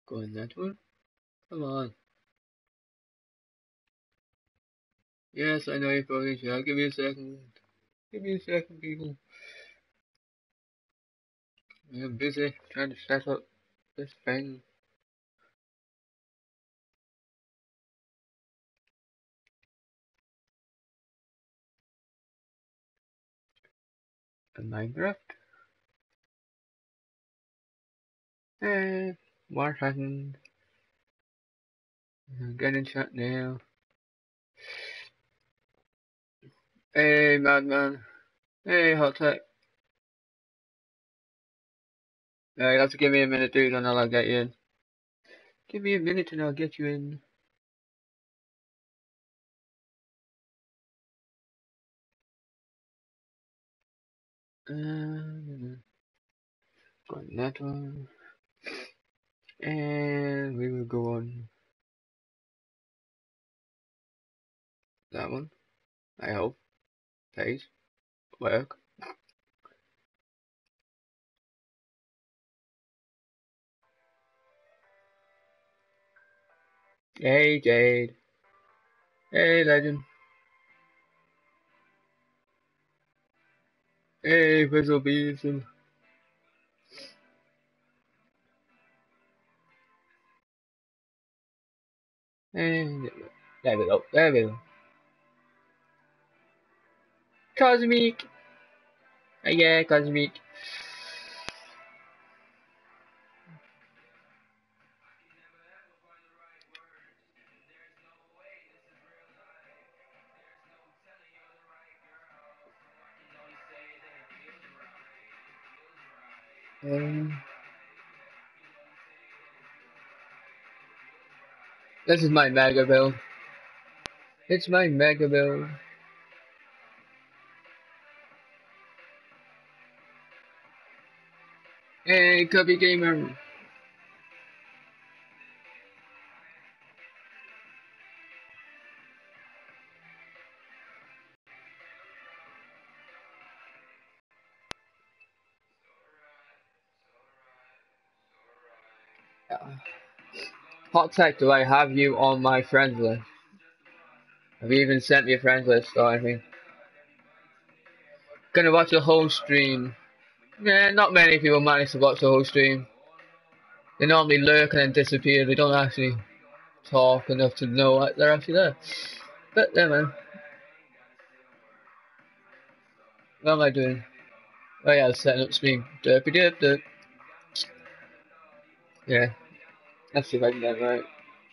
Going that one? Come on. Yes, I know you're going to. Give me a second. Give me a second, people. I'm busy trying to set up this thing. In Minecraft. Hey, 1 second. Get in chat now. Hey, madman. Hey, hot tech. You have to give me a minute, dude, and I'll get you in. Give me a minute and I'll get you in. Go on that one. And we will go on that one. I hope. Please. Work. Hey, Jade. Hey, legend. Hey, Visual Beason. And there we go. There we go. Cosmic. Yeah, Cosmic. This is my mega build. It's my mega build. Hey, Cubby Gamer. Hot tech, do I have you on my friends list? Have you even sent me a friends list or anything? Gonna watch the whole stream. Yeah, not many people manage to watch the whole stream. They normally lurk and then disappear. They don't actually talk enough to know they're actually there. But yeah, man. What am I doing? Oh yeah, setting up stream. Derpy derp derp. Yeah. Let's see if I can get it right.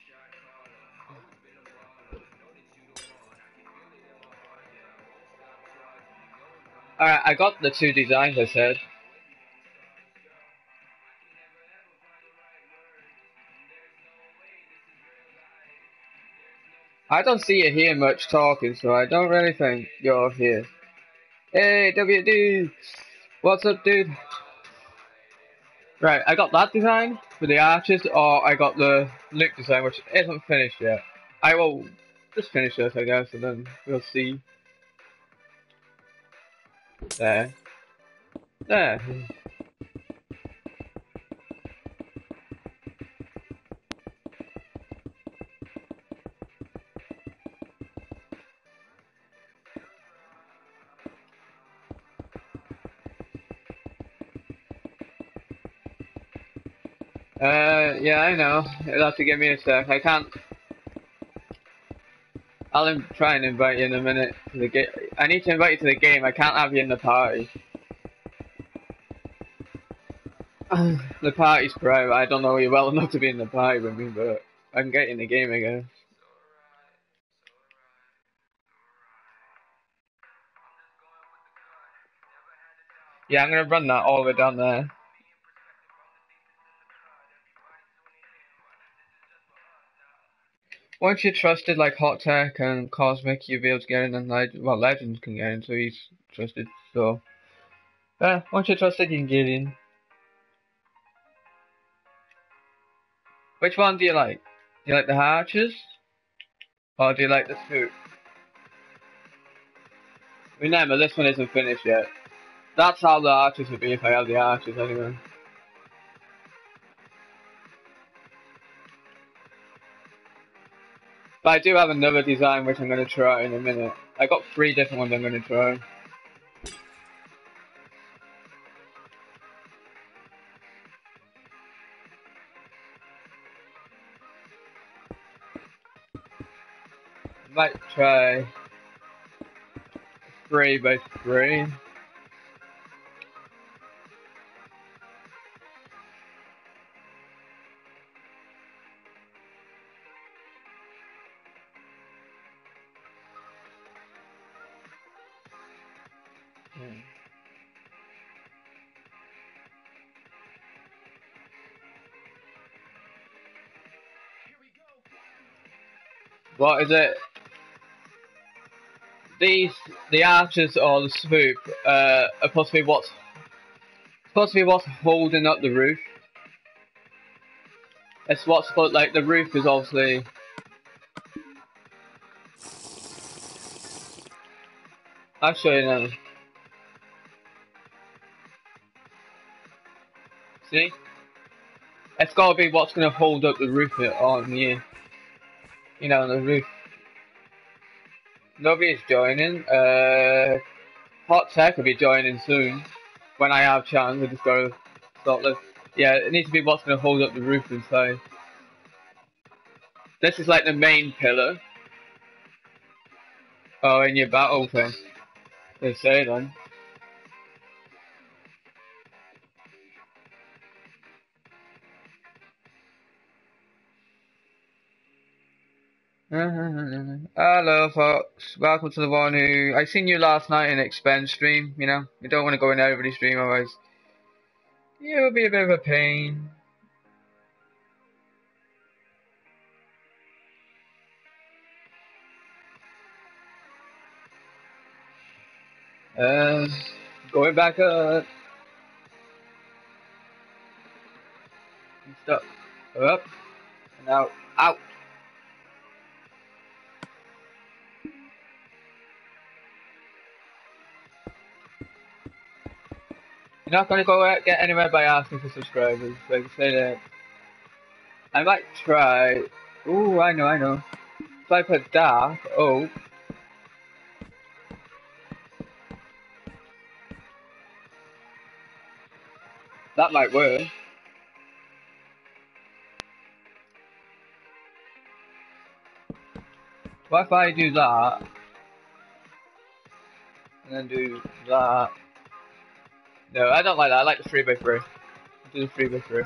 Alright, I got the 2 designs I said. I don't see you here much talking, so I don't really think you're here. Hey, WD! What's up, dude? Right, I got that design for the arches, or I got the Luke design, which isn't finished yet. I will just finish this, I guess, and then we'll see. There. There. Yeah, I know. You'll have to give me a sec. I can't. I'll try and invite you in a minute to the game. I need to invite you to the game. I can't have you in the party. The party's private. I don't know you well enough to be in the party with me, but I can get you in the game, I guess. Yeah, I'm gonna run that all the way down there. Once you're trusted like Hot Tech and Cosmic, you'll be able to get in, and Legends can get in, so he's trusted. So, once you're trusted, you can get in. Which one do you like? Do you like the archers, or do you like the suit? Remember, this one isn't finished yet. That's how the archers would be if I had the archers anyway. But I do have another design which I'm going to try in a minute. I got 3 different ones I'm going to try. Might try 3x3. What is it? The arches or the swoop, are supposed to be what's holding up the roof. It's what's supposed, like, the roof is obviously. I'll show you now. See? It's gotta be what's gonna hold up the roof on you. You know, the roof. Nobody's joining. Hot Tech will be joining soon. When I have chance, I just go stop this. Yeah, it needs to be what's gonna hold up the roof inside. This is like the main pillar. Oh, in your battle thing. They say then. Hello, folks. Welcome to the one who I seen you last night in Expend stream. You know, you don't want to go in everybody's stream, otherwise it will be a bit of a pain. Going back up. Stop. Up and out. Out. You're not gonna go get anywhere by asking for subscribers. Like I say that. I might try. Ooh, I know. If I put dark, oh, that might work. What if I do that and then do that? No, I don't like that. I like the 3x3. Do the 3x3.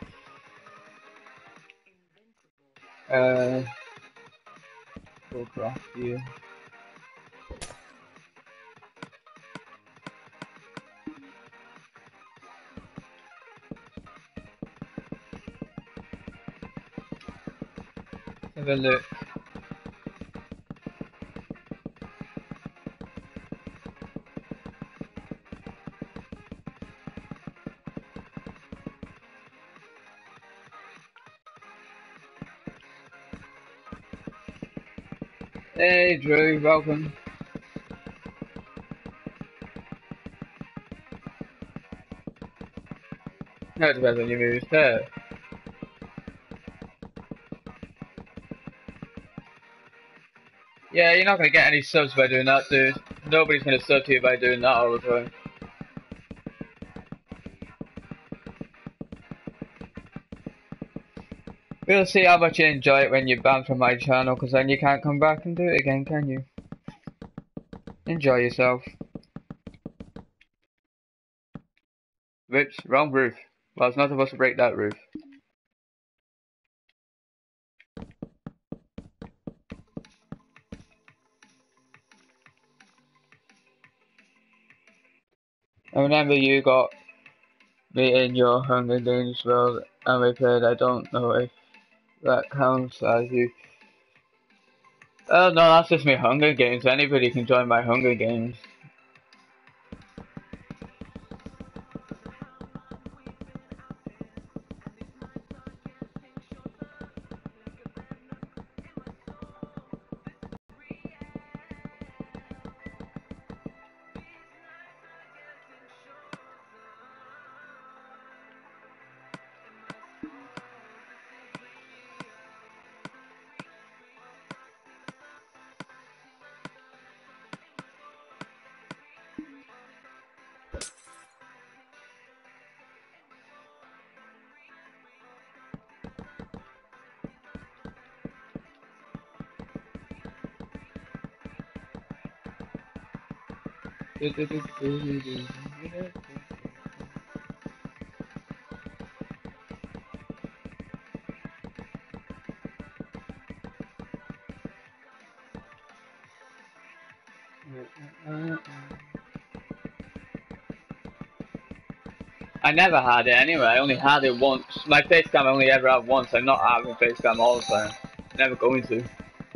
Go across here. Have a look. Hey Drew, welcome. No, it depends on your moves too. Yeah, you're not gonna get any subs by doing that, dude. Nobody's gonna sub to you by doing that all the time. We'll see how much you enjoy it when you're banned from my channel, because then you can't come back and do it again, can you? Enjoy yourself. Whoops, wrong roof. Well, it's not supposed to break that roof. I remember you got me in your Hunger Games world and we played. I don't know if that counts as you. Oh no, that's just me Hunger Games. Anybody can join my Hunger Games. I never had it anyway, I only had it once. My facecam I only ever had once, I'm not having facecam all the time. Never going to.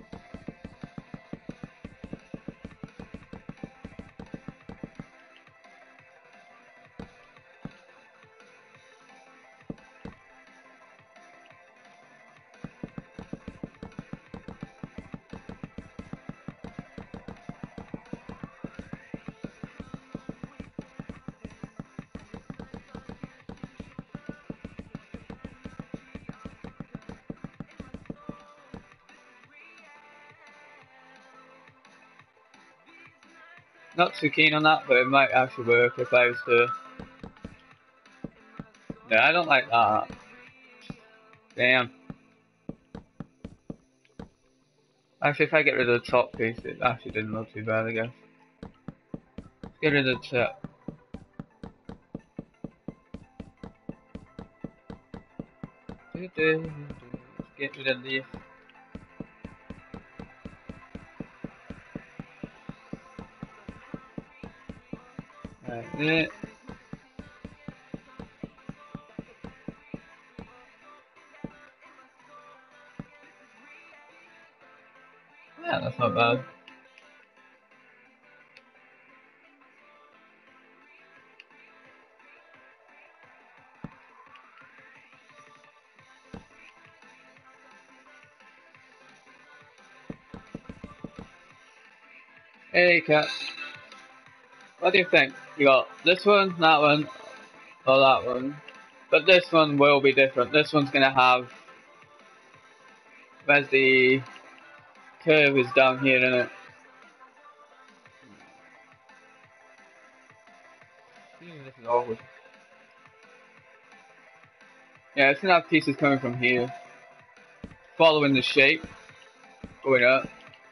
Not too keen on that, but it might actually work if I was to. No, I don't like that. Damn. Actually, if I get rid of the top piece, it actually didn't look too bad, I guess. Let's get rid of the top. Let's get rid of this. Like that. Yeah, that's not bad. Hey, cat. What do you think? You got this one, or that one. But this one will be different. This one's gonna have. Where's the curve is down here, isn't it? This is awkward. Yeah, it's gonna have pieces coming from here, following the shape, going up.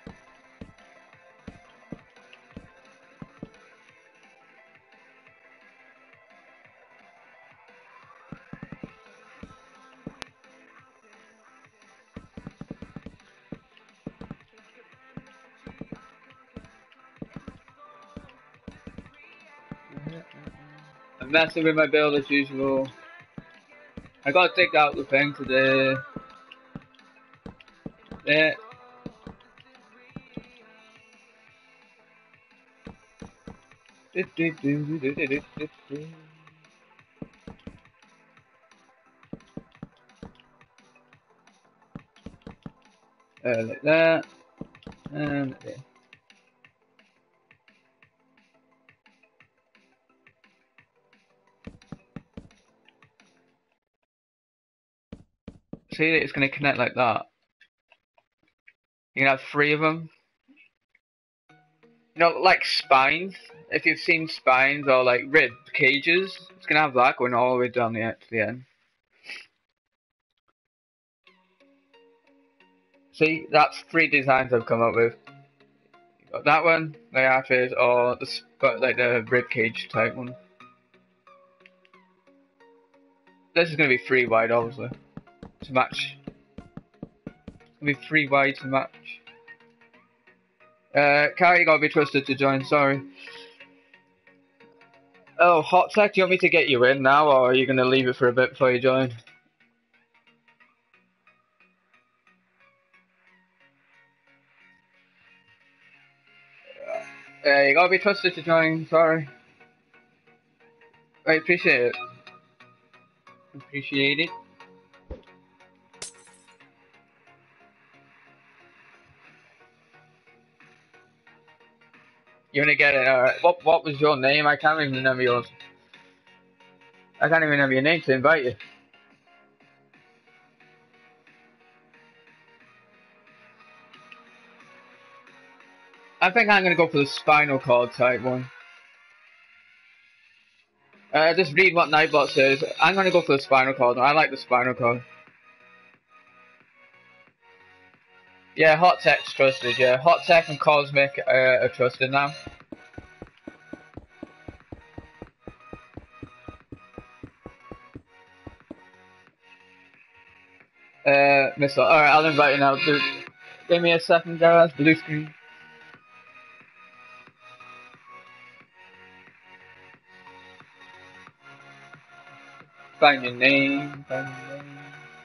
I'm messing with my build as usual. I gotta dig out the thing today. There. Like that. And there. See, it's gonna connect like that. You can have 3 of them. You know, like spines. If you've seen spines or like rib cages, it's gonna have that going all the way down to the end. See, that's 3 designs I've come up with. You got that one, the arches, or like the rib cage type one. This is gonna be 3 wide, obviously, to match. It's gonna be 3 wide to match. Carrie, you gotta be trusted to join. Sorry. Oh, Hot Tech, do you want me to get you in now, or are you gonna leave it for a bit before you join? You gotta be trusted to join. Sorry. I appreciate it. Appreciate it. You're gonna get it. Alright. What was your name? I can't even remember yours. I can't even remember your name to invite you. I think I'm gonna go for the spinal cord type one. Just read what Nightbot says. I'm gonna go for the spinal cord. I like the spinal cord. Yeah, Hot Tech's trusted. Yeah, Hot Tech and Cosmic are trusted now. missile. Alright, I'll invite you now, dude. Give me a second, guys. Blue screen. Find your name. Find your name.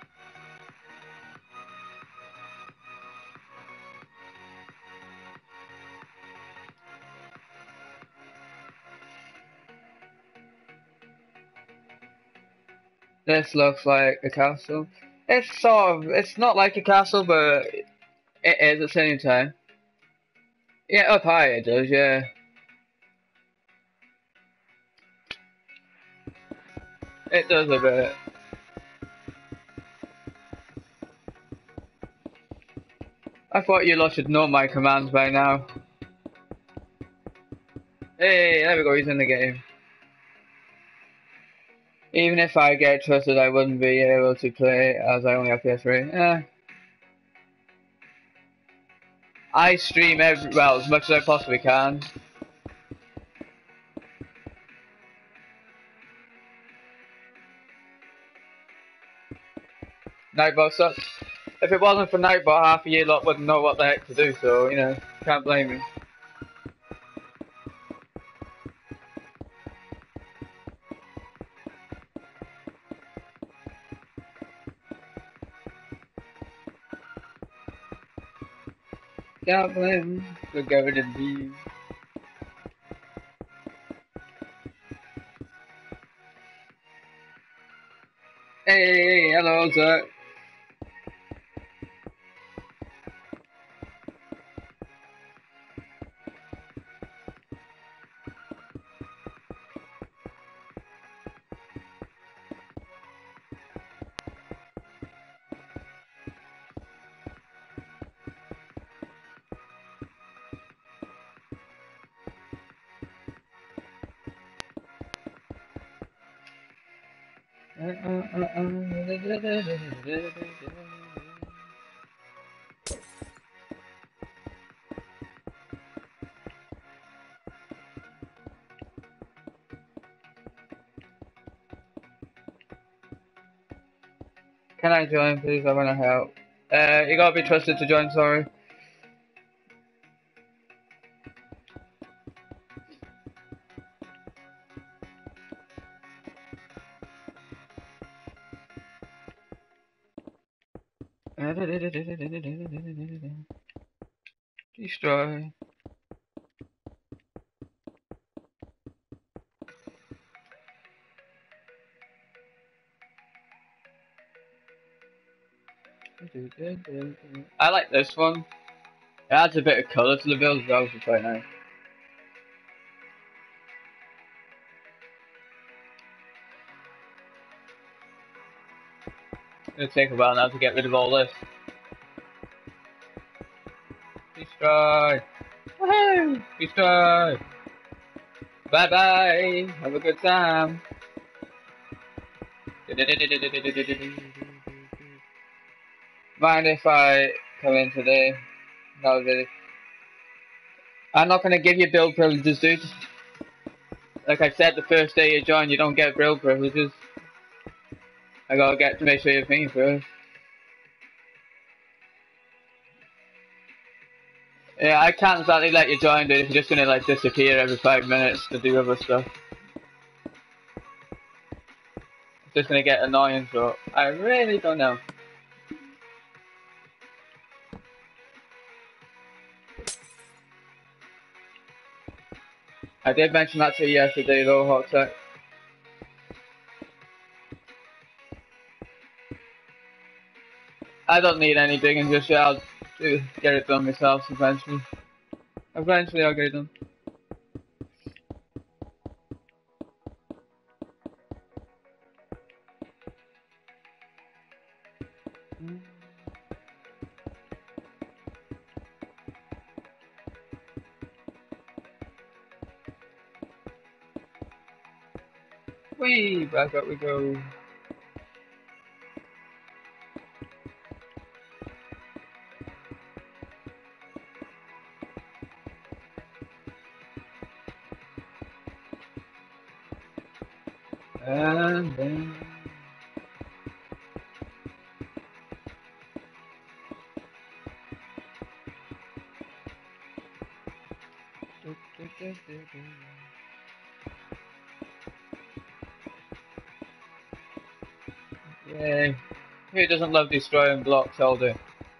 This looks like a castle. It's sort of, it's not like a castle, but it is at the same time. Yeah, up high it does, yeah. It does a bit. I thought you lot should know my commands by now. Hey, there we go, he's in the game. Even if I get trusted, I wouldn't be able to play as I only have PS3. I stream well, as much as I possibly can. Nightbot sucks. If it wasn't for Nightbot, half of you lot wouldn't know what the heck to do, so, you know, can't blame me. Can't blame me. Look over the view. Hey, hello, sir. Can I join, please? I wanna help. You gotta be trusted to join, sorry. Destroy. I like this one. It adds a bit of colour to the build as well, which is quite nice. It'll take a while now to get rid of all this. Destroy! Woohoo! Destroy! Bye bye! Have a good time! Mind if I come in today? No, really. I'm not gonna give you build privileges, dude. Like I said, the first day you join, you don't get build privileges. I gotta get to make sure you're paying first. Yeah, I can't exactly let you join, dude, if you're just gonna like disappear every 5 minutes to do other stuff. It's just gonna get annoying, so I really don't know. I did mention that to you yesterday though, Hot Tech. I don't need any digging just yet, I'll get it done myself eventually. Eventually I'll get it done. Whee! Back up we go. And then... Yay. Who doesn't love destroying blocks all day?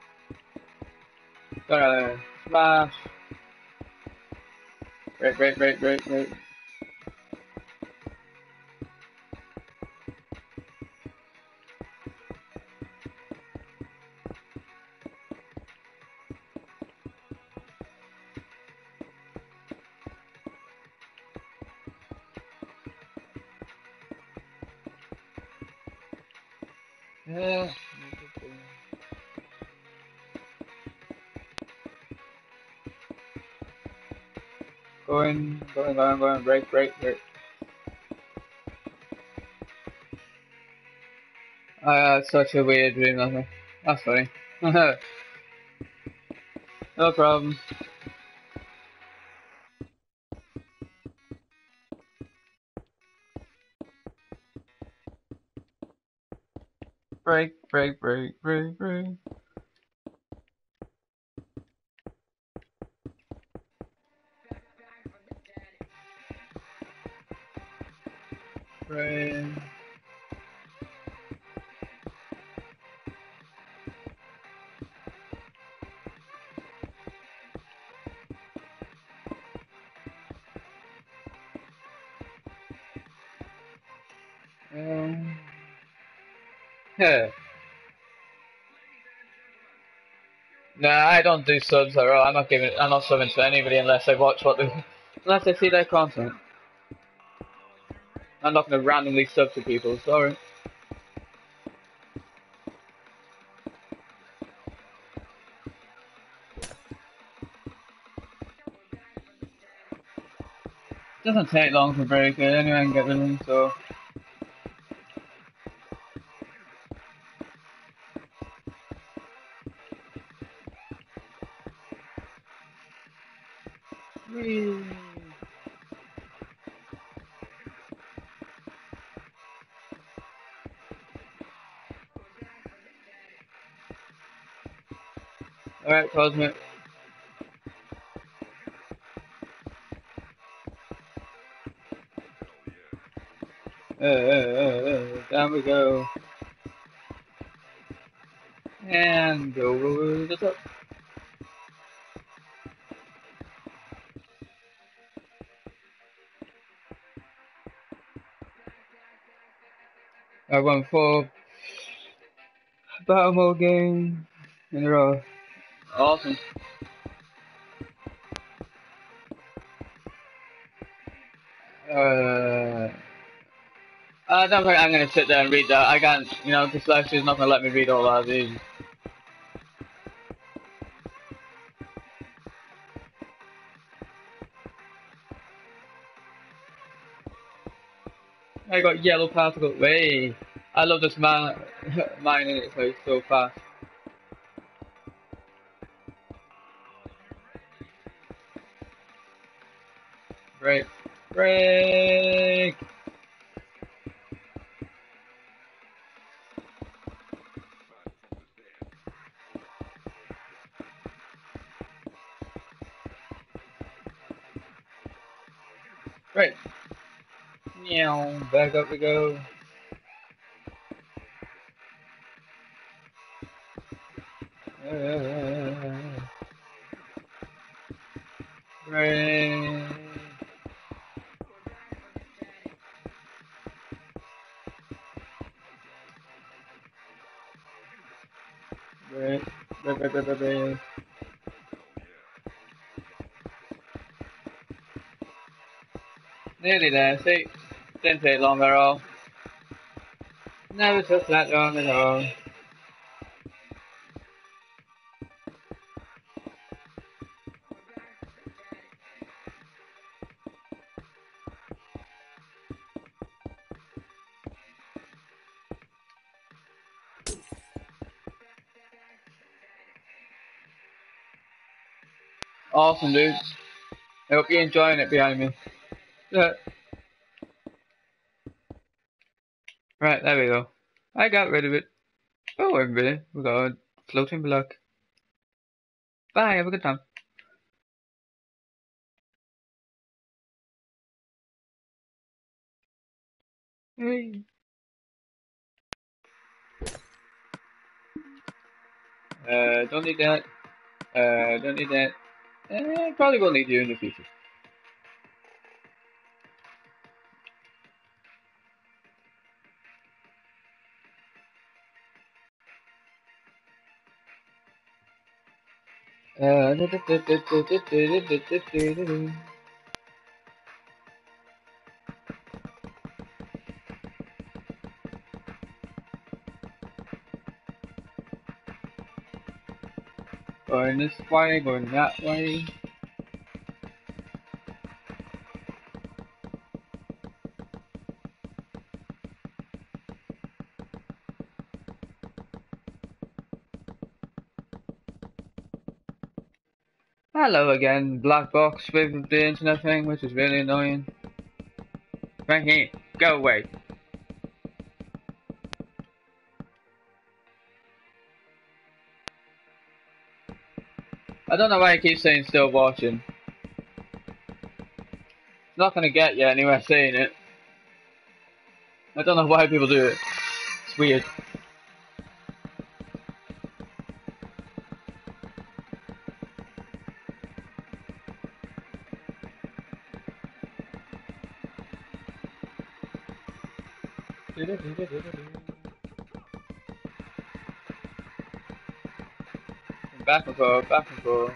Gonna smash. Break. Yeah. Going, break. Such a weird dream, nothing. That's funny. No problem. Break. Break. Yeah. Nah, I don't do subs at all. I'm not subbing to anybody unless I watch unless I see their content. I'm not gonna randomly sub to people, sorry. Doesn't take long to break it, anyone can get rid of them, so. Whee. Alright, Cosmic. Down we go. And go over the top. I won 4 battle mode games in a row. Awesome. I don't think I'm gonna sit there and read that. I can't, dyslexia's not gonna let me read all that. Easy. I got yellow particle. Way. I love this mining. It's like so fast. Break. Break. Break. Meow. Back up we go. Break. Break. Nearly there, see? Didn't take long at all. Never took that long at all. Awesome, dude. I hope you're enjoying it behind me. Yeah. Right, there we go. I got rid of it. Oh, everybody, we got a floating block. Bye, have a good time. Whee. Don't need that. Don't need that. Probably will need you in the future. Going this way, going that way. Hello again, black box with the internet thing, which is really annoying. Frankie, go away. I don't know why I keep saying still watching. It's not gonna get you anywhere saying it. I don't know why people do it. It's weird. Back and forth, back and forth.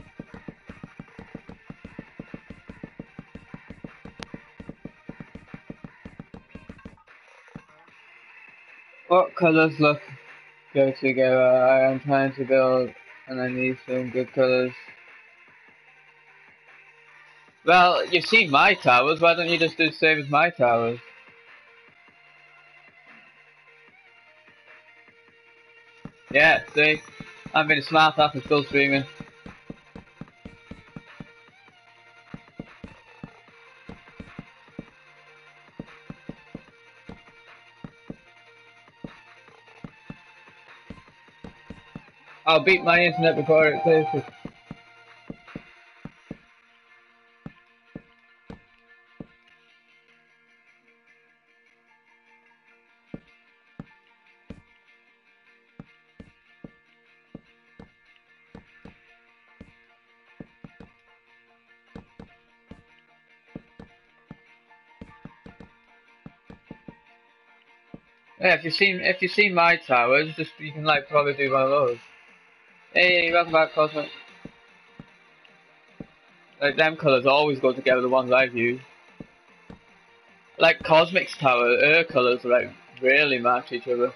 What colours look good together? I am trying to build and I need some good colours. Well, you've seen my towers, why don't you just do the same as my towers? Yeah, see? I'm being a smart ass and still streaming. I'll beat my internet before it closes. Yeah, if you've seen my towers, just you can like probably do one of those. Hey, welcome back, Cosmic. Like them colours always go together, the ones I've used. Like Cosmic's tower, her colours like really match each other.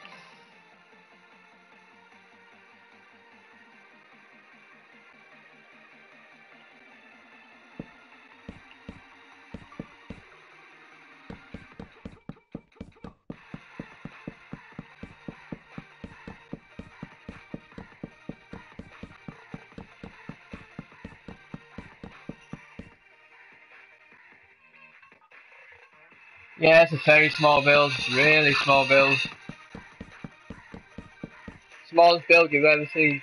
Yeah, it's a very small build, really small build. Smallest build you've ever seen.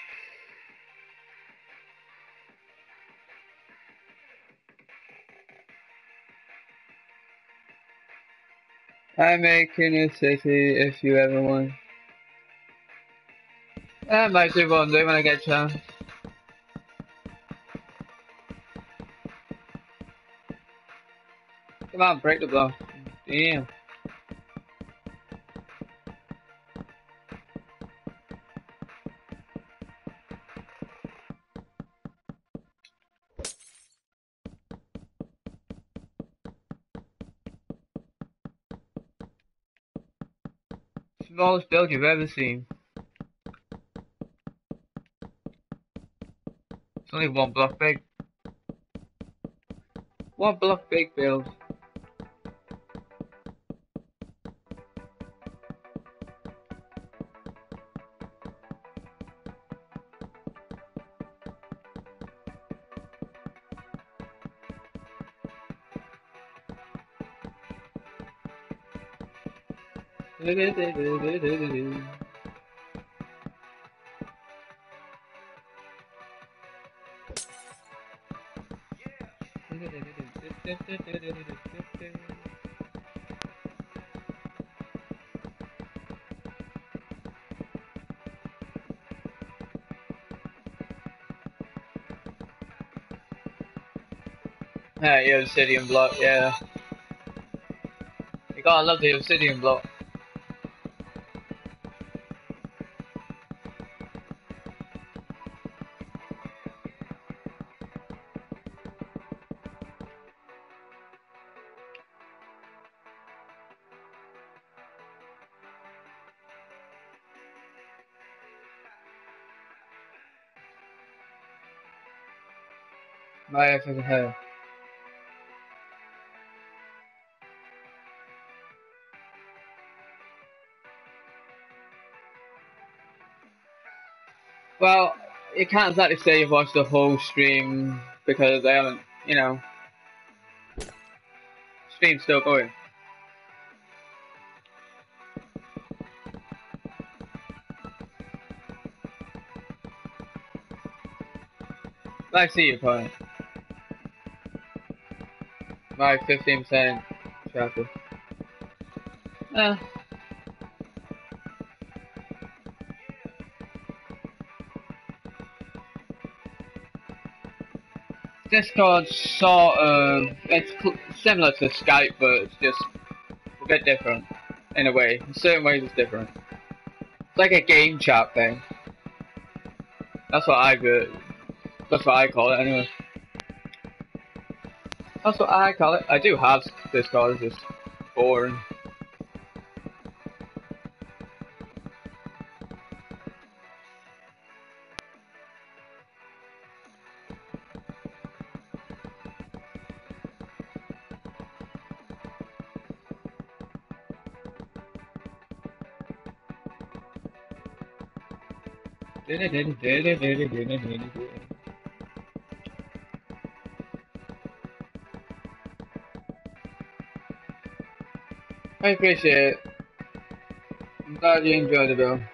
I'm making a city if you ever want. I might do one day when I get a chance. Come on, break the block. Damn. Smallest build you've ever seen. It's only one block big. One block big build. Yeah, obsidian block, yeah. You gotta love the obsidian block. My effort here. Well, you can't exactly say you've watched the whole stream because I haven't, you know, stream's still going. I see your point. My 15% chapter. Eh, Discord's sort of, it's similar to Skype, but it's just a bit different in a way. In certain ways, it's different. It's like a game chat thing. That's what I do. That's what I call it, anyway. That's what I call it. I do have Discord. It's just boring. I appreciate it. I'm glad you enjoyed it, Bill.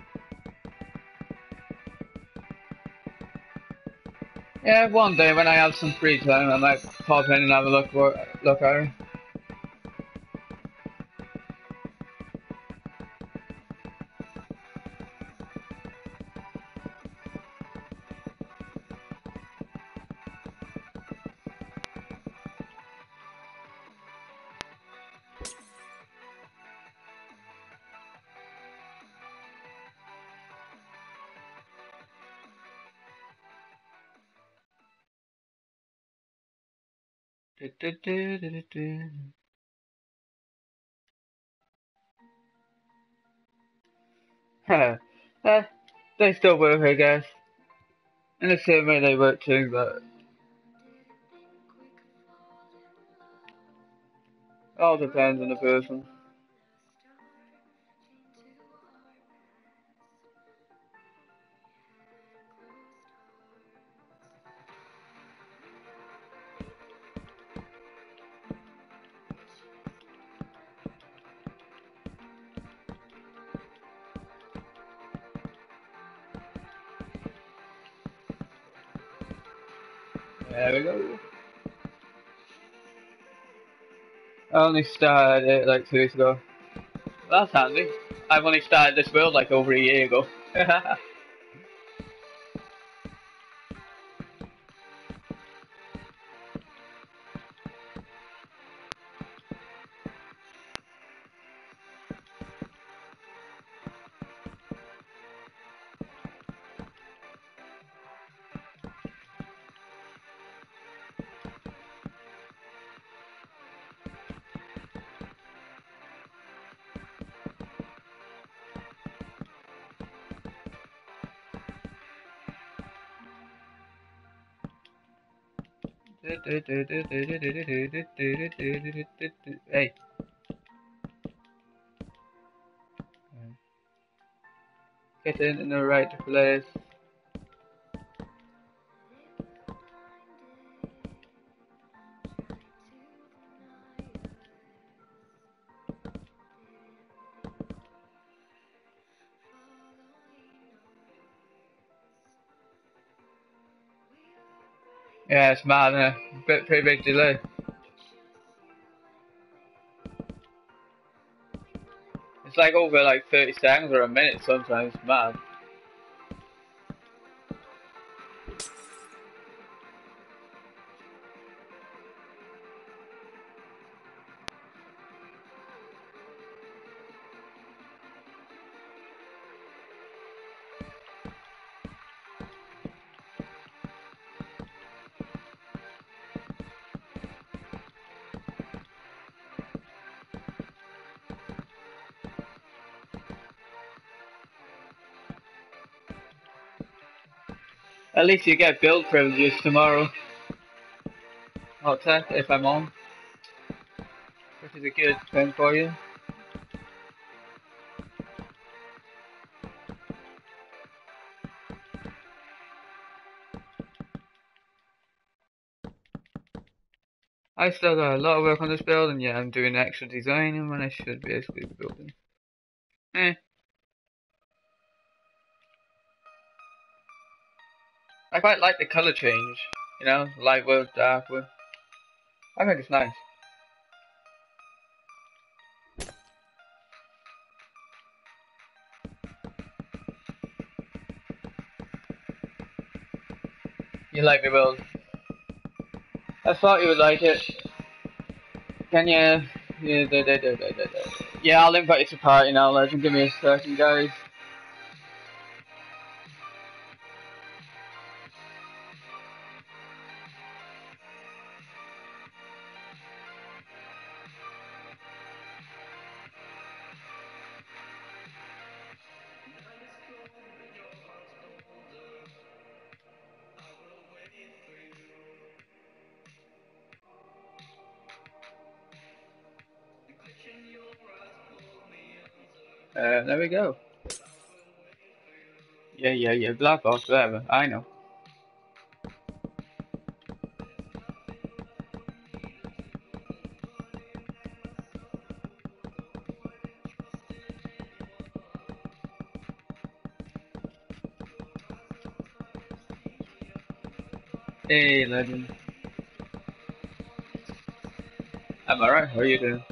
Yeah, one day when I have some free time, I might pop in and have a look at her. They still work, I guess. In the same way they work too, but it all depends on the person. There we go. I only started it like 2 weeks ago. That's handy. I've only started this build like over a year ago. Hey. Get in the right place. Yeah, it's mad, pretty big delay. It's like over like 30 seconds or a minute sometimes, mad. At least you get build privileges tomorrow. Hot tech if I'm on, which is a good thing for you. I still got a lot of work on this build, and yeah, I'm doing extra designing when I should basically be building. I quite like the colour change, you know, light wood, dark wood. I think it's nice. You like the build? I thought you would like it. Can you? Yeah, I'll invite you to party now, legend. Give me a second, guys. There we go. Yeah, black box, whatever. I know. Hey, legend. I'm alright. How are you doing?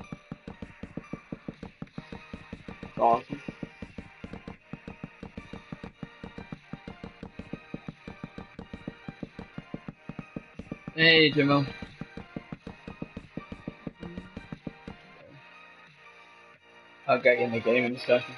Awesome. Hey, Jimmo. I'll get you in the game in a second.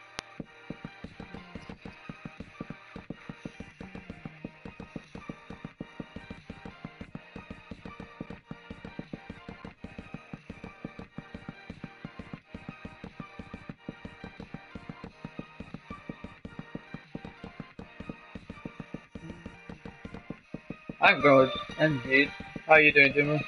I'm good. Indeed. How are you doing, Jimmo?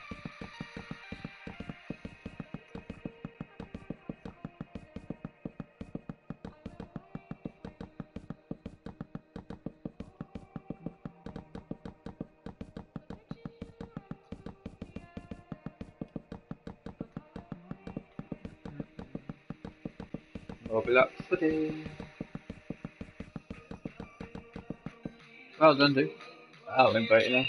Roblox footy. Well done, dude. I'll invite you now.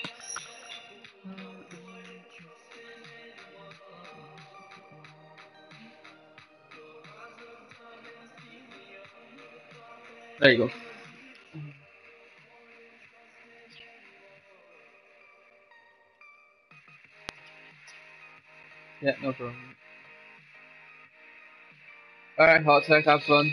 There you go. Yeah, no problem. Alright, hot tech, have fun.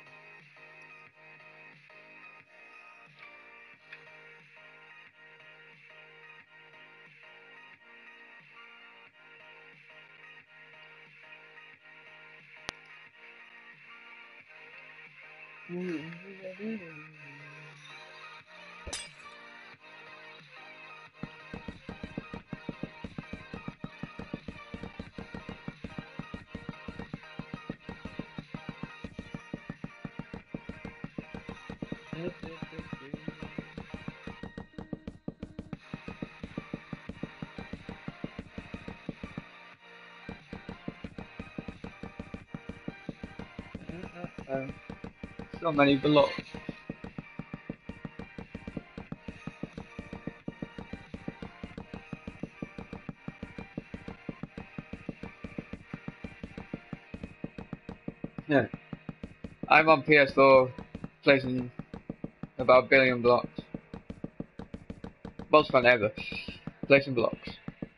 So many blocks. Yeah. I'm on PS4 placing about a billion blocks. Most fun ever. Placing blocks.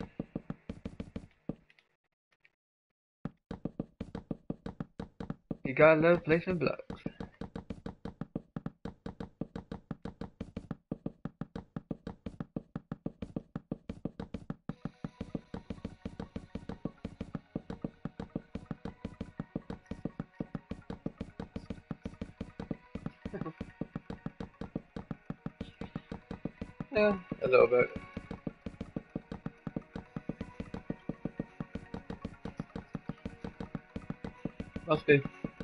You gotta love placing blocks. Yeah, a little bit. Must be.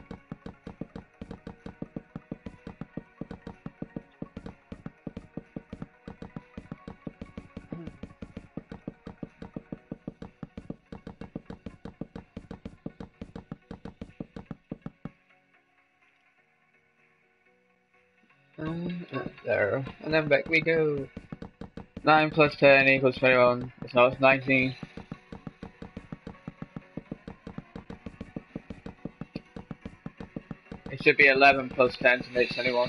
There. And then back we go. 9 plus 10 equals 21. It's not, it's 19. It should be 11 plus 10 to make 21.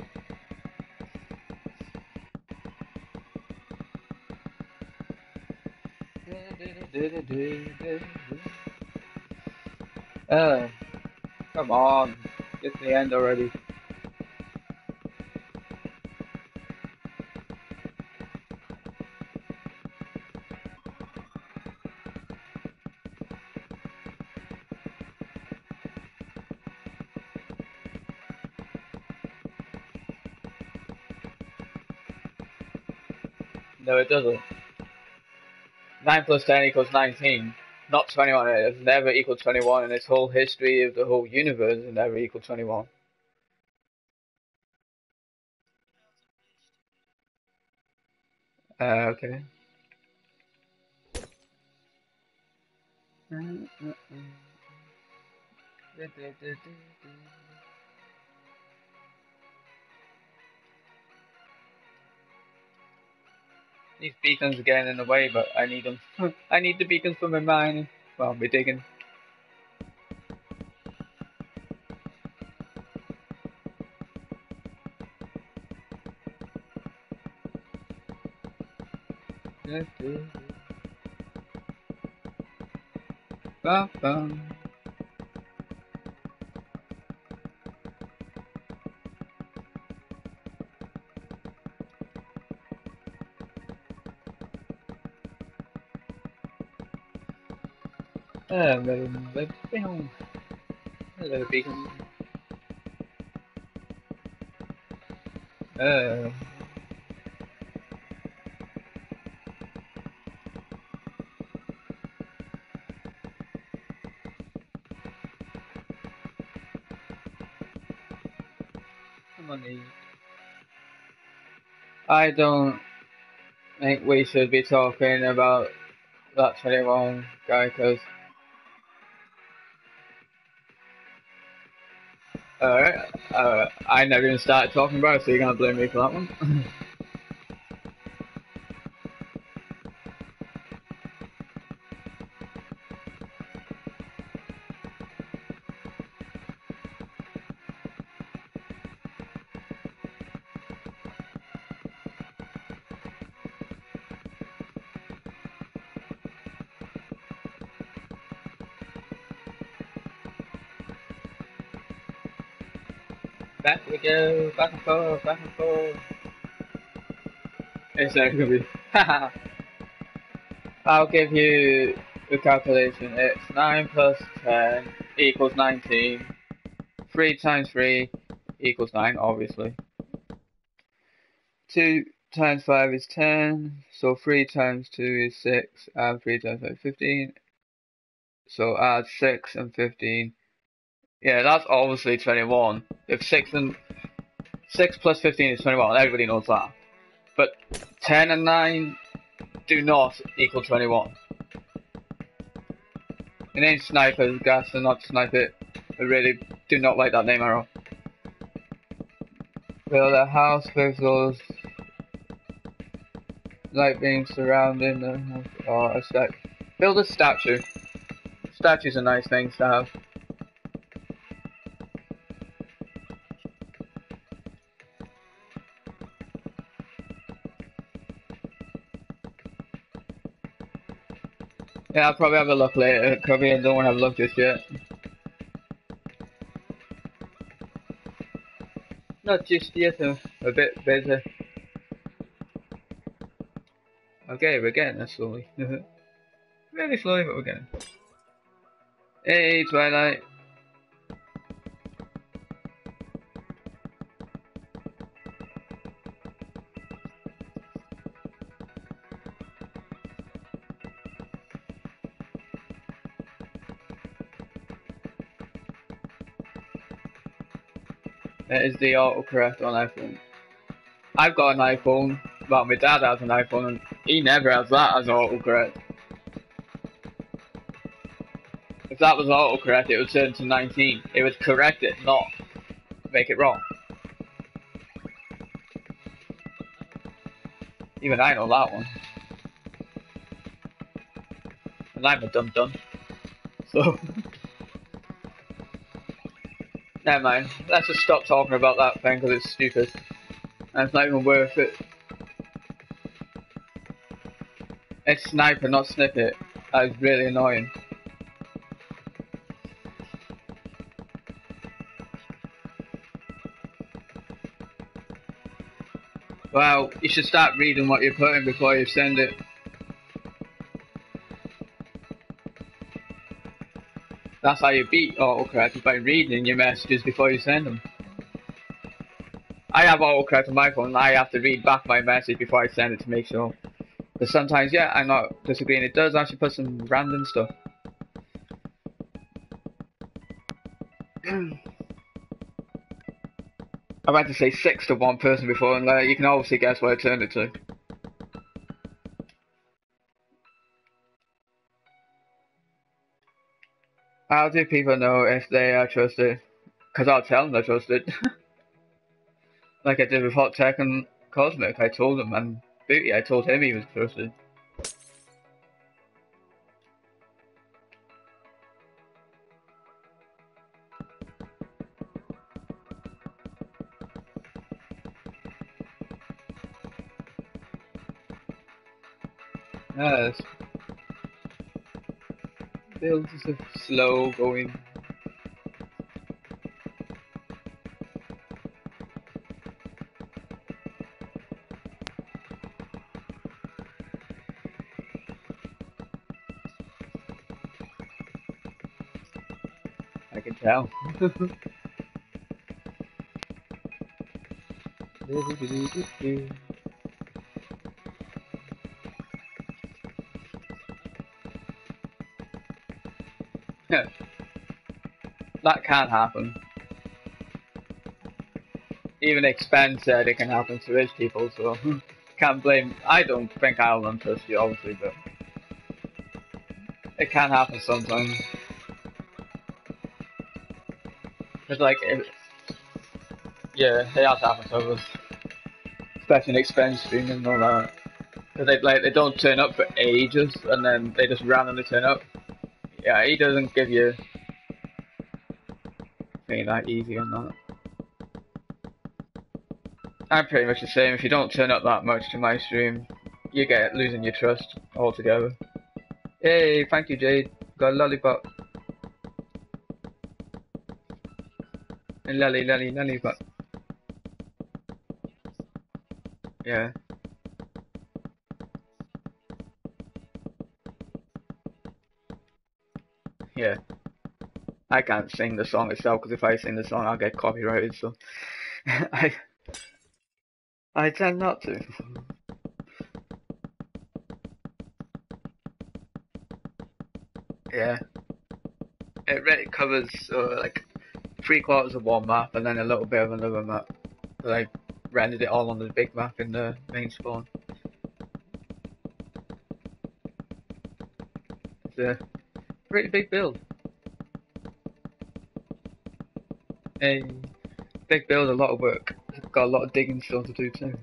Come on. Get to the end already. No, it doesn't. 9 plus 10 equals 19. Not 21. It has never equaled 21 in its whole history of the whole universe. It never equaled 21. Okay. These beacons are getting in the way, but I need them. I need the beacons for my mining. Well, my digging. Bum, bum. Hello, beacon. Uh, Come on, Eve. I don't think we should be talking about that 21 guy, because alright, I never even started talking about it, so you're gonna blame me for that one. Back we go, back and forth, back and forth. It's gonna be. I'll give you the calculation. It's 9 plus 10 equals 19. 3 times 3 equals 9, obviously. 2 times 5 is 10. So 3 times 2 is 6. And 3 times 5 is 15. So add 6 and 15. Yeah, that's obviously 21. If 6 plus 15 is 21, everybody knows that. But 10 and 9 do not equal 21. It ain't snipers, gas, and not snipe it. I really do not like that name at all. Build a house with those light being surrounding the house, or a statue. Build a statue. Statues are nice things to have. Yeah, I'll probably have a look later. Probably don't want to have a look just yet. Not just yet, I'm a bit busy. Okay, we're getting there slowly. Really slowly, but we're getting. Hey, Twilight. It is the autocorrect on iPhone. I've got an iPhone. Well, my dad has an iPhone, and he never has that as autocorrect. If that was autocorrect, it would turn to 19. It would correct it, not make it wrong. Even I know that one. And I'm a dum-dum. So... Never mind. Let's just stop talking about that thing because it's stupid. And it's not even worth it. It's sniper, not snippet. That is really annoying. Well, you should start reading what you're putting before you send it. That's how you beat autocorrect, by reading your messages before you send them. I have autocorrect on my phone and I have to read back my message before I send it to make sure. But sometimes, yeah, I'm not disagreeing, it does actually put some random stuff. I meant to say 6 to one person before, and you can obviously guess what I turned it to. How do people know if they are trusted? Because I'll tell them they're trusted. Like I did with Hot Tech and Cosmic, I told them, and Booty, I told him he was trusted. Yes. Build is a slow going. I can tell. That can happen. Even Expen said it can happen to rich people, so can't blame. I don't think I'll untrust you, obviously, but it can happen sometimes. It's like, yeah, it has happened to us, especially in Expen streaming and all that. Cause they don't turn up for ages, and then they just randomly turn up. Yeah, he doesn't give you anything that easy on that. I'm pretty much the same. If you don't turn up that much to my stream, you get losing your trust altogether. Hey, thank you, Jade. Got a lollipop. And lollipop. Yeah. Yeah. I can't sing the song itself because if I sing the song, I'll get copyrighted. So I tend not to. Yeah. It really covers like 3/4 of one map and then a little bit of another map. But I rendered it all on the big map in the main spawn. It's a pretty big build. A big build, a lot of work. Got a lot of digging still to do too.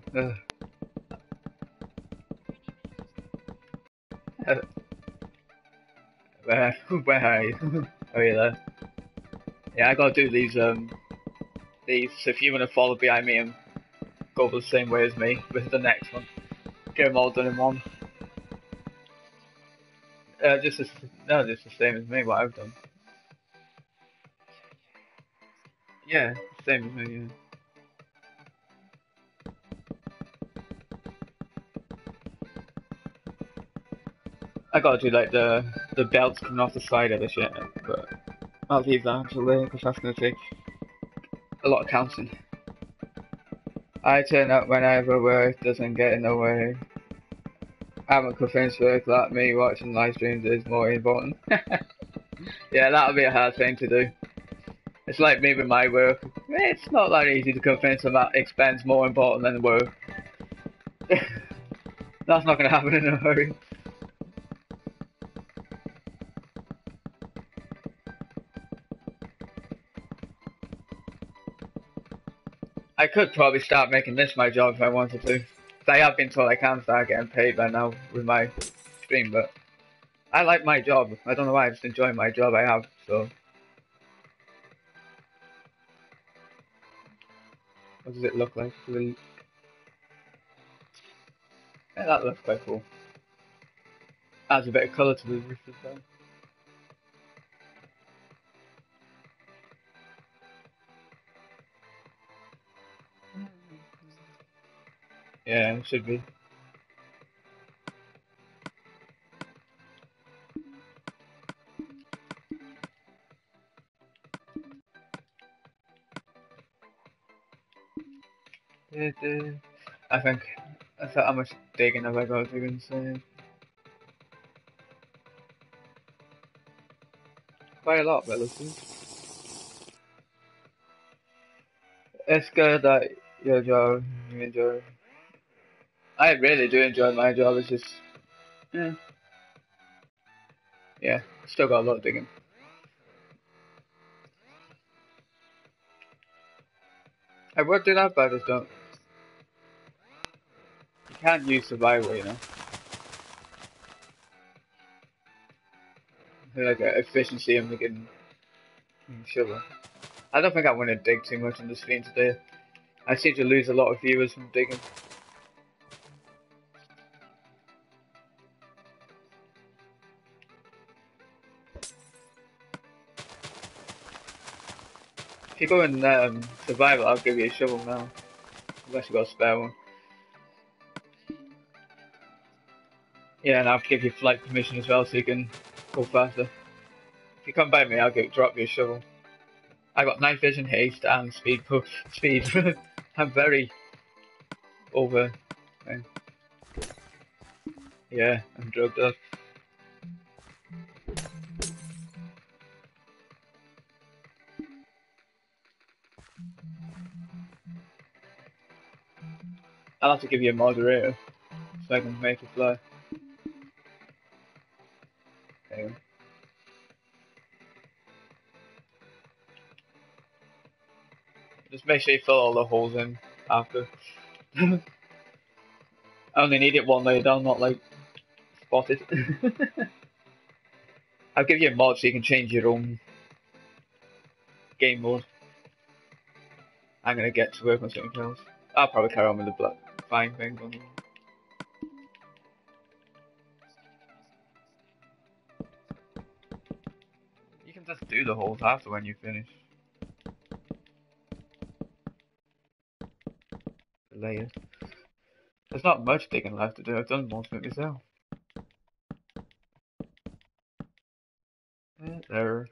Where are you? Oh, you there? Yeah, I gotta do these. So if you wanna follow behind me and go the same way as me with the next one, get them all done in one. Just the same as me. What I've done. Yeah, same as me. Yeah. I gotta do like the belts coming off the side of the shit, but I'll leave that until later because that's gonna take a lot of counting. I turn up whenever work doesn't get in the way. I'm convinced work that me watching live streams is more important. Yeah, that'll be a hard thing to do. It's like me with my work. It's not that easy to convince them that expense more important than work. That's not going to happen in a hurry. I could probably start making this my job if I wanted to. 'Cause I have been told I can start getting paid by now with my stream, but I like my job. I don't know why, I just enjoy my job I have, so. What does it look like? Yeah, that looks quite cool. Adds a bit of colour to the roof as well. Yeah, it should be. I think that's how much digging have I got to even say. Quite a lot, relative. It's good that your job you enjoy. I really do enjoy my job. It's just, yeah, yeah. Still got a lot of digging. I would do that, but I just don't. You can't use survival, you know. Like efficiency and making shovel. I don't think I want to dig too much on the screen today. I seem to lose a lot of viewers from digging. If you go in survival, I'll give you a shovel now. I've actually got a spare one. Yeah, and I'll give you flight permission as well, so you can go faster. If you come by me, I'll drop you a shovel. I got night vision, haste, and speed. Speed. I'm very over. Yeah, I'm drugged up. I'll have to give you a moderator so I can make it fly. There you go. Just make sure you fill all the holes in after. I only need it one way down, not like spotted. I'll give you a mod so you can change your own game mode. I'm gonna get to work on something else. I'll probably carry on with the black fine thing. You can just do the holes after when you finish. The layers. There's not much digging left to do. I've done most of it myself. There.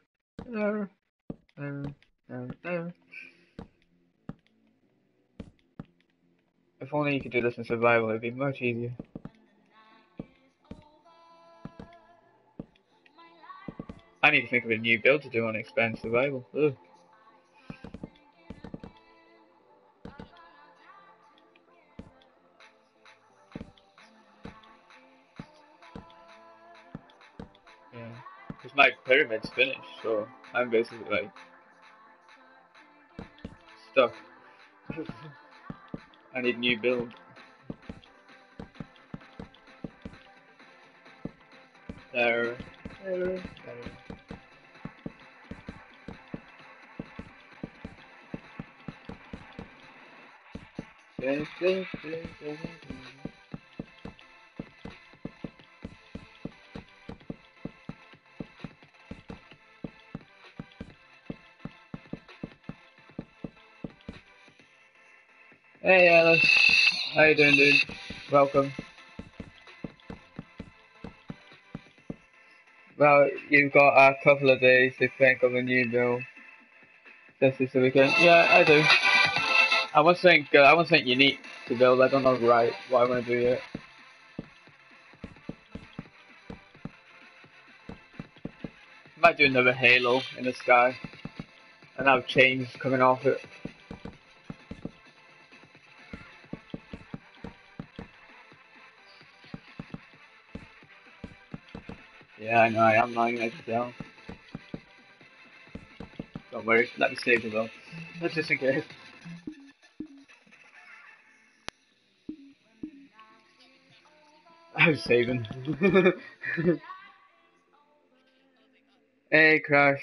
If only you could do this in survival, it'd be much easier. I need to think of a new build to do on expense survival. Ugh. Yeah. Because my pyramid's finished, so I'm basically like stuck. I need a new build. There. Hey Alice, how you doing, dude? Welcome. Well, you've got a couple of days to think of a new build. This weekend. Yeah, I do. I was think unique to build. I don't know right what I want to do yet. Might do another halo in the sky, and have chains coming off it. Yeah, I know, I am lying like down. Don't worry, let me save the though. Just in case. I was saving. Hey, Crash.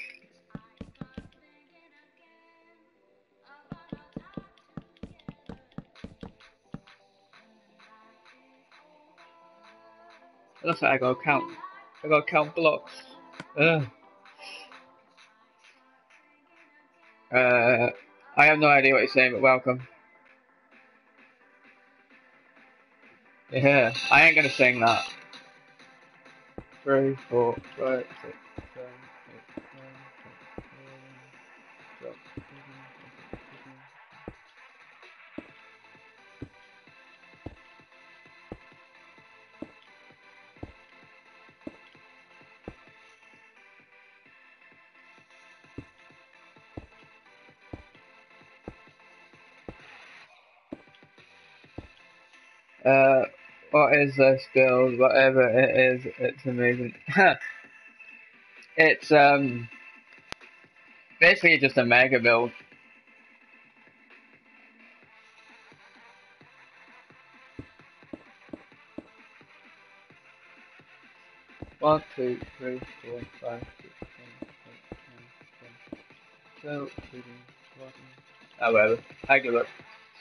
It looks like I gotta count. I gotta count blocks. Ugh. I have no idea what you're saying, but welcome. Yeah, I ain't gonna sing that. 3, 4, 5, 6, 7, 8, 9, 10, what is this build? Whatever it is, it's amazing. It's basically just a mega build. One, two, three, 4, 5, 6, 7, 8, 9, 10, 12, 13, 14. Oh, whatever. I give up.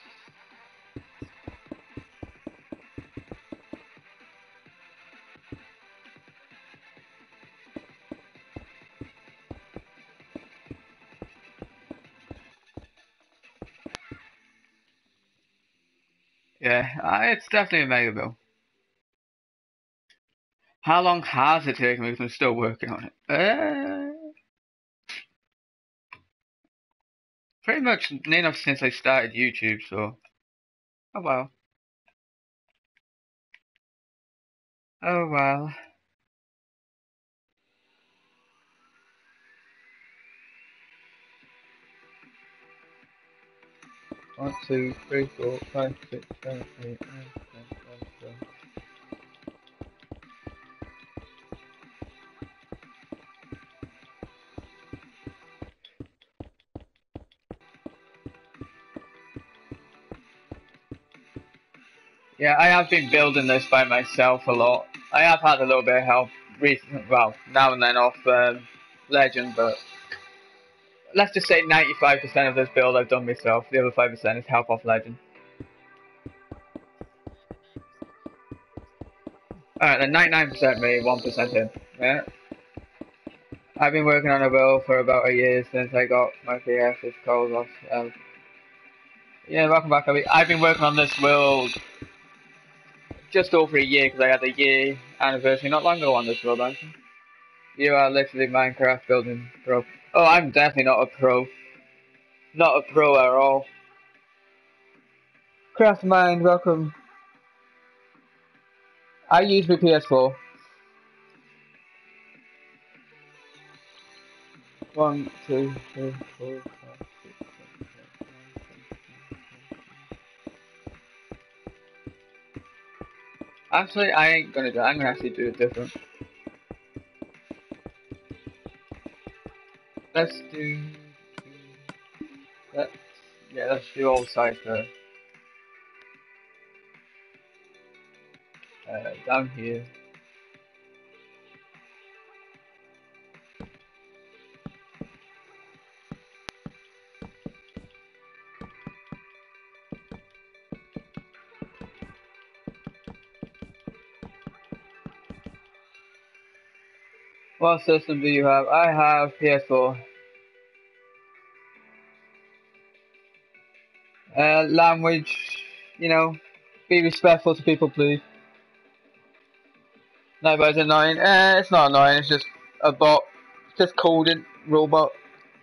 Yeah, it's definitely a mega build. How long has it taken me? Because I'm still working on it. Pretty much near enough since I started YouTube, so. Oh well. Oh well. 1, 2, 3, 4, 5, 6, 7, 8, 9, 10, 11, 12. Yeah, I have been building this by myself a lot. I have had a little bit of help recently, well, now and then off Legend, but let's just say 95% of this build I've done myself. The other 5% is help off Legend. Alright, then 99% me, 1% him. Yeah. I've been working on a build for about a year since I got my PS. It's called off. Yeah, welcome back. I've been working on this build just over a year because I had a year anniversary not long ago on this build actually. You are literally Minecraft building pro. Oh, I'm definitely not a pro. Not a pro at all. Craftmind, welcome. I use my PS4. 1, 2, 3, 4, 5, 6, 7, 8, 9, 10. Actually, I ain't gonna do it. I'm gonna actually do it different. Let's do. Let's, yeah, let's do all sides first. Down here. What system do you have? I have PS4. Language, be respectful to people, please. No, but it's annoying. It's not annoying. It's just a bot. It's just coded robot.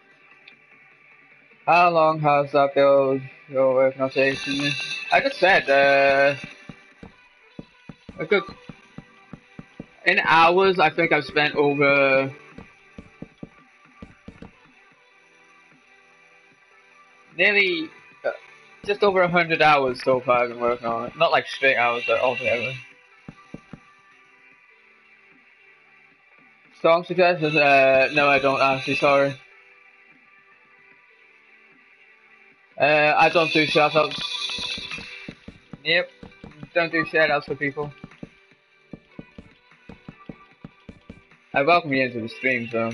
How long has that build your working on taken? I just said, a good in hours. I think I've spent over nearly just over 100 hours so far. I've been working on it. Not like straight hours, but altogether. Song suggestions? No, I don't actually. Sorry. I don't do shoutouts. Yep. Don't do shoutouts for people. I welcome you into the stream, so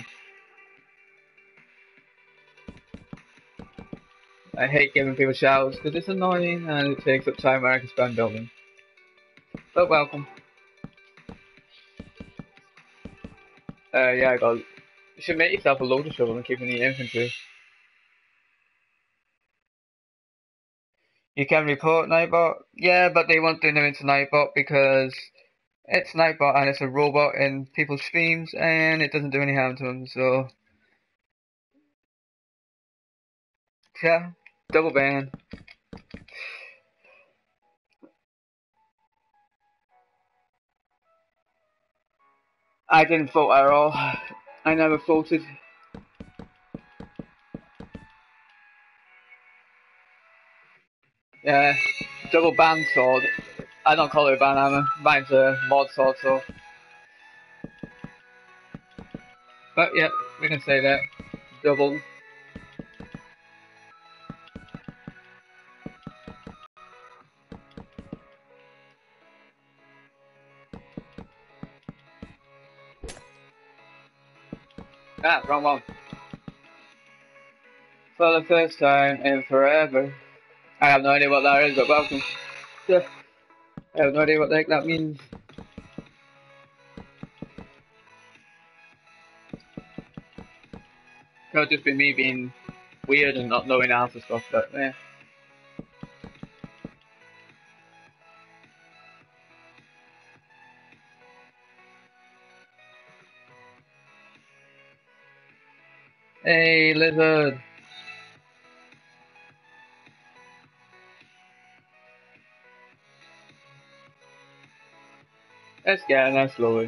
I hate giving people shoutouts because it's annoying and it takes up time where I can spend building. But welcome. Yeah, I got. You should make yourself a loader shovel and keep in the infantry. You can report Nightbot. Yeah, but they won't turn them into Nightbot because it's Nightbot and it's a robot in people's streams and it doesn't do any harm to them. So yeah, double ban. I didn't vote at all. I never voted. Yeah, double ban sword. I don't call it a ban hammer. Mine's a mod sword, so. But yeah, we can say that. Double. Ah, wrong one. For the first time in forever. I have no idea what that is, but welcome. Yeah, I have no idea what the heck that means. Could just be me being weird and not knowing half the stuff, but yeah. Hey, lizard. Let's get in there slowly.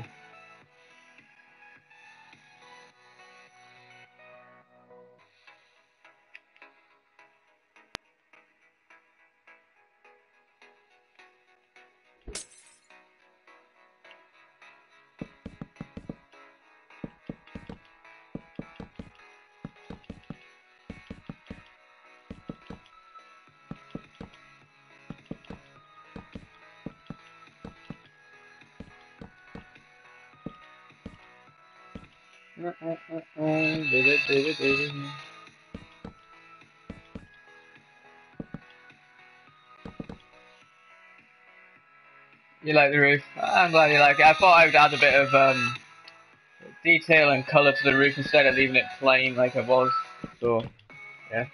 You like the roof? I'm glad you like it. I thought I would add a bit of detail and colour to the roof instead of leaving it plain like it was. So, yeah.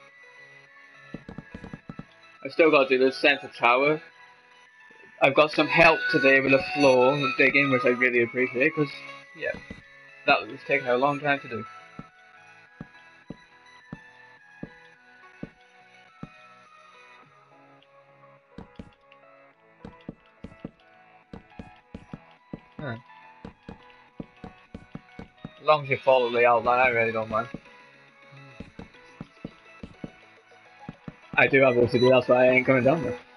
I've still got to do the centre tower. I've got some help today with the floor digging, which I really appreciate because, yeah, that was taking a long time to do. Huh. As long as you follow the outline, I really don't mind. I do have OCD, that's why I ain't coming down there.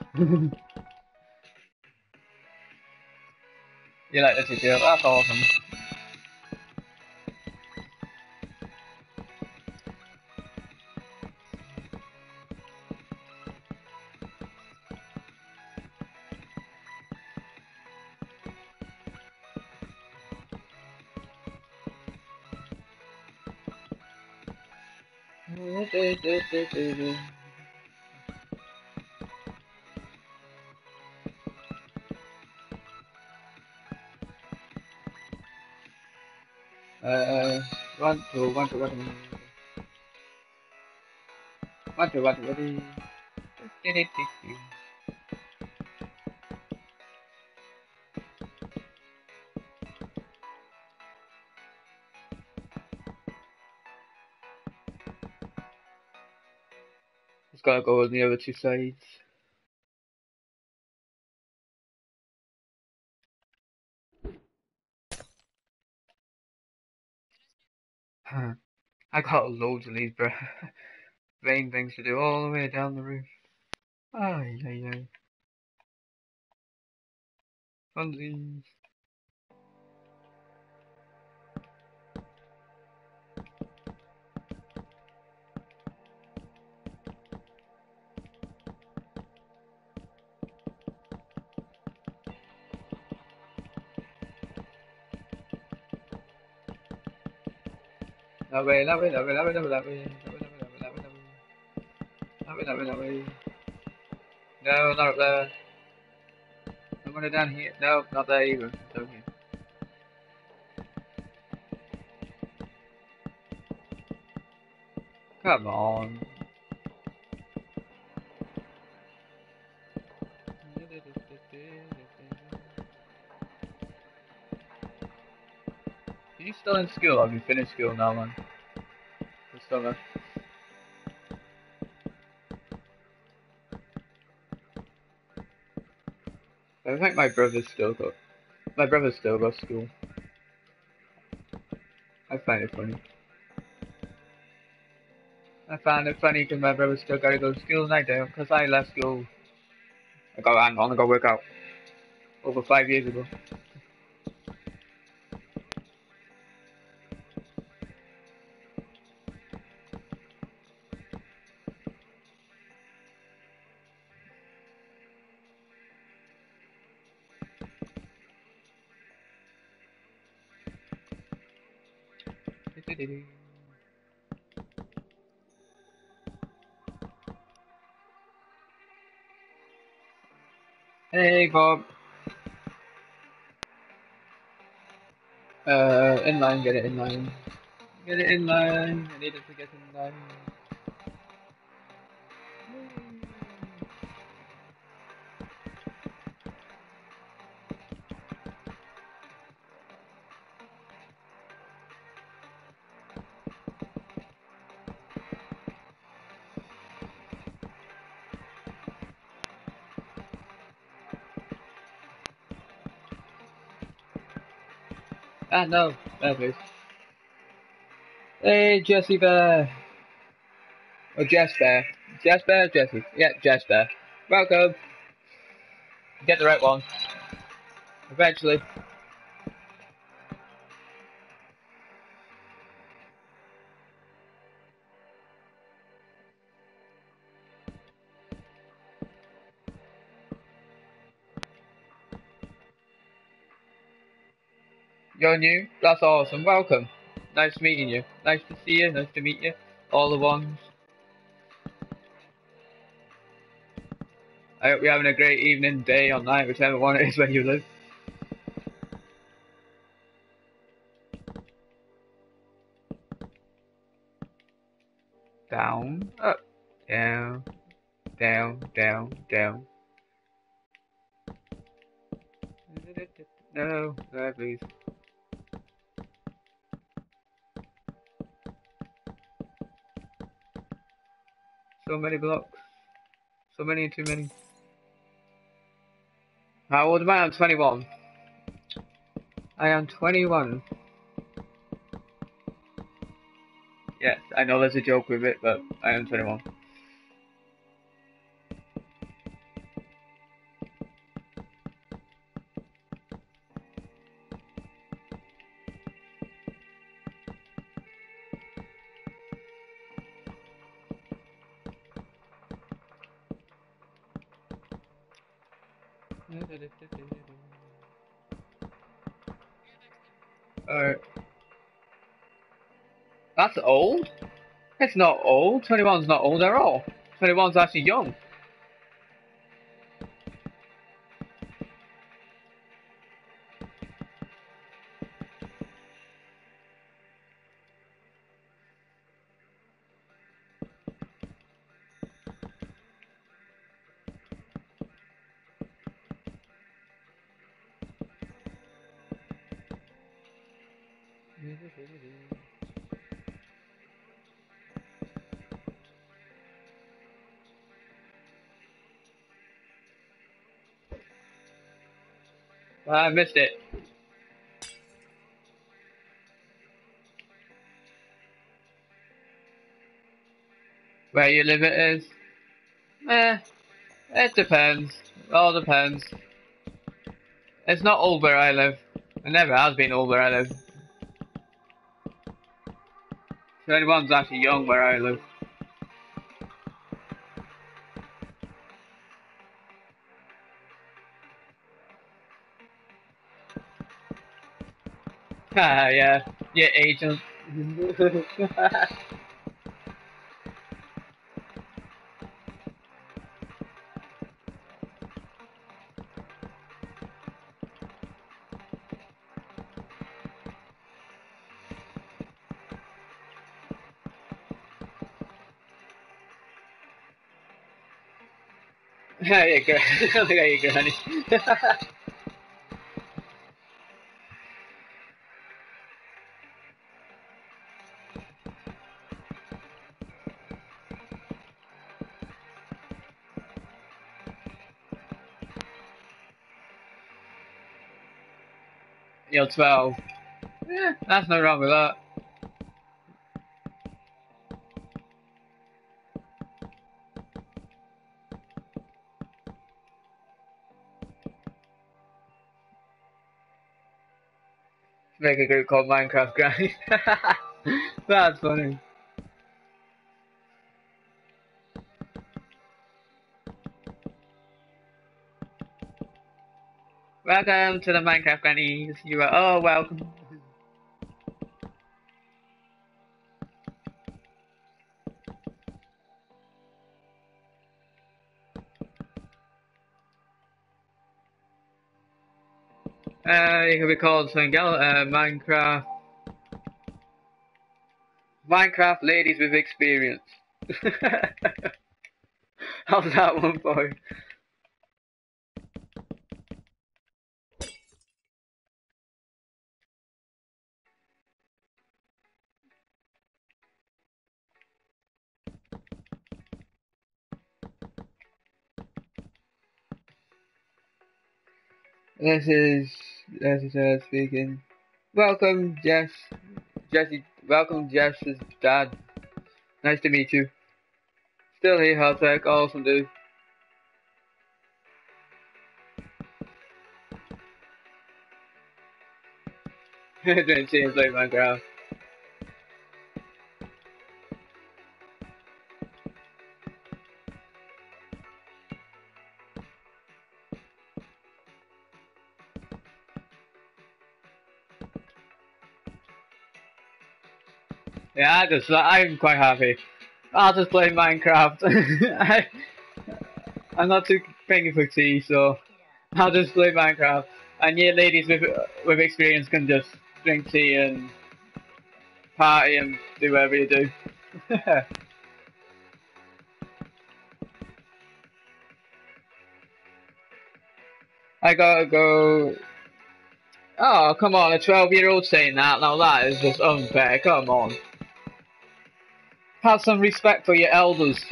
You like the tutorial? That's awesome. One, two, one, two, one, two. One, two, one, two, one, two. Just gotta go on the other two sides. I got loads of these brain things to do all the way down the roof. Ay, ay, ay. Funsies. Lovely, lovely, lovely, lovely, lovely, lovely, lovely, lovely, lovely, lovely, lovely. No, not up there. I'm going down here. No, not there either. It's over here. Come on. Are you still in school? Have you finished school now, man? You're still there? I think my brother's still got. My brother's still got school. I find it funny. I find it funny because my brother still gotta go to school and I don't, because I left school. I got hang on, I got work out over 5 years ago. Hey Bob. Inline, get it inline. Get it inline. I needed to get inline. Ah no, there please. Hey Jesse Bear. Or Jess Bear. Jess Bear, Jesse. Yeah, Jess Bear. Welcome. Get the right one. Eventually. You're new? That's awesome. Welcome. Nice meeting you. Nice to see you. Nice to meet you. All the ones. I hope you're having a great evening, day, or night, whichever one it is where you live. Down, up, down, down, down, down. No, there please. So many blocks. So many and too many. How old am I? I'm 21. I am 21. Yes, I know there's a joke with it, but I am 21. Alright. That's old? It's not old. 21's not old at all. 21's actually young. I missed it. Where you live it is? It depends. All depends. It's not old where I live. It never has been old where I live. 21's actually young where I live. Ah, yeah. Yeah, agent. There you go. Look at you, Granny. You're 12. Yeah, that's no wrong with that. Make a group called Minecraft Granny. That's funny. Welcome to the Minecraft Grannies. You are all welcome. You can be called something else. Minecraft ladies with experience. How's that one for you? This is her speaking. Welcome, Jess. Jesse, welcome, Jess's dad. Nice to meet you. Still here, Helltech. Awesome, dude. Didn't see him play Minecraft. Yeah, I'm quite happy. I'll just play Minecraft. I'm not too thinking for tea, so I'll just play Minecraft. And you ladies with experience can just drink tea and party and do whatever you do. I gotta go. Oh, come on, a 12-year-old saying that. Now that is just unfair. Come on. Have some respect for your elders.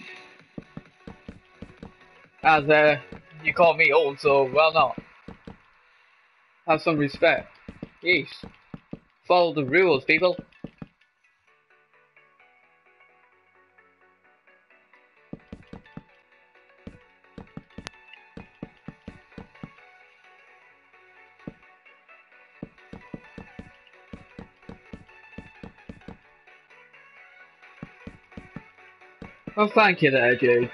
As you call me old, so well not. Have some respect. Yeesh. Follow the rules, people. Well, thank you there, Jay.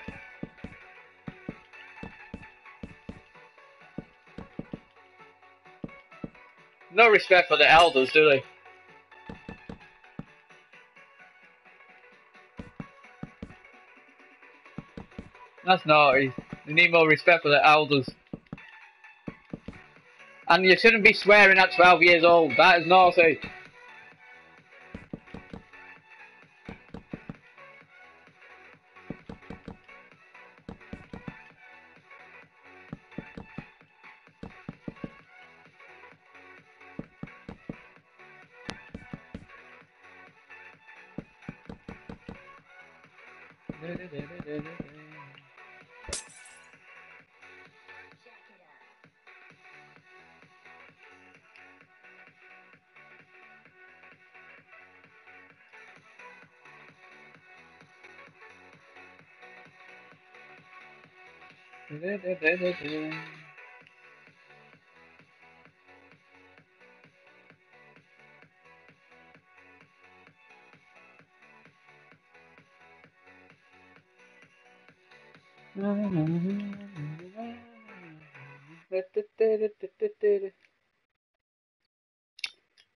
No respect for the elders, do they? That's naughty. You need more respect for the elders. And you shouldn't be swearing at 12 years old. That is naughty.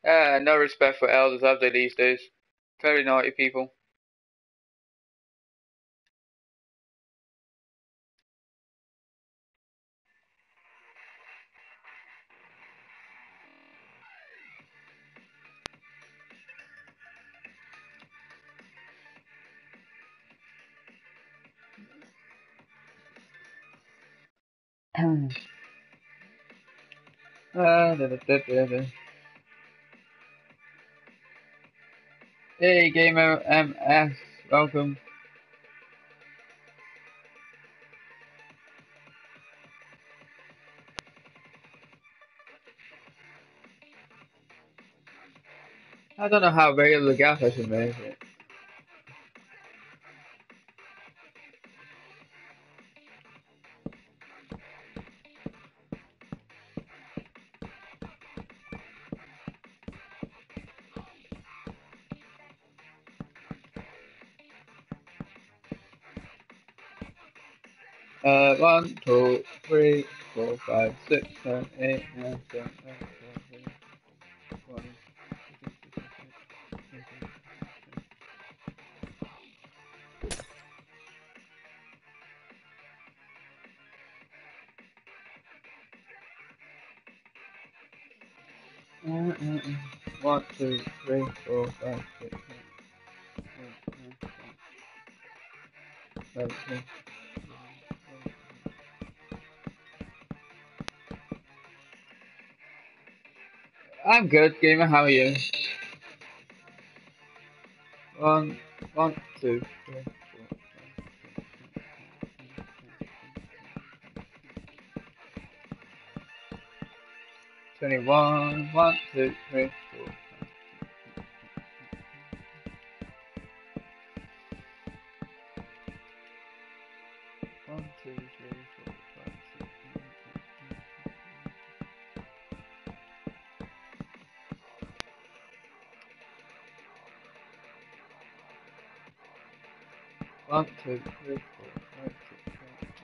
No respect for elders, have they, these days? Very naughty people. Hey, Gamer MS, welcome. I don't know how big of the gap I should make it. One, two, three, four, five, six, seven, eight, nine, 10, 11, 12, 13, 14, 1, 2, 3, 4, 5, 6, 7, 8, 9, 10, 11, I'm good, Gamer, how are you? One, 2, 3, 4, 21, 1, 2, 3, 4, 1, 2, 3, 4, 5, 6, 1, 2, 3, 4, 5, 6,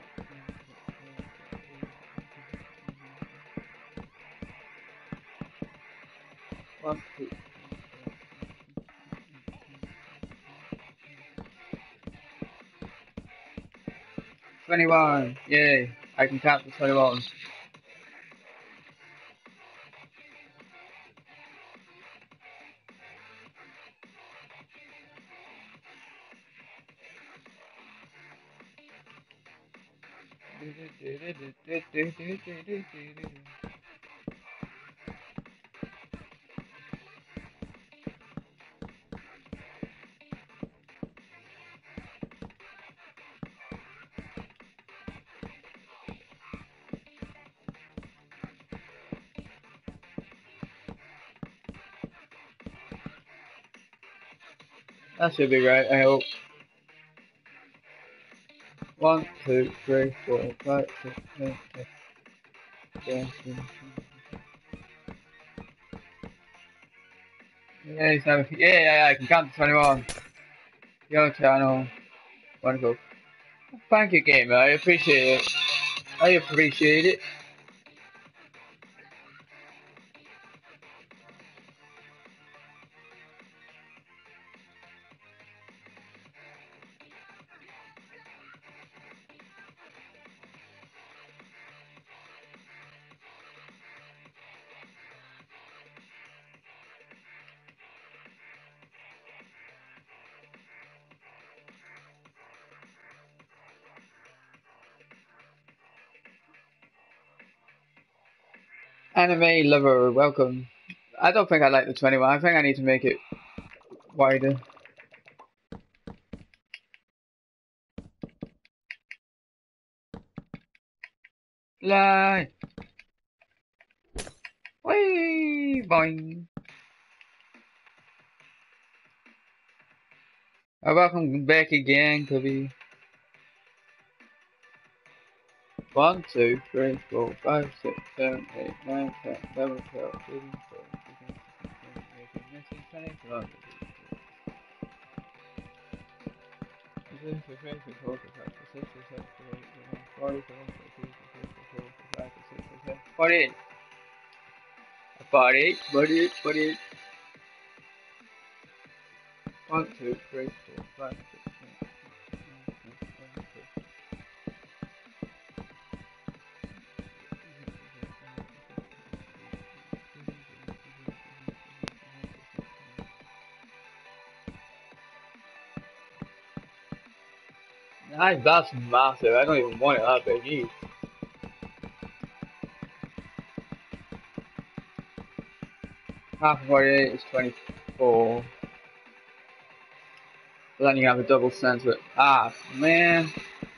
1, 2, 21, yay, I can count to 21. That should be right, I hope. 1, 2, 3, 4, 5, 6, 7, 8, 9, 10. Yay, yeah, I can count to 21. Your channel. Wonderful. Thank you, Gamer, I appreciate it. I appreciate it. Anime lover, welcome. I don't think I like the 21. I think I need to make it wider. Lie. Whee! Boing. Welcome back again, Cubby. 1, 2, 3, 4, 5, 6, 7, 8, 9, 10, 11, 12, 13, 14, 15, 16, 17, 18, 19, 20, 21, 22, 23, 24, 25, 26, 27, 28, 48, 48, 48, 48. 1, 2, 3, 4, 5, 6, 7, 8, 9, that's massive. I don't even want it that big. Jeez. Half of 48 is 24. But then you have a double sense of it. Ah, man.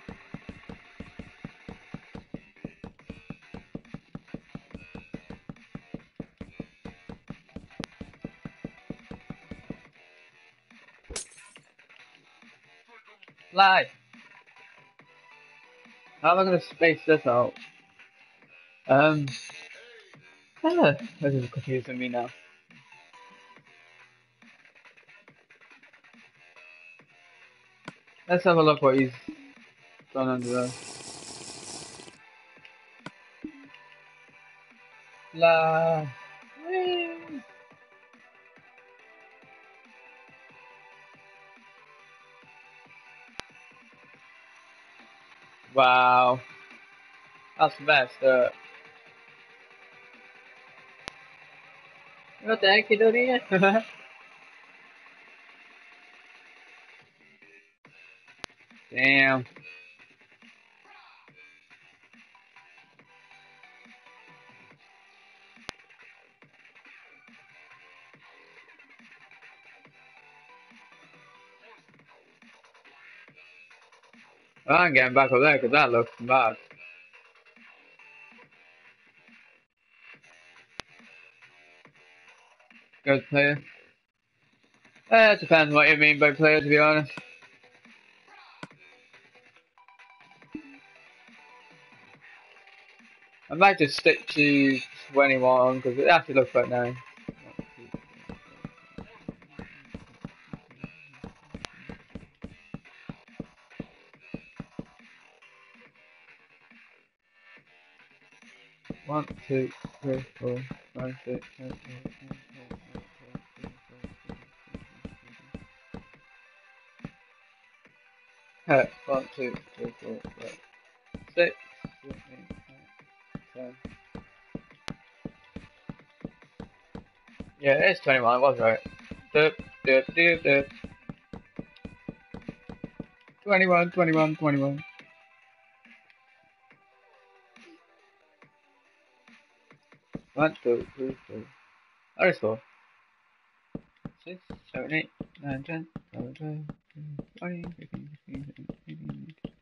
Lie. How am I gonna space this out? This is confusing me now. Let's have a look what he's done under there. La. Whee. Wow. That's messed up. What the heck you doing here? Damn. I'm getting back up there because that looks bad. Good player. It depends what you mean by player, to be honest. I might just stick to 21 because it actually looks quite nice. 1, 2, 3, 4, 5, 6, 7, 8, 9, 10, 1, 2, 3, 4, 5, 6, 7, 8, 9, 10. Yeah, it's 21, it was right. Dup, dup, dup, dup. 21, 21, 21. 1, 2, 3, 4. That is 4. 6, 7, 8, 9, 10, 11, 12, 13, 14, 15, 16, 17, 18,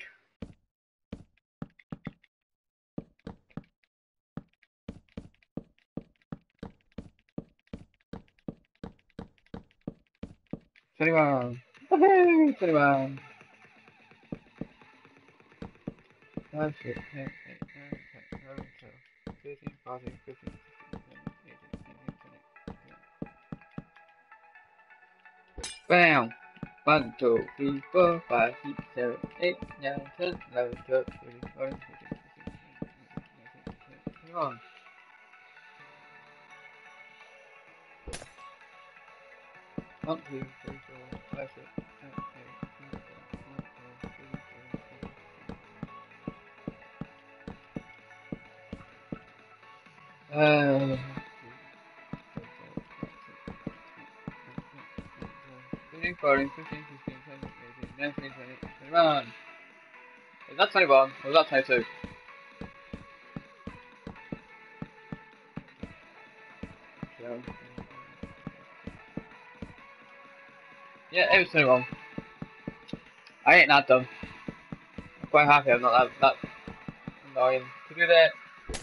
21. Woohoo! 21. 5, 6, 7, 8, 9, 10, 11, 12, 13, 14, 15, 16, 17, 18, 19, 20. Bam! 1, 2, 3, 4, 5, 6, 7, 8, 9, 10, 11, 12, 13, 14, 15, 16, 17, 18, 21. 1, 2, 3, 4, 5, 6, 7, 8, 9, 10, 11, 12, 13, 14, 15, 16, 17, 18, 19, 20, 21. Is that 21 or is that 22? Yeah, it was 21. I ain't that dumb. I'm quite happy I'm not that annoying to do that.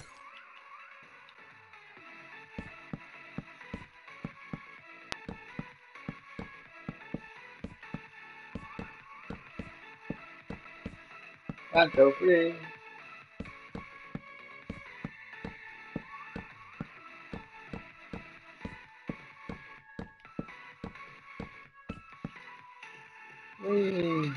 One, two, three. Whee.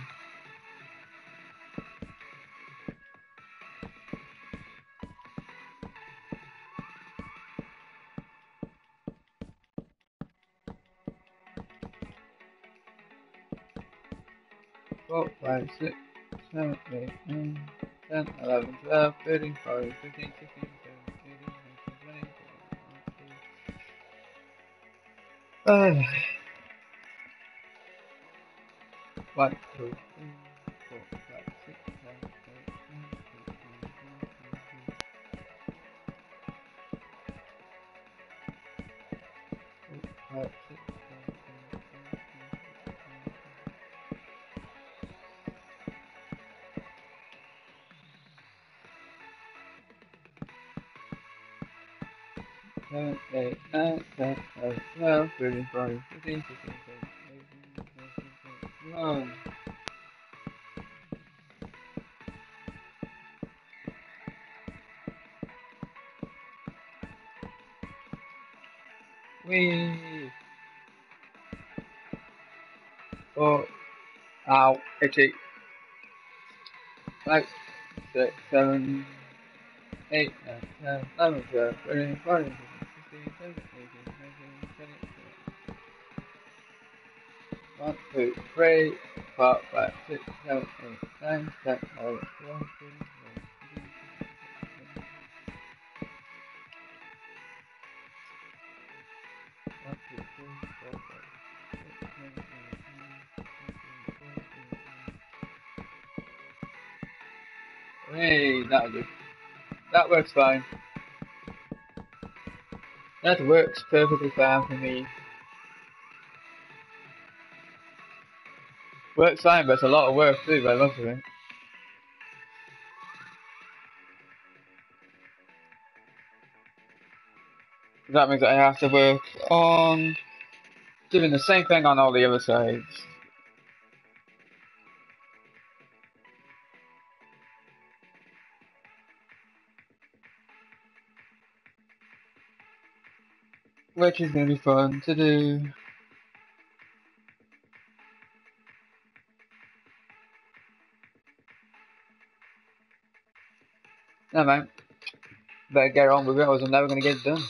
4, 5, 6, 7, 8, 9, 10, 11, 12, 13, 14, 15, 16, 17, 18, 19, 20, 1, 2, 3, 4, 5, 6, 7, 8, 9, 10, 5, 6, 7, 8, 9, 10, 11, 12, 13, 14, 15, 16, 17, 18, 19, 20, 21. Whee! Oh, ow, itchy. 5, 6, 7, 8, 9, 10, 11, 12, 13, 14, 15, 16, 17, 18, 19, 20, 1, 2, 3, 4, 5, 6, 7, 8, 9, 10, 11, 12, 13, 1, 2, 3, 4, 5, 6, 7, 8, 9, 10, 11, 12, 13, 14, 15, 16, 17, 18, 19, 20. Hey, that'll do. That works fine. That works perfectly fine for me. Works fine, but it's a lot of work too by most of it. That means that I have to work on doing the same thing on all the other sides. Which is going to be fun to do. Never mind. Better get on with it, or I'm never going to get it done.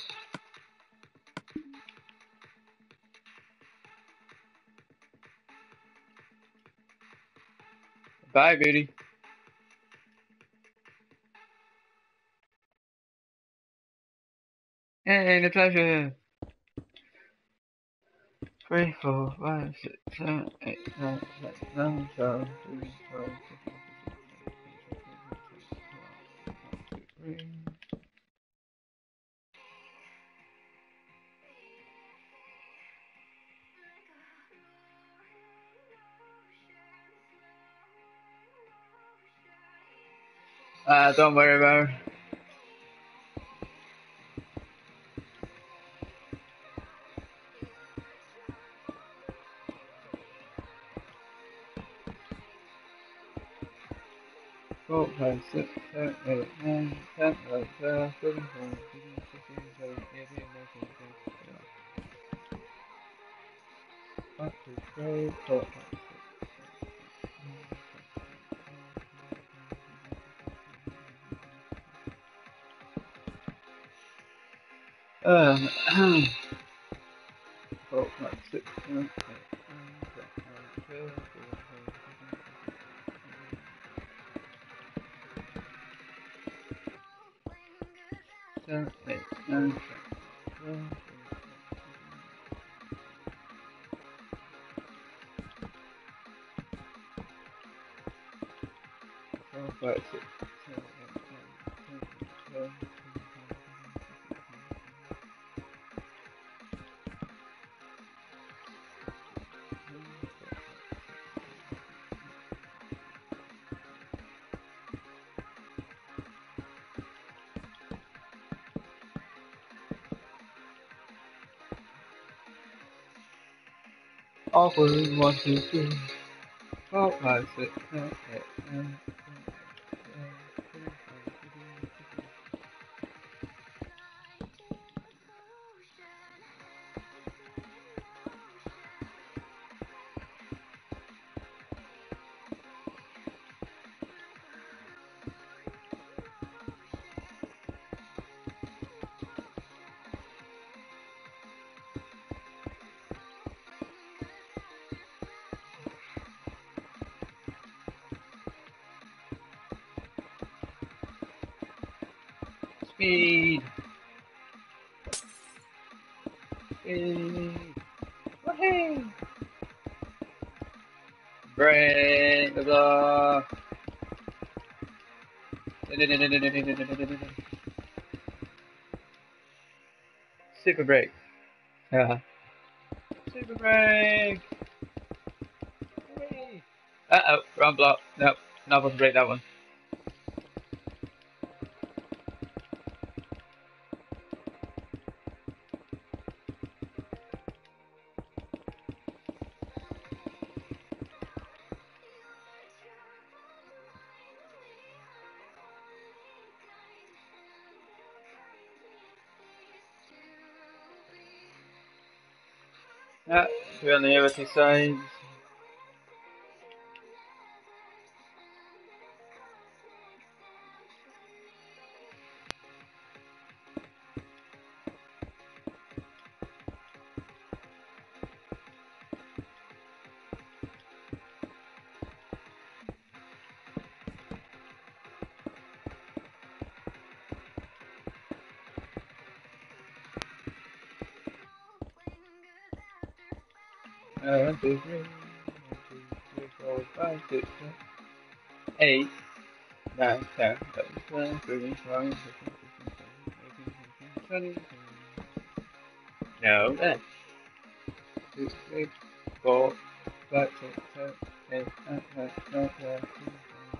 Bye, beauty. Hey, Natasha. 3, 4, 5, 6, 7, 8, 9, 10, 11, 12, 13, 12, 15, 16, 17, 18, 19, 20, 1, 2, 3. Don't worry about it. Four, 5, 6, 7, 8, 9, 10, 11, 12, 13, 14, 15, 16, 17, 18, 19, 20, 1, 2, 3, 4, 5, 6, 4, 5, 6, 7, 8, 9, 10, 11, 12, 7, 8, 9, 10, 12, 4, 5, 6, 7, 8, 9, 10, 12. Awkward, 1, 2, 3, 4, 5, 6, 7, 8, 9, 10, 11, 12, Speed. Speed. Woohoo! Break the block. Super break. Yeah. Super break. Uh oh, wrong block. Nope, not supposed to break that one. Yeah, we're on the other two sides. One, two, three. 1, 2, 3, 4, 5, 6, 7, 8, 9, 10, 11, 12, 13, 14, 15, 16, 17, 18, 19, 20. No, there. 2, 3, 4, 5, 6, 7, 8, 9, 10, 11, 12, 13,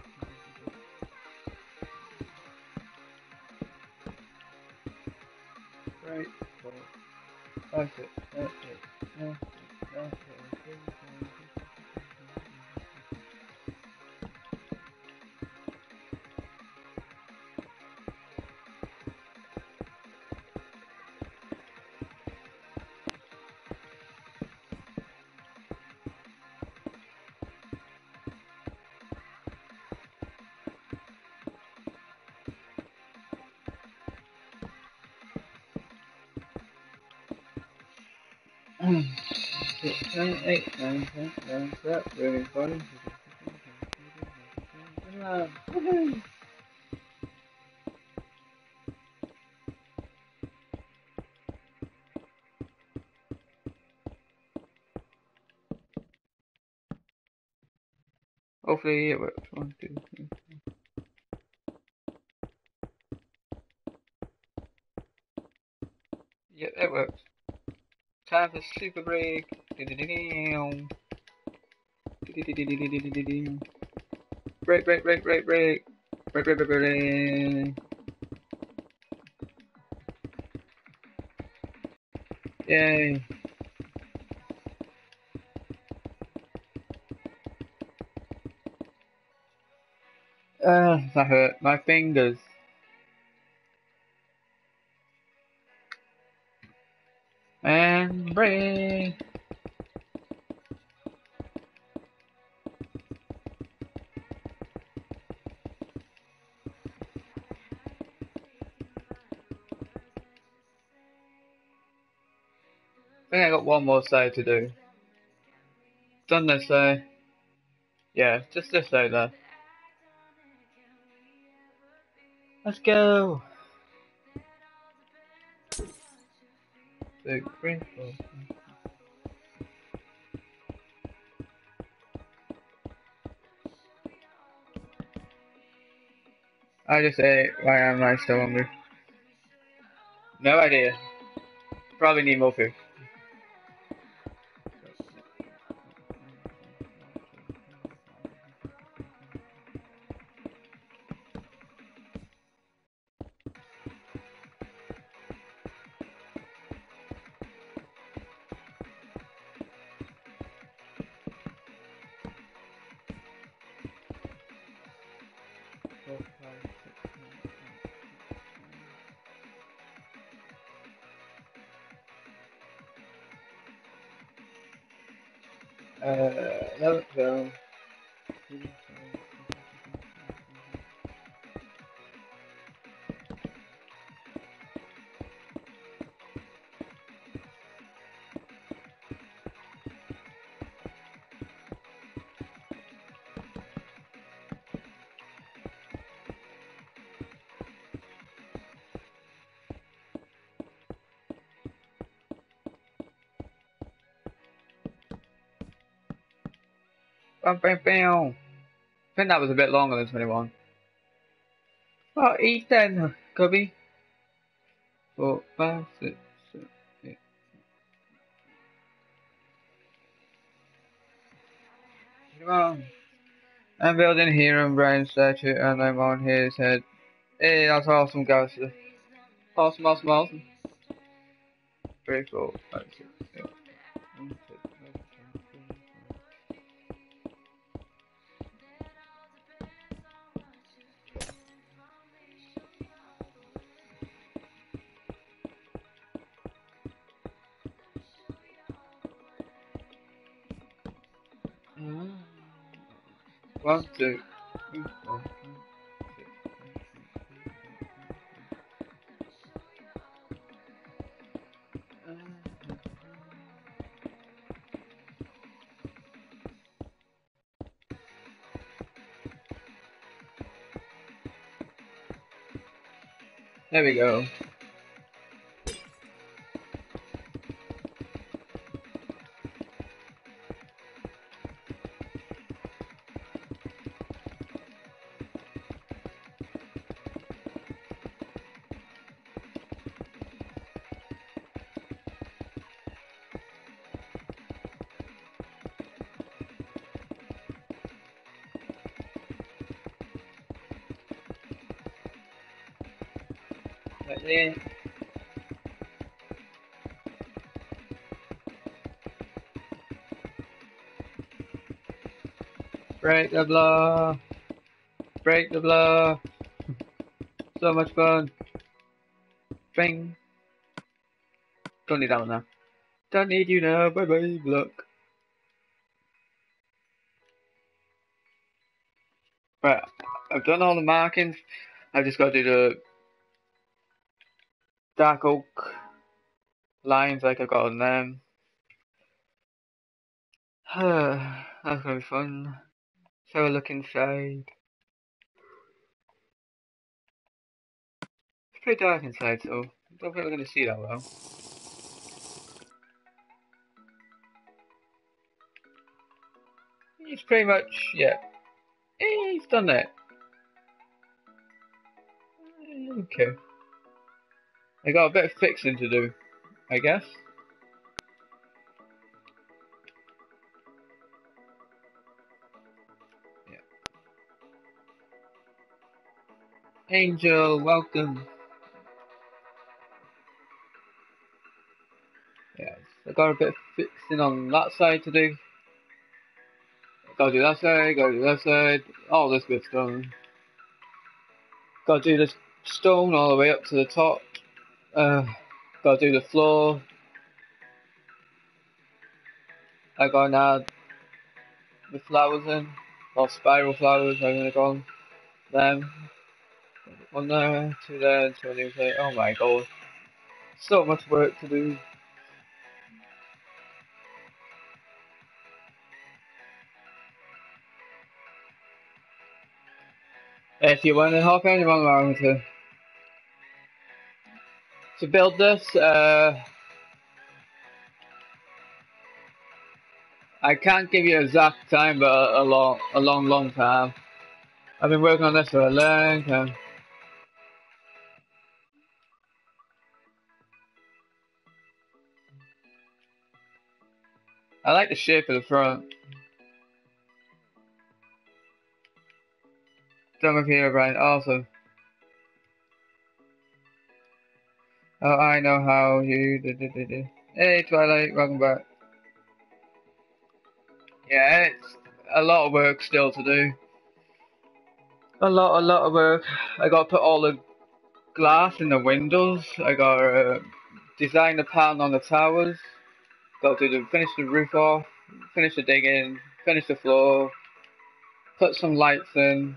14, 4, 5, 6, 7, 8, 9, 10, 11, 12, 13, 14, 7, 8, 9, 10, 11, 12, 13, 14, 15, 16, 17, 18, 19, 20. Hopefully it works. 1, 2, 3. Yep, it works. Time for super break. Break, break, break, break, break. Break, break, break, break. Yay. That hurt. My fingers. And break. I think I got one more side to do. Done this side. Yeah, just this side there. Let's go. 2, 3, 4. I just ate. Why am I so hungry? No idea. Probably need more food. No, no. Bam, bam, bam. I think that was a bit longer than 21. Oh, eat then, Cubby. 4, 5, 6, 7, 8. Come on. I'm building here on Brian's statue and I'm on his head. Hey, that's awesome, guys. Awesome, awesome, awesome. 3, 4, 5, 6, 7, 8, 9, 10, 11, 12. 1, 2, 3, 4, 5, 6, 7, 8. There we go. Right there. Break the blah. Break the blah. So much fun. Bing. Don't need that one now. Don't need you now. Bye bye. Look. Right. I've done all the markings. I've just got to do the dark oak lines like I got on them. That's gonna be fun. Let's have a look inside. It's pretty dark inside, so I don't think we're gonna see that well. It's pretty much, yeah. He's done that. Okay. I got a bit of fixing to do, I guess. Yeah. Angel, welcome. Yes, I got a bit of fixing on that side to do. Gotta do that side, gotta do that side. All this bit's done. Gotta do the stone all the way up to the top. Gotta do the floor. I gotta add the flowers in, or spiral flowers, I'm gonna call them. One there, two there, two on the other side. Oh my god. So much work to do. If you want to hop anyone around to build this, I can't give you an exact time, but a long time. I've been working on this for a long time. I like the shape of the front. Done with here, Brian. Awesome. Oh, I know how you do. Hey, Twilight, welcome back. Yeah, it's a lot of work still to do. A lot of work. I got to put all the glass in the windows. I got to design the pattern on the towers. Got to finish the roof off, finish the digging, finish the floor, put some lights in.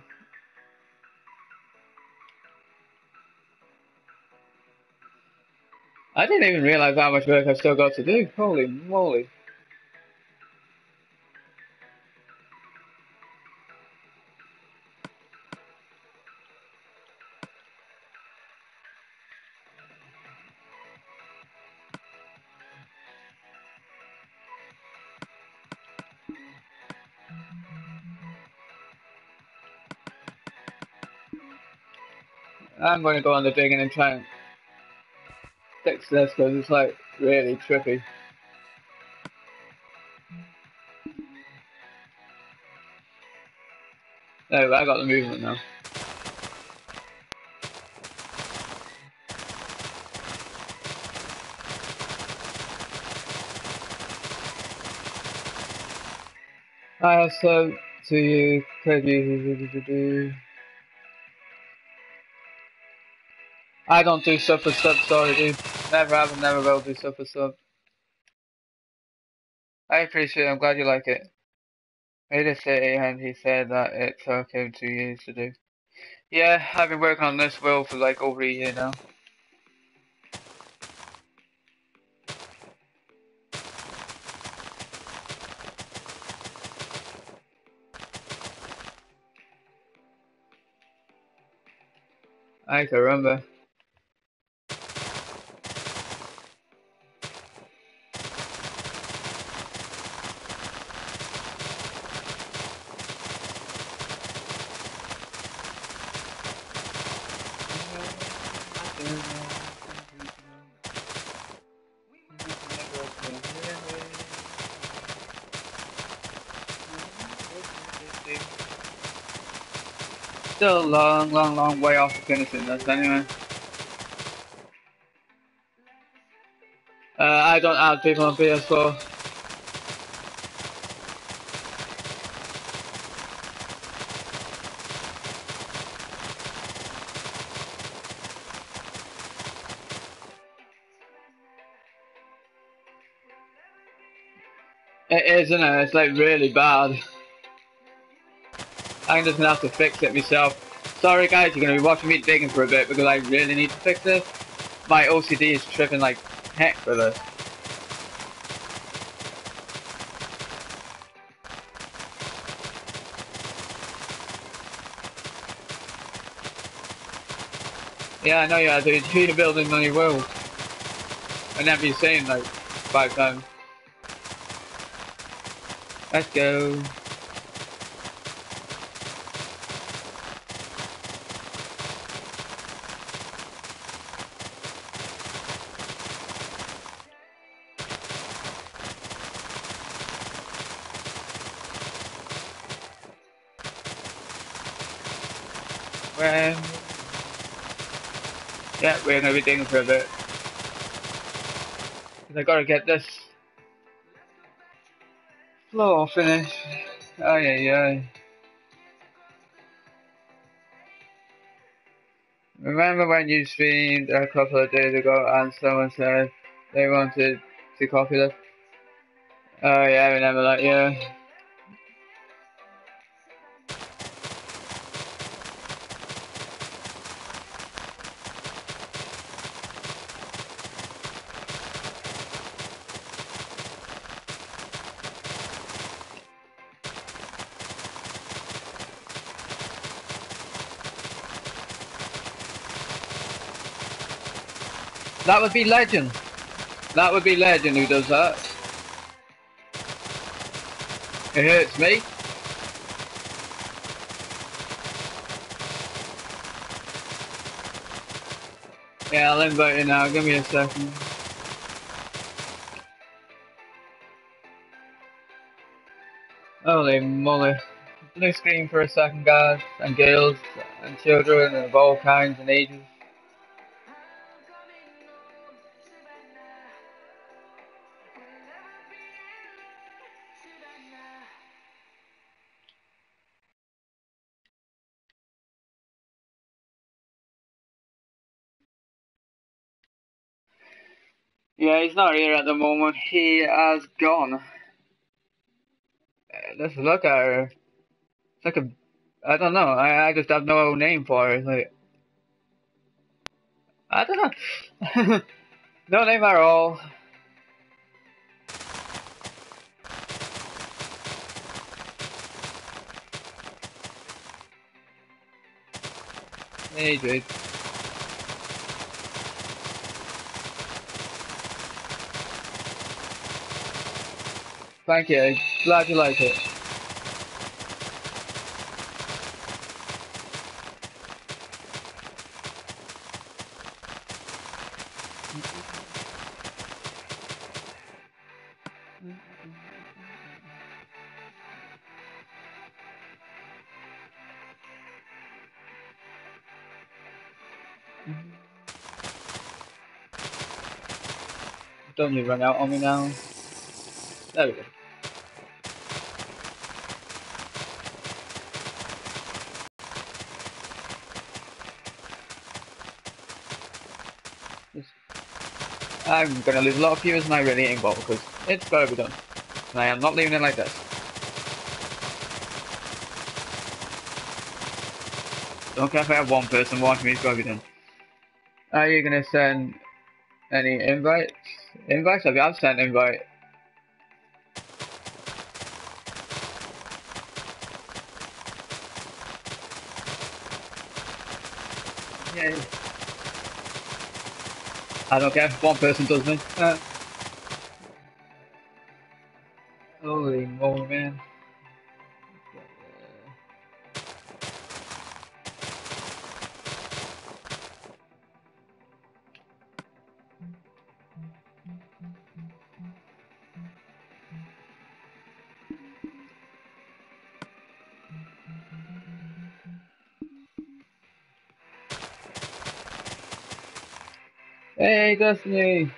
I didn't even realize how much work I still got to do. Holy moly. I'm going to go on the digging and try and fix this because it's like really trippy. There, I got the movement now. I have said to you, could you? I don't do stuff for sub, sorry dude. Never have and never will do stuff for sub. I appreciate it, I'm glad you like it. He did say and he said that it took him 2 years to do. Yeah, I've been working on this will for like over a year now. I can remember. Still a long way off of finishing this anyway. I don't add people on PS4. It is, isn't it? It's like really bad. I'm just gonna have to fix it myself. Sorry guys, you're gonna be watching me digging for a bit because I really need to fix this. My OCD is tripping like heck for this. Yeah, I know you have to do the building on your world. And then be saying like 5 times. Let's go. Well, yeah, we're gonna be digging for a bit. I gotta get this floor finished. Oh yeah. Remember when you streamed a couple of days ago and someone said they wanted to copy this? Oh yeah, I remember that, yeah. That would be Legend. That would be Legend who does that. It hurts me. Yeah, I'll invite you now. Give me a second. Holy moly. Blue screen for a second, guys, and girls, and children of all kinds and ages. Yeah, he's not here at the moment. He has gone. Let's look at her. It's like a, I don't know. I just have no name for her. Like, I don't know. No name at all. Hey, dude. Thank you. Glad you like it. Don't you run out on me now. There we go. I'm gonna lose a lot of viewers and I really ain't bothered because it's gotta be done. And I am not leaving it like this. Don't care if I have one person watching me, it's gotta be done. Are you gonna send any invites? Invites? I've sent invite. Yay. I don't care if one person does me. Holy moly, man. Hey, Destiny!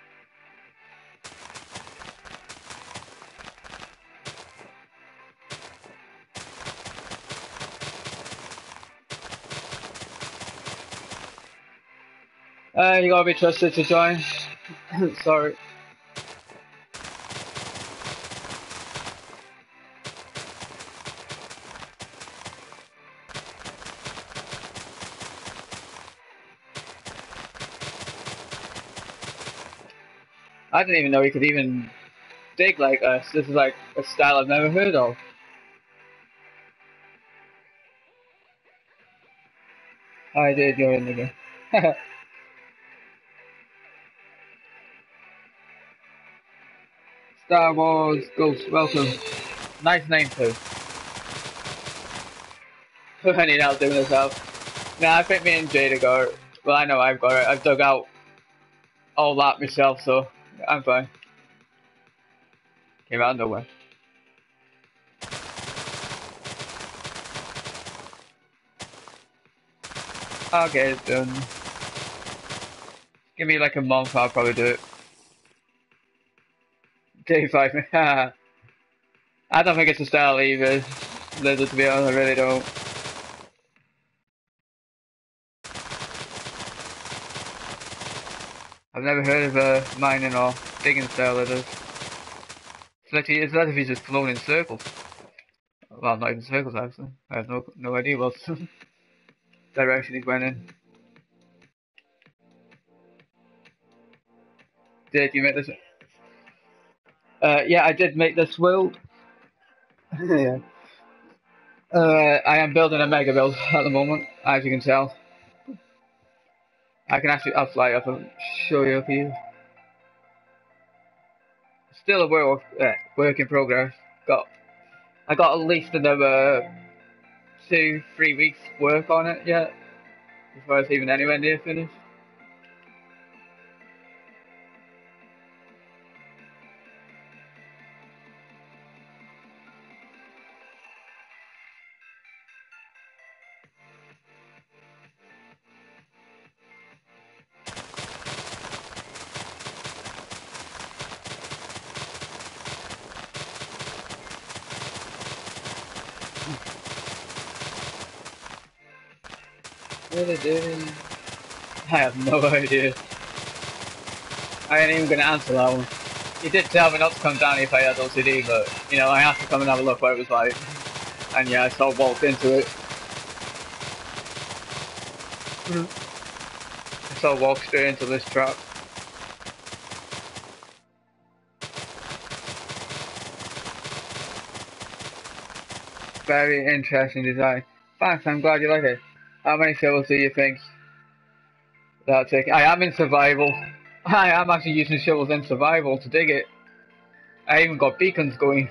You gotta be trusted to join. Sorry. I didn't even know you could even dig like us. This is like a style I've never heard of. I did join the game. Star Wars Ghost, welcome. Nice name too. I need help doing this out. Nah, I think me and Jada got it. Well, I know I've got it. I've dug out all that myself, so I'm fine. Came out of nowhere. I'll get it done. Give me like a month, I'll probably do it. Day 5 minutes. I don't think it's a style either. Lizard, to be honest, I really don't. I've never heard of mining or digging style lizards. It's as if he's just flown in circles. Well, not even circles actually. I have no idea what direction he's went in. Did you make this? Yeah, I did make this world. Yeah. I am building a mega build at the moment, as you can tell. I'll fly up and show you a few. Still a work in progress. I got at least another 2-3 weeks work on it yet before it's even anywhere near finished. What are they doing? I have no idea. I ain't even gonna answer that one. He did tell me not to come down if I had OCD, but you know, I have to come and have a look what it was like. And yeah, I sort of walked into it. I sort of walked straight into this trap. Very interesting design. Thanks, I'm glad you like it. How many shovels do you think that'll take? I am in survival. I am actually using shovels in survival to dig it. I even got beacons going.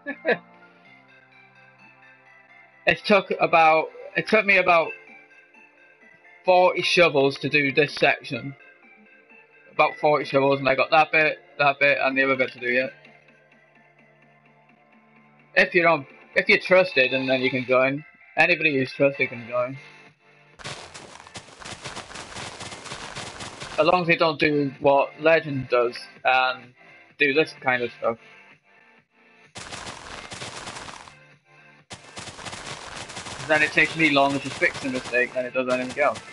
It took me about 40 shovels to do this section about 40 shovels, and I got that bit, and the other bit to do yet. If you're trusted, and then you can join. Anybody who's trusted can join. As long as they don't do what Legend does and do this kind of stuff. Then it takes me longer to fix the mistake than it does anything else.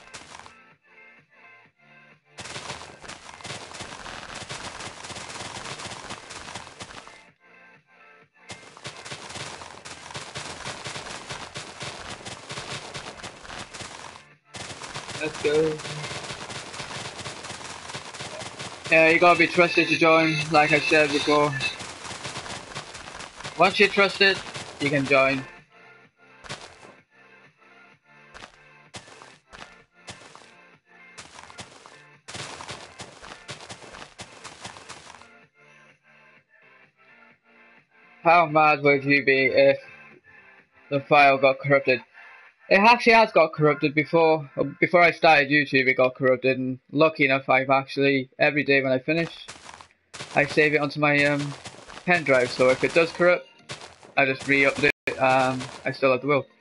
Let's go. Yeah, you gotta be trusted to join, like I said before. Once you're trusted, you can join. How mad would you be if the file got corrupted? It actually has got corrupted before. Before I started YouTube, it got corrupted, and lucky enough, I've actually every day when I finish, I save it onto my pen drive. So if it does corrupt, I just re-update it. I still have the will.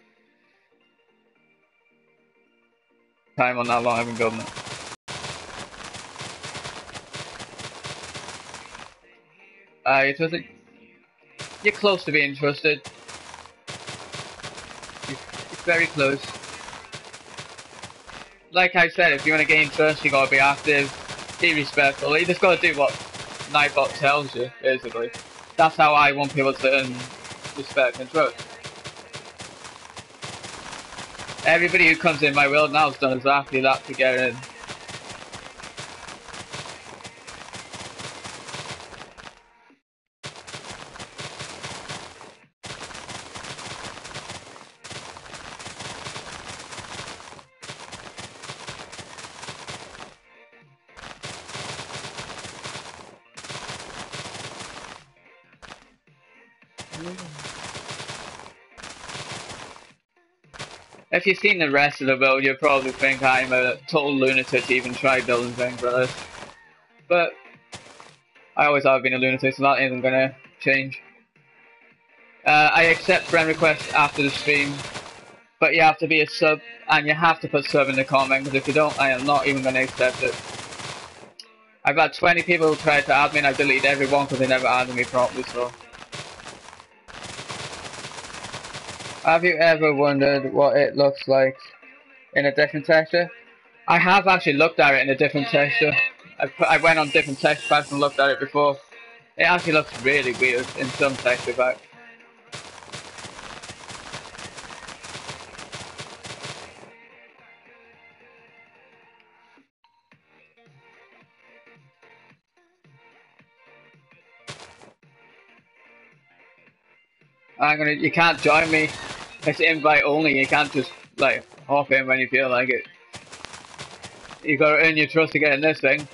Time on how long I've been building it. You're trusted. You're close to being trusted. You're very close. Like I said, if you want to gain trust, you gotta be active, be respectful. You just gotta do what Nightbot tells you, basically. That's how I want people to earn respect and trust. Everybody who comes in my world now has done exactly that to get in. If you've seen the rest of the build, you'll probably think I'm a total lunatic to even try building things like this. But I always have been a lunatic, so that isn't gonna change. I accept friend requests after the stream, but you have to be a sub, and you have to put sub in the comment, because if you don't, I am not even gonna accept it. I've had 20 people try to add me, and I've deleted everyone because they never added me properly, so. Have you ever wondered what it looks like in a different texture? I have actually looked at it in a different texture. I went on different texture packs and looked at it before. It actually looks really weird in some texture packs. You can't join me. It's invite only. You can't just like hop in when you feel like it. You gotta earn your trust to get in this thing.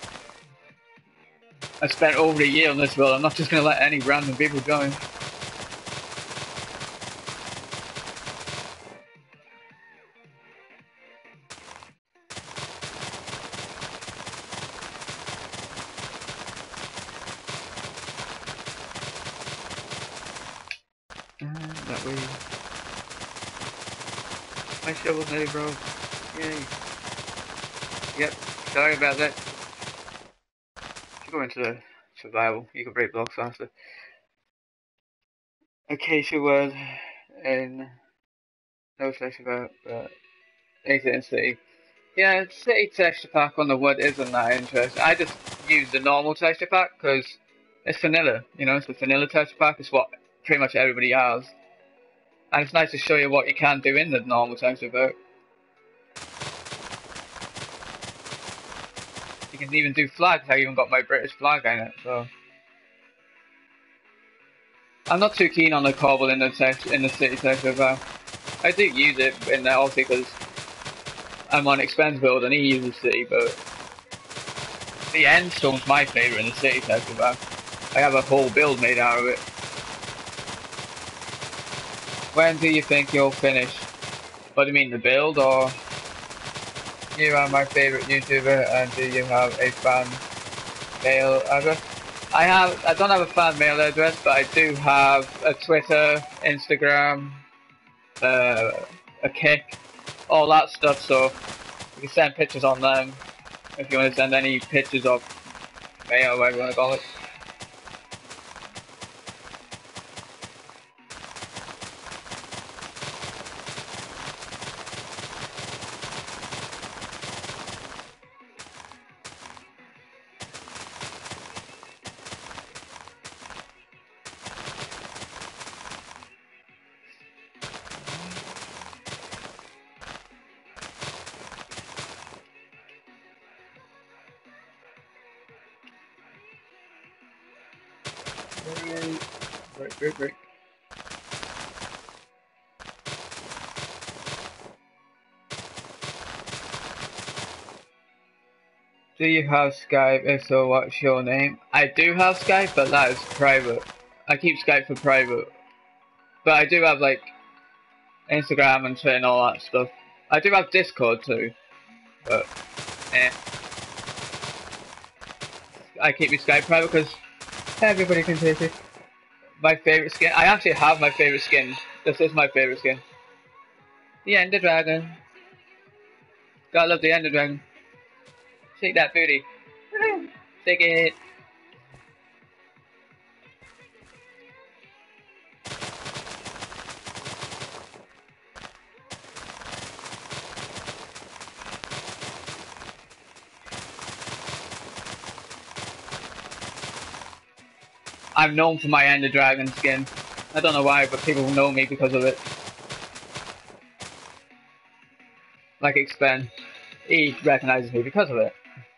I spent over a year on this build. I'm not just gonna let any random people join. That way. My shovel's nearly broke. Yay. Yep, sorry about that. If you go into the survival, you can break blocks faster. Acacia word in no section about exit in city. Yeah, city texture pack on the wood isn't that interesting. I just use the normal texture pack because it's vanilla, you know, it's the vanilla texture pack. It's what pretty much everybody has. And it's nice to show you what you can do in the normal texture pack. You can even do flags. I even got my British flag in it, so. I'm not too keen on the cobble in the city texture pack. I do use it in there obviously because I'm on expense build and he uses city, but the end stone's my favourite in the city texture pack. I have a whole build made out of it. When do you think you'll finish? What do you mean, the build or? You are my favorite YouTuber, and do you have a fan mail address? I don't have a fan mail address, but I do have a Twitter, Instagram, a Kick, all that stuff, so you can send pictures on them if you want to send any pictures of mail, whatever you want to call it. Break. Do you have Skype? If so, what's your name? I do have Skype, but that is private. I keep Skype for private. But I do have like Instagram and Twitter and all that stuff. I do have Discord too, but I keep my Skype private because everybody can take it. My favorite skin. I actually have my favorite skin. This is my favorite skin. The Ender Dragon. Gotta love the Ender Dragon. Shake that booty. Shake it. I'm known for my Ender Dragon skin. I don't know why, but people know me because of it. Like Expen. He recognizes me because of it.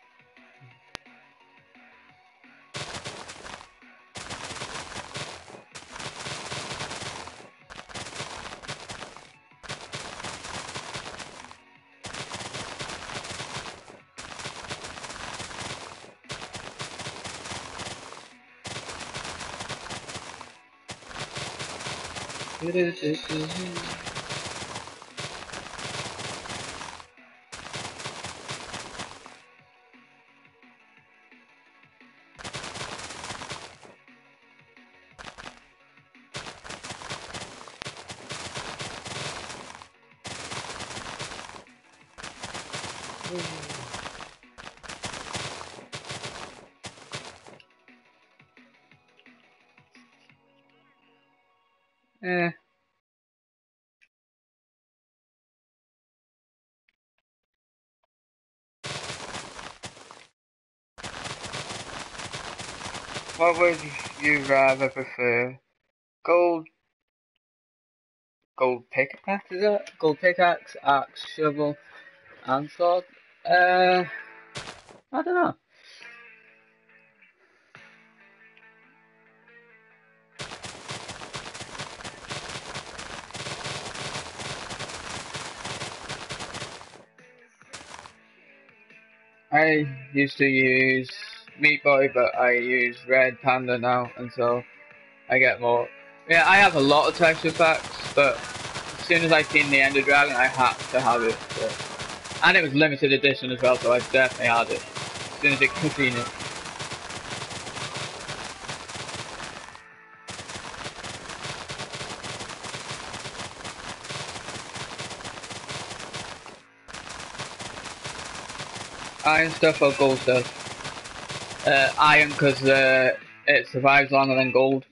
What would you rather prefer? Gold pickaxe, is it? Gold pickaxe, axe, shovel, and sword? I don't know. I used to use Meat Boy, but I use Red Panda now, and so I get more. Yeah, I have a lot of texture packs, but as soon as I seen the Ender Dragon, I had to have it. So. And it was limited edition as well, so I definitely had it as soon as it could seen it. Iron stuff or gold stuff? Iron because it survives longer than gold.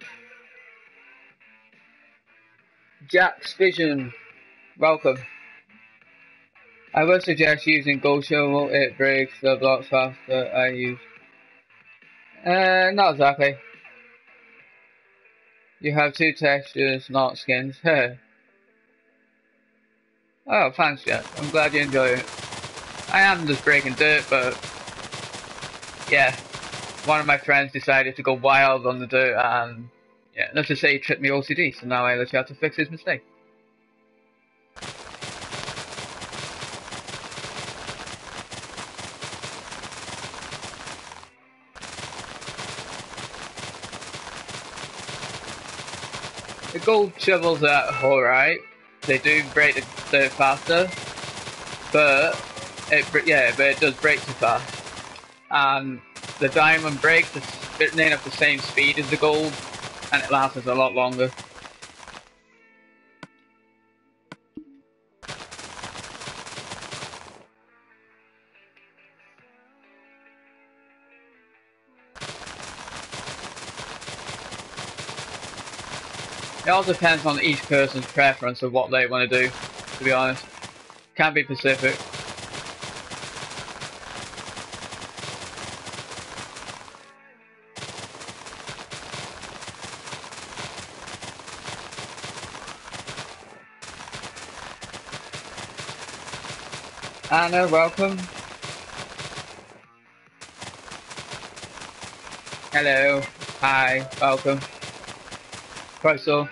Jack's Vision, welcome. I would suggest using gold shovel, it breaks the blocks faster. I use. Not exactly. You have two textures, not skins. Oh, thanks, Jeff. I'm glad you enjoy it. I am just breaking dirt, but yeah, one of my friends decided to go wild on the dirt, and yeah, let's just say he tripped me OCD, so now I literally have to fix his mistake. The gold shovels are alright. They do break the dirt faster, but Yeah, but it does break too fast. And the diamond breaks it's near enough the same speed as the gold, and it lasts a lot longer. It all depends on each person's preference of what they want to do, to be honest. Can't be specific. Anna, welcome. Hello. Hi. Welcome. Quite so.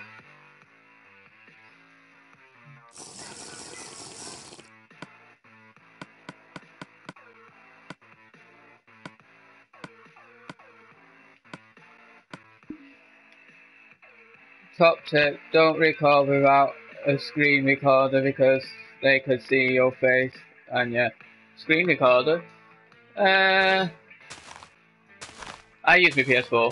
Top tip, don't record without a screen recorder because they could see your face. And yeah, screen recorder. I use my PS4.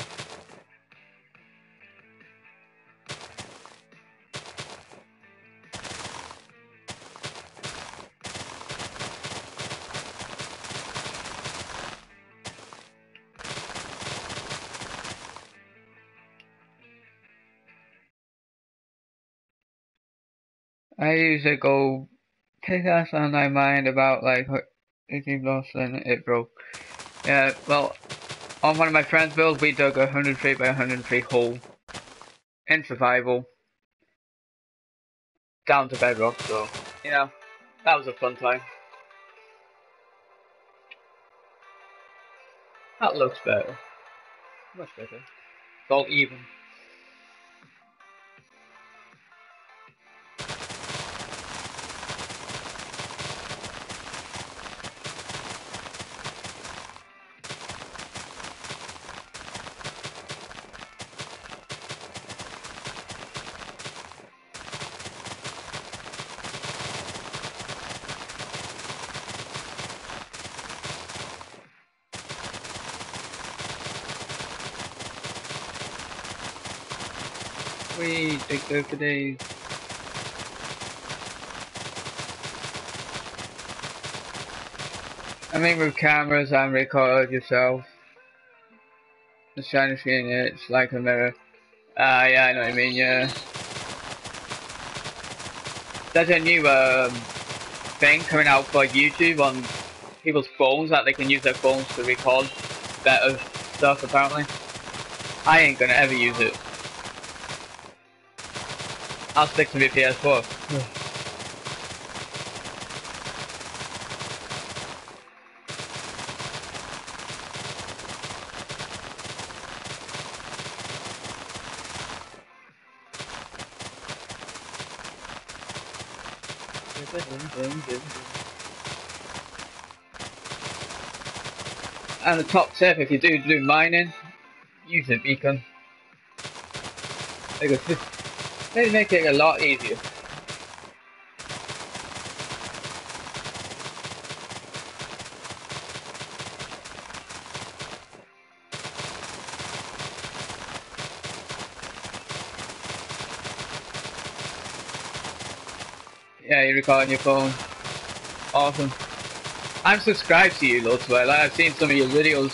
I usually go pickaxe and I mind about like 18 blocks and it broke. Yeah, well, on one of my friend's builds we dug a 103 by 103 hole in survival down to bedrock, so you know, that was a fun time. That looks better. Much better. It's all even. We dig go for days. I mean with cameras and record yourself. The shiny screen, it's like a mirror. Yeah, I know what you mean, yeah. There's a new thing coming out for YouTube on people's phones that they can use their phones to record better stuff apparently. I ain't gonna ever use it. I'll stick to my PS4. And the top tip, if you do mining, use a beacon. They make it a lot easier. Yeah, you record on your phone. Awesome. I'm subscribed to you, loads well. I've seen some of your videos.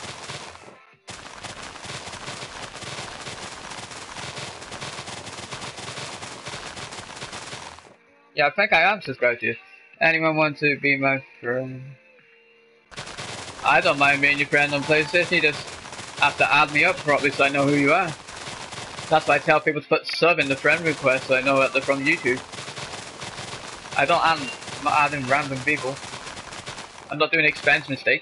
Yeah, I think I am subscribed to you. Anyone want to be my friend? I don't mind being your friend on PlayStation. You just have to add me up properly so I know who you are. That's why I tell people to put sub in the friend request so I know that they're from YouTube. I'm not adding random people. I'm not doing an expense mistake.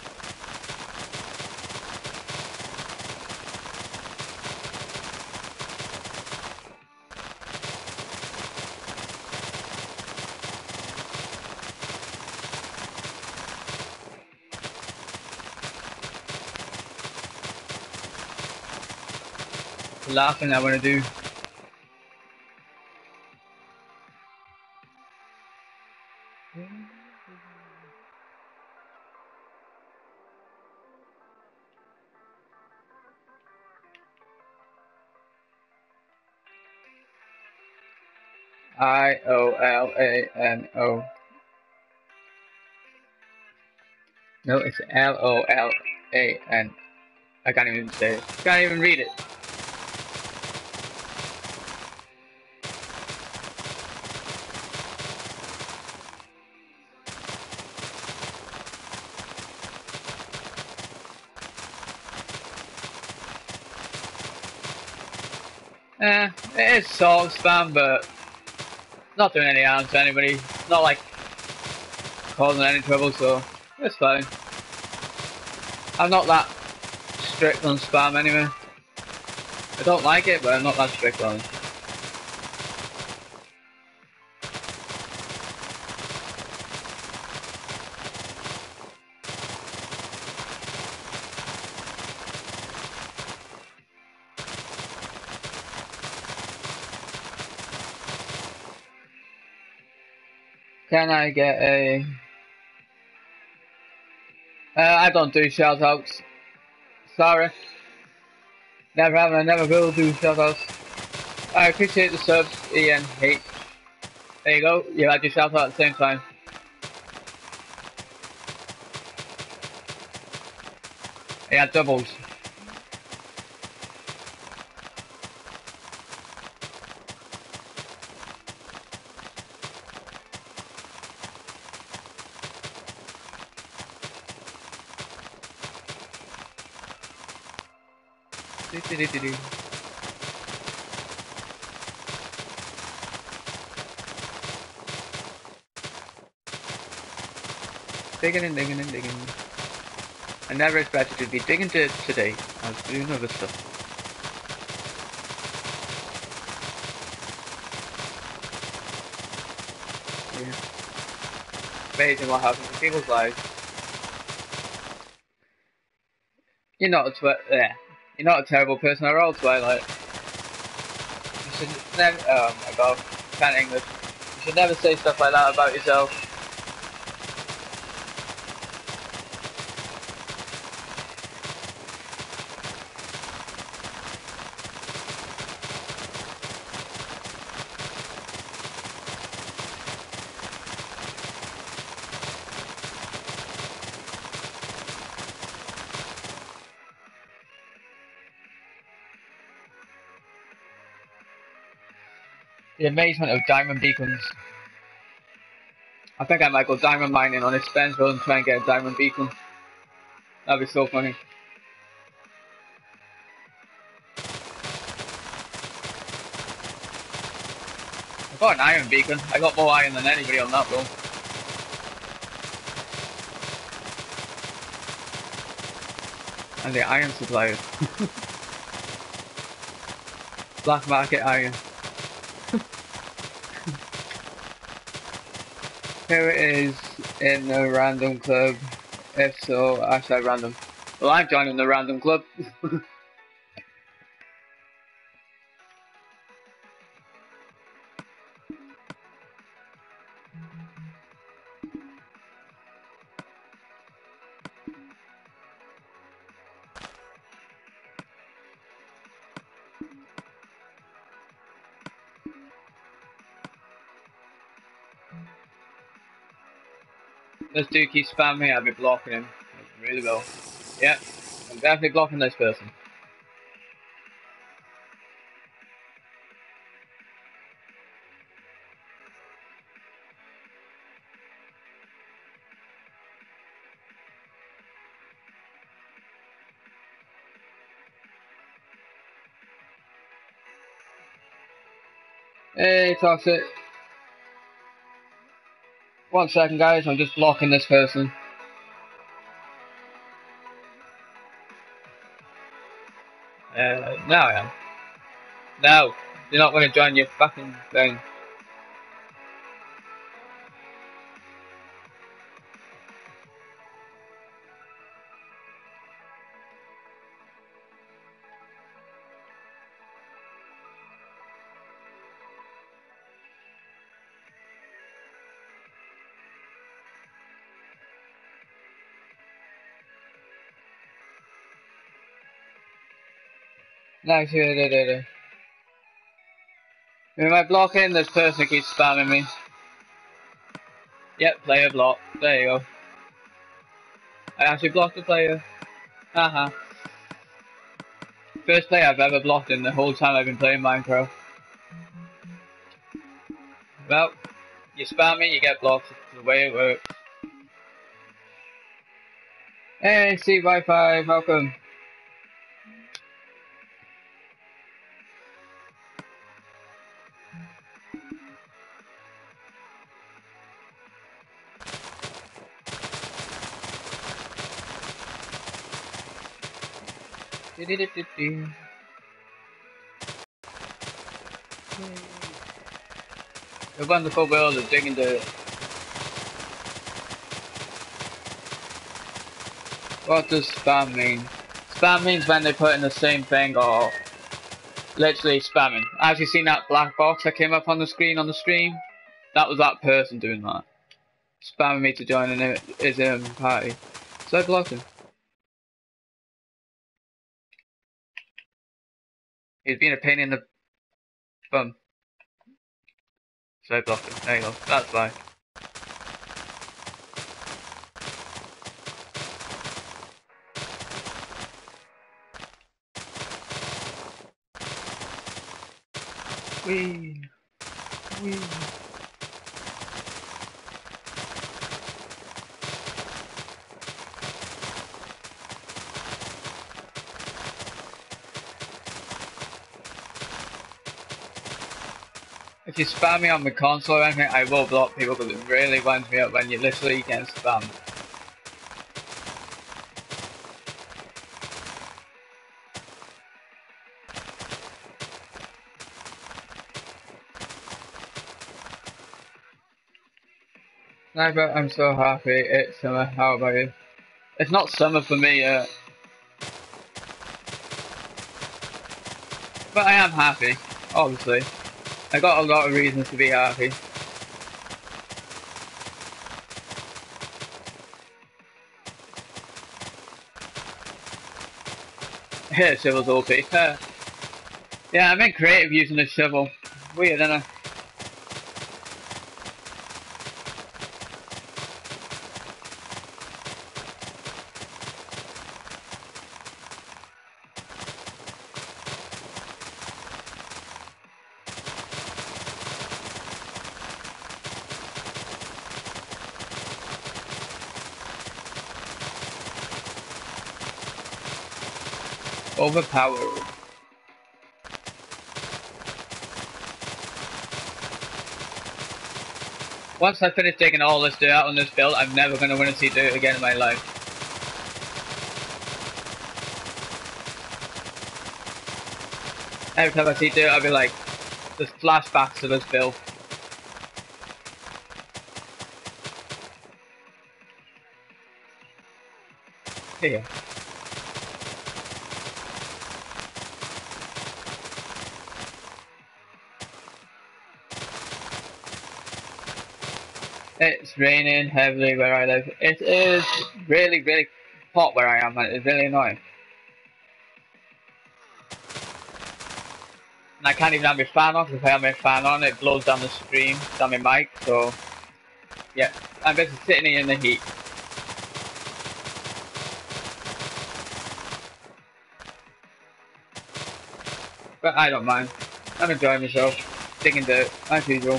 The last thing I want to do. Iolano. No, it's Lolan. I can't even say it. Can't even read it. It is sort of spam, but not doing any harm to anybody. Not like causing any trouble, so it's fine. I'm not that strict on spam anyway. I don't like it, but I'm not that strict on it. Can I get a... I don't do shoutouts. Sorry. Never have and I never will do shoutouts. I appreciate the subs, ENH. There you go, you had your shoutout at the same time. You had doubles. Digging and digging and digging. I never expected to be digging today. I was doing other stuff. Yeah. Amazing what happens in people's lives. You're not you're not a terrible person at all, Twilight. You should never. Oh my god, can't English. You should never say stuff like that about yourself. The amazement of diamond beacons. I think I might go diamond mining on this Spencer and try and get a diamond beacon. That'd be so funny. I got an iron beacon. I got more iron than anybody on that roll. And the iron suppliers. Black market iron. Here it is in the random club. If so, I said random. Well, I'm joining the random club. This dude keeps spamming me, I'll be blocking him. I really will. Yep, I'm definitely blocking this person. Hey, Toxic. 1 second, guys, I'm just blocking this person. Now I am. No, you're not going to join your fucking thing. Nice, yeah. Am I blocking? This person keeps spamming me. Yep, player block. There you go. I actually blocked the player. Haha. First player I've ever blocked in the whole time I've been playing Minecraft. Well, you spam me, you get blocked. It's the way it works. Hey, C Wi-Fi, welcome. The wonderful world of digging dirt. What does spam mean? Spam means when they put in the same thing or literally spamming. As you seen that black box that came up on the screen on the stream? That was that person doing that. Spamming me to join his party. So I blocked him. He's been a pain in the bum. So I blocked him. There you go. That's why. Wee. Wee. If you spam me on the console or anything, I will block people because it really winds me up when you literally get spammed. Sniper, I'm so happy it's summer. How about you? It's not summer for me yet. But I am happy, obviously. I got a lot of reasons to be happy. Yeah, shovel's OP. Yeah, I'm in creative using a shovel. Weird, isn't it? Overpowered. Once I finish taking all this dirt out on this build, I'm never going to want to see dirt again in my life. Every time I see dirt, I'll be like, there's flashbacks to this build. Here. It's raining heavily where I live. It is really, really hot where I am, and it's really annoying. And I can't even have my fan on, because if I have my fan on, it blows down the stream, down my mic, so... Yeah, I'm basically sitting here in the heat. But I don't mind. I'm enjoying myself, digging dirt, as usual.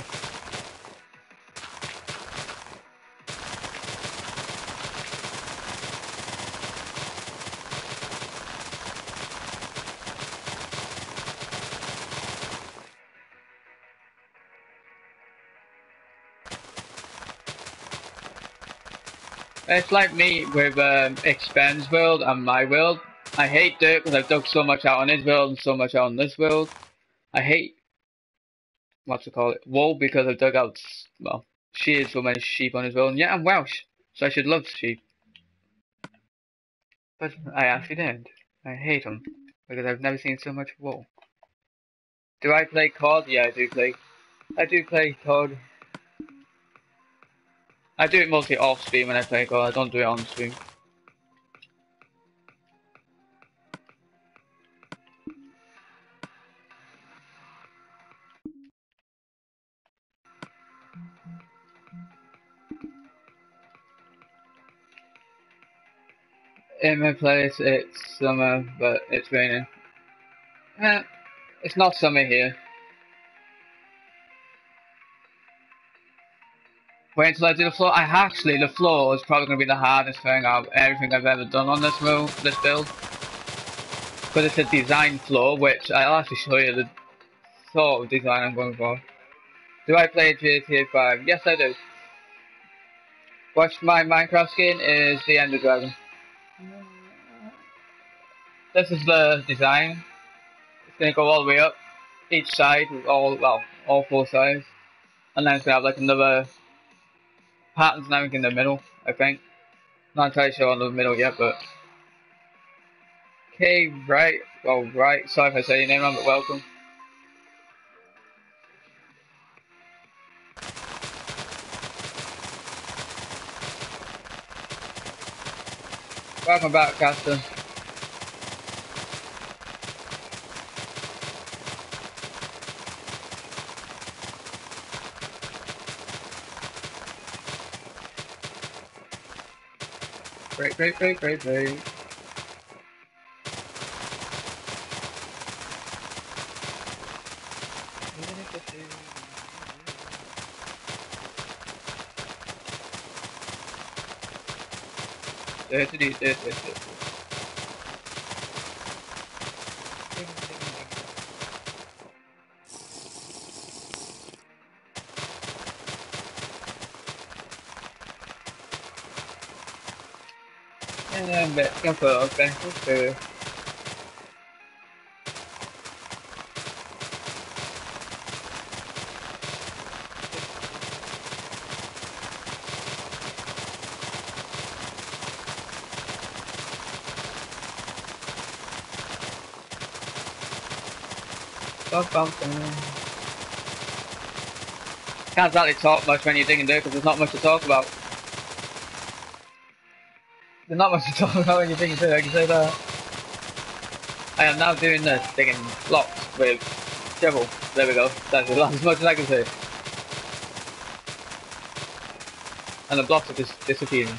It's like me with Expen's world and my world. I hate dirt because I've dug so much out on his world and so much out on this world. I hate, what's it called, wool because I've dug out, well, sheared so many sheep on his world. And yeah, I'm Welsh, so I should love sheep. But I actually didn't. I hate them because I've never seen so much wool. Do I play COD? Yeah, I do play COD. I do it mostly off stream when I play COD. I don't do it on stream. In my place it's summer, but it's raining. It's not summer here. Wait until I do the floor. The floor is probably going to be the hardest thing out of everything I've ever done on this build. Because it's a design floor, which I'll actually show you the sort of design I'm going for. Do I play GTA 5? Yes, I do. Watch my Minecraft skin is the Ender Dragon. This is the design. It's going to go all the way up, each side, all four sides. And then it's going to have like another patterns now in the middle, I think. Not entirely sure on the middle yet, but. Okay, right. Well, right. Sorry if I say your name wrong, but welcome. Welcome back, Caster. Great. And back and forth, back and forth. Can't exactly talk much when you're digging dirt because there's not much to talk about. There's not much to talk about when you're digging dirt, I can say that. I am now doing this, digging blocks with shovel. There we go. That's as much as I can say. And the blocks are just disappearing.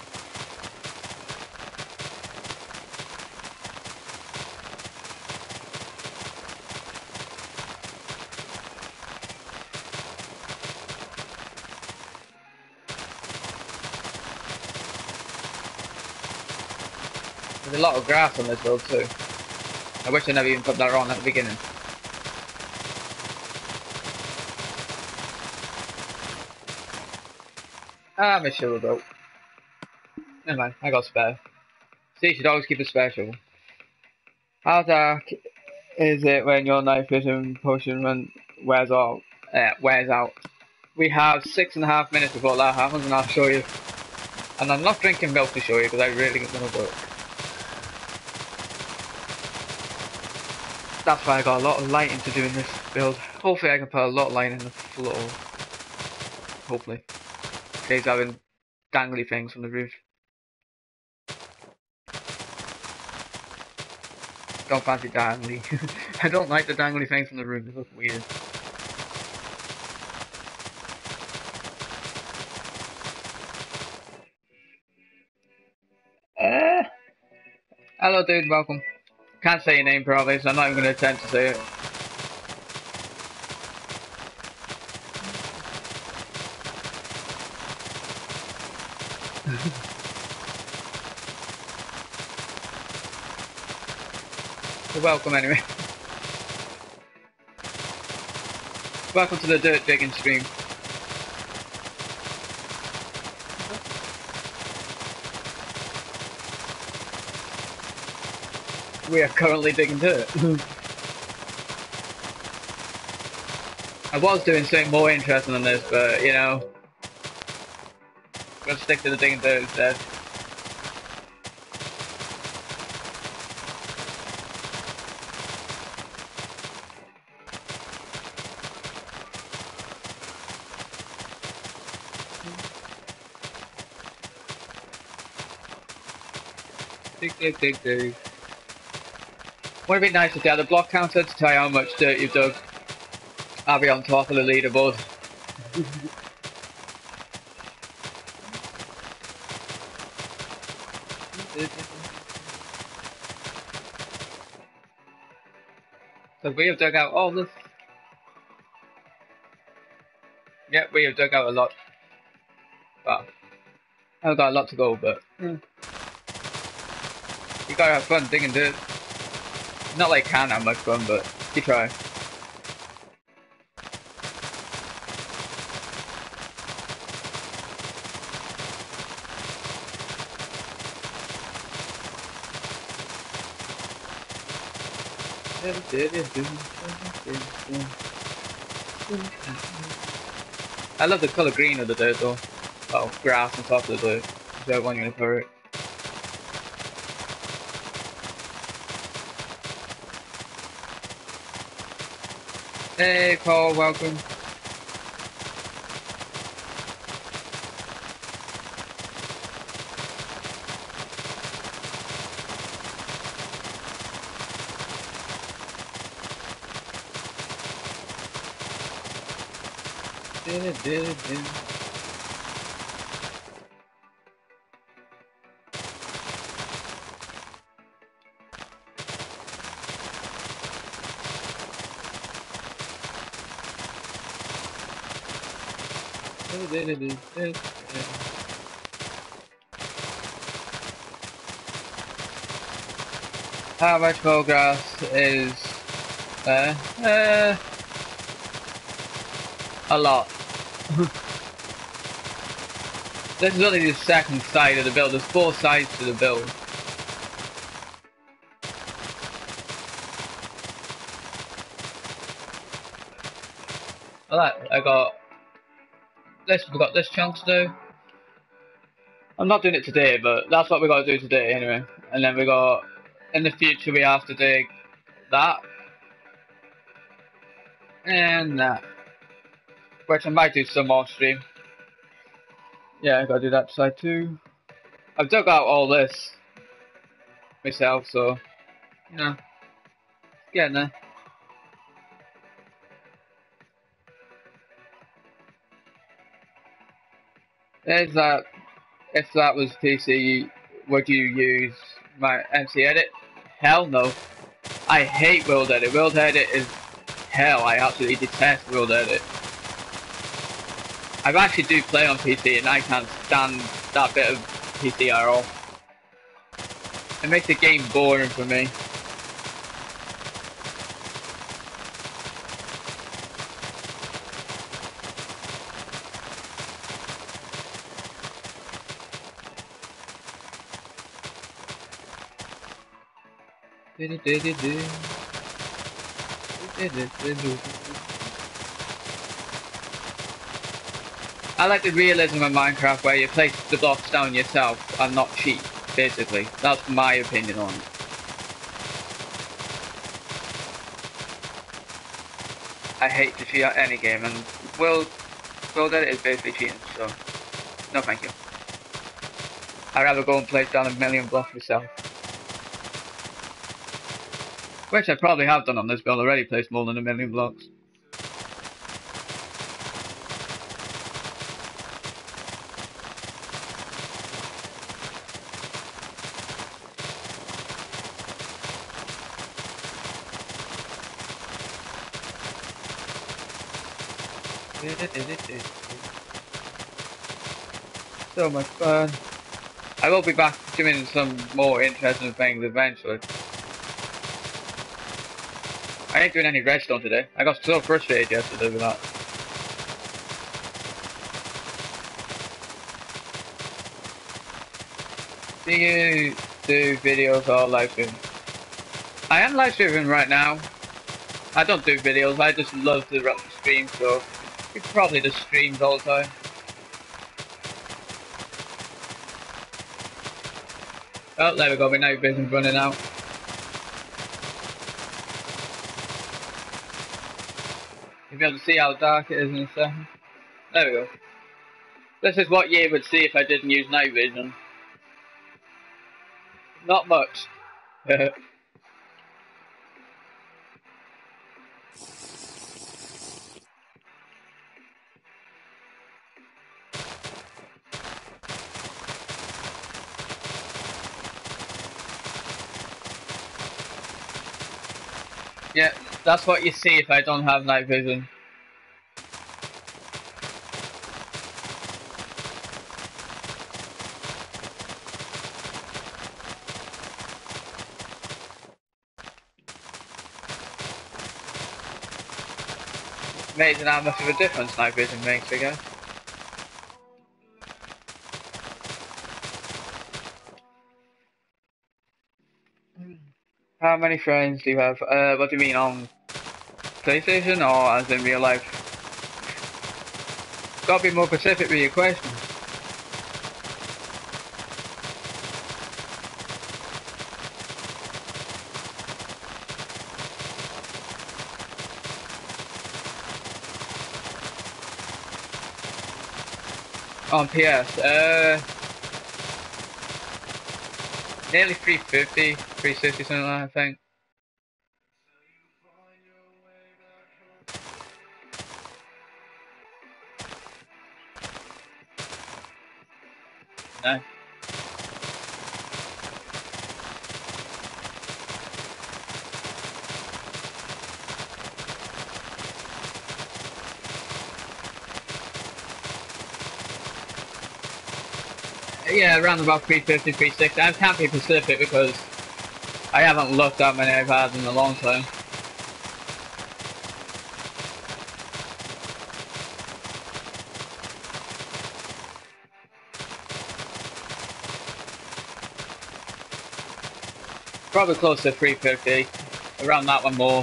There's a lot of grass on this build too. I wish I never even put that on at the beginning. Ah, my shovel broke. Never mind, I got spare. See, you should always keep a spare shovel. How dark is it when your night vision potion wears out? We have 6.5 minutes before that happens, and I'll show you. And I'm not drinking milk to show you because I really don't want to work. That's why I got a lot of lighting to do in this build. Hopefully I can put a lot of light in the floor. Hopefully. Saves having dangly things from the roof. Don't fancy dangly. I don't like the dangly things from the roof, they look weird. Hello dude, welcome. Can't say your name probably, so I'm not even going to attempt to say it. You're welcome anyway. Welcome to the dirt digging stream. We are currently digging dirt. I was doing something more interesting than this, but you know, we'll stick to the digging dirt instead. Dig. Would it be nice if you had a block counter to tell you how much dirt you've dug? I'll be on top of the leaderboard. Because we have dug out all this. Yep, we have dug out a lot. Well, I've got a lot to go, but you gotta have fun digging dirt. Not like can't have much fun, but you try. I love the color green of the dirt though. Oh, grass on top of the dirt. So one unit for it. Hey Paul, welcome. How much progress is there? A lot. This is only the second side of the build. There's 4 sides to the build. I got this. We got this chunk to do. I'm not doing it today, but that's what we got to do today anyway. And then we got in the future we have to dig that and that, which I might do some off stream. Yeah, I gotta do that side too. I've dug out all this myself, so you know, getting there. There's that. If that was PC, would you use my MC Edit? Hell no. I hate World Edit. World Edit is hell. I absolutely detest World Edit. I actually do play on PC and I can't stand that bit of PC at all. It makes the game boring for me. I like the realism of Minecraft where you place the blocks down yourself and not cheat, basically. That's my opinion on it. I hate to cheat at any game, and World Edit is basically cheating, so no thank you. I'd rather go and place down 1,000,000 blocks myself. Which I probably have done on this build already, placed more than 1,000,000 blocks. So much fun. I will be back doing some more interesting things eventually. I ain't doing any redstone today. I got so frustrated yesterday with that. Do you do videos or live stream? I am live streaming right now. I don't do videos, I just love to stream, so it's probably just streams all the time. Oh, there we go, my night vision's running out. You'll be able to see how dark it is in a second. There we go. This is what you would see if I didn't use night vision. Not much. Yeah, That's what you see if I don't have night vision. Amazing how much of a difference night vision makes, I guess. How many friends do you have? What do you mean, on PlayStation or as in real life? Gotta be more specific with your questions. On PS, nearly 350, 360 something like that, I think. No. Yeah, around about 350, 360. I can't be specific because I haven't looked how many I've had in a long time. Probably close to 350. Around that one more.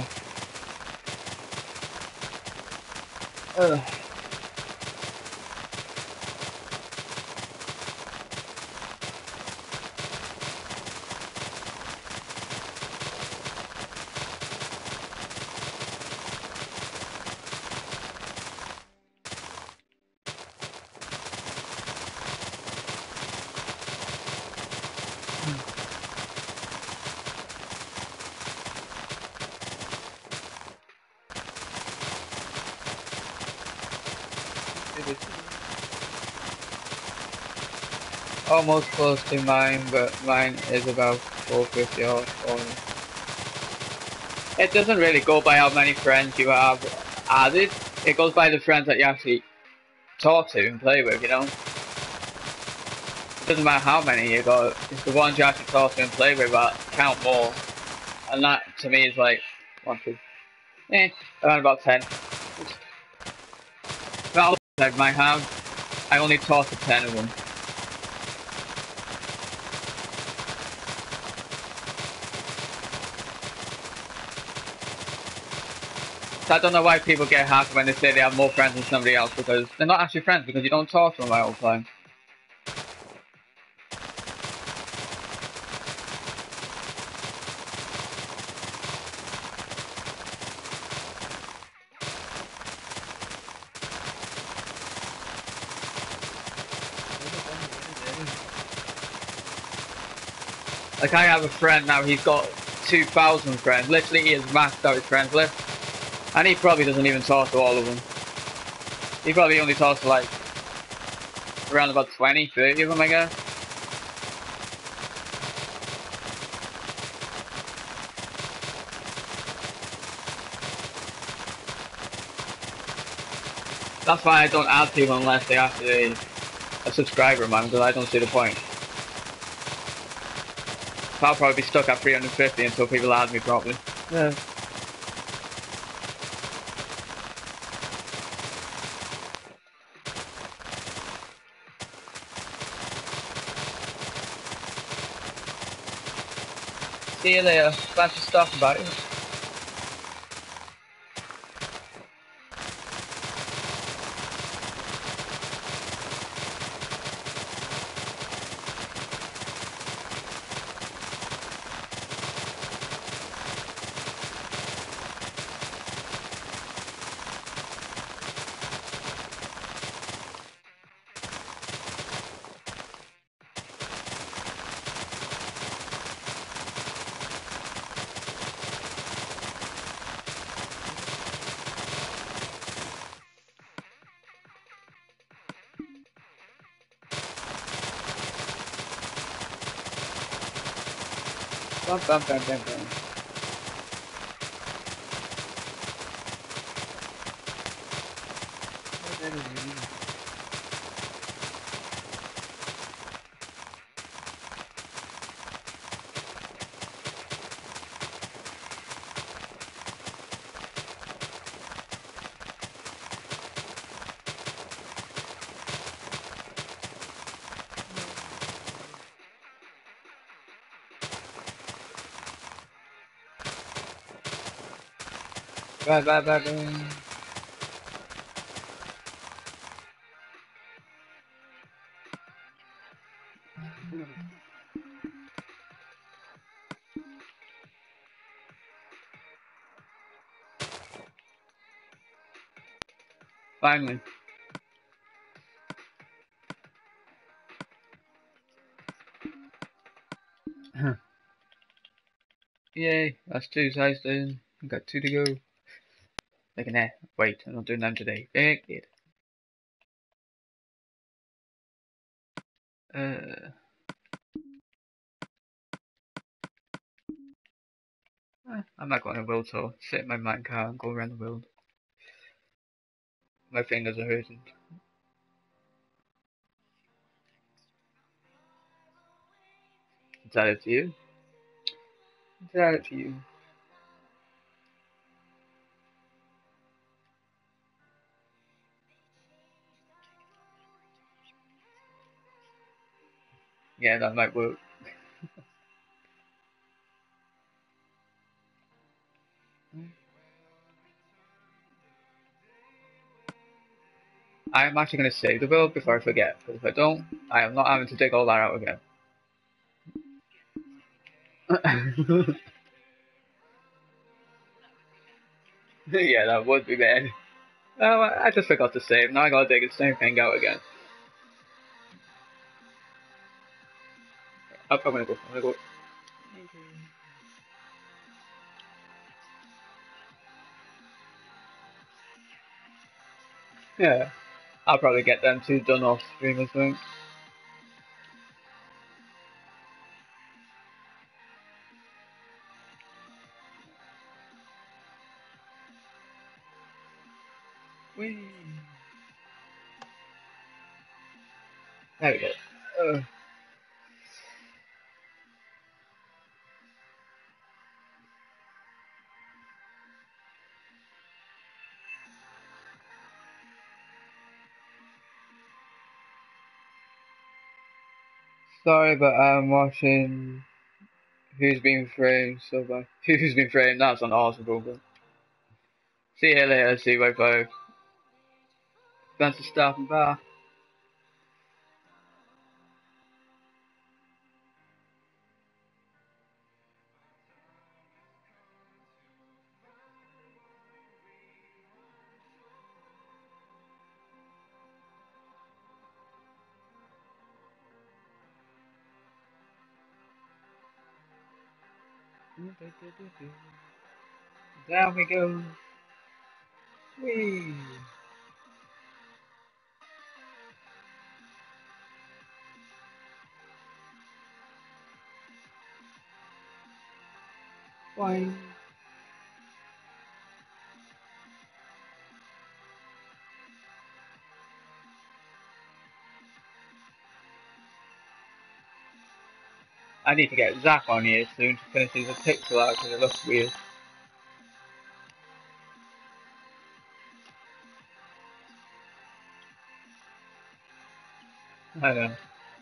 Ugh. Almost close to mine, but mine is about 450 or 400. It doesn't really go by how many friends you have added. It goes by the friends that you actually talk to and play with, you know? It doesn't matter how many you got, it's the ones you actually talk to and play with that count more. And that, to me, is like, 1, 2, around about 10. Well, I might have, I only talk to 10 of them. So I don't know why people get hacked when they say they have more friends than somebody else, because they're not actually friends, because you don't talk to them all the time. Like, I have a friend now, he's got 2,000 friends. Literally, he has maxed out his friends list. And he probably doesn't even talk to all of them. He probably only talks to, like, around about 20, 30 of them, I guess. That's why I don't add people unless they have to be a subscriber of mine, because I don't see the point. So I'll probably be stuck at 350 until people add me properly. Yeah. See you later. Glad to stuff about it. Bum, bum, bum, bum, bum. Bye bye bye bye. Finally. Yay, that's 2 sides done. I've got 2 to go. Like an wait, I'm not doing them today. Big it. I'm not going to world tour. Sit in my mine car and go around the world. My fingers are hurting. Entirely up to you. Entirely up to you. Yeah, that might work. I am actually going to save the build before I forget, because if I don't, I am not having to dig all that out again. Yeah, that would be bad. Oh, I just forgot to save. Now I gotta dig the same thing out again. I'm gonna go. I'm gonna go. Yeah, I'll probably get them 2 done off stream or something. Whee! There we go. Sorry, but I'm watching Who's Been Framed so bad. Who's Been Framed? That's an awesome program. See you later, CY5. Thanks for stopping by. Down we go. Whee! Boing. I need to get Zach on here soon to finish his pixel out because it looks weird. I know.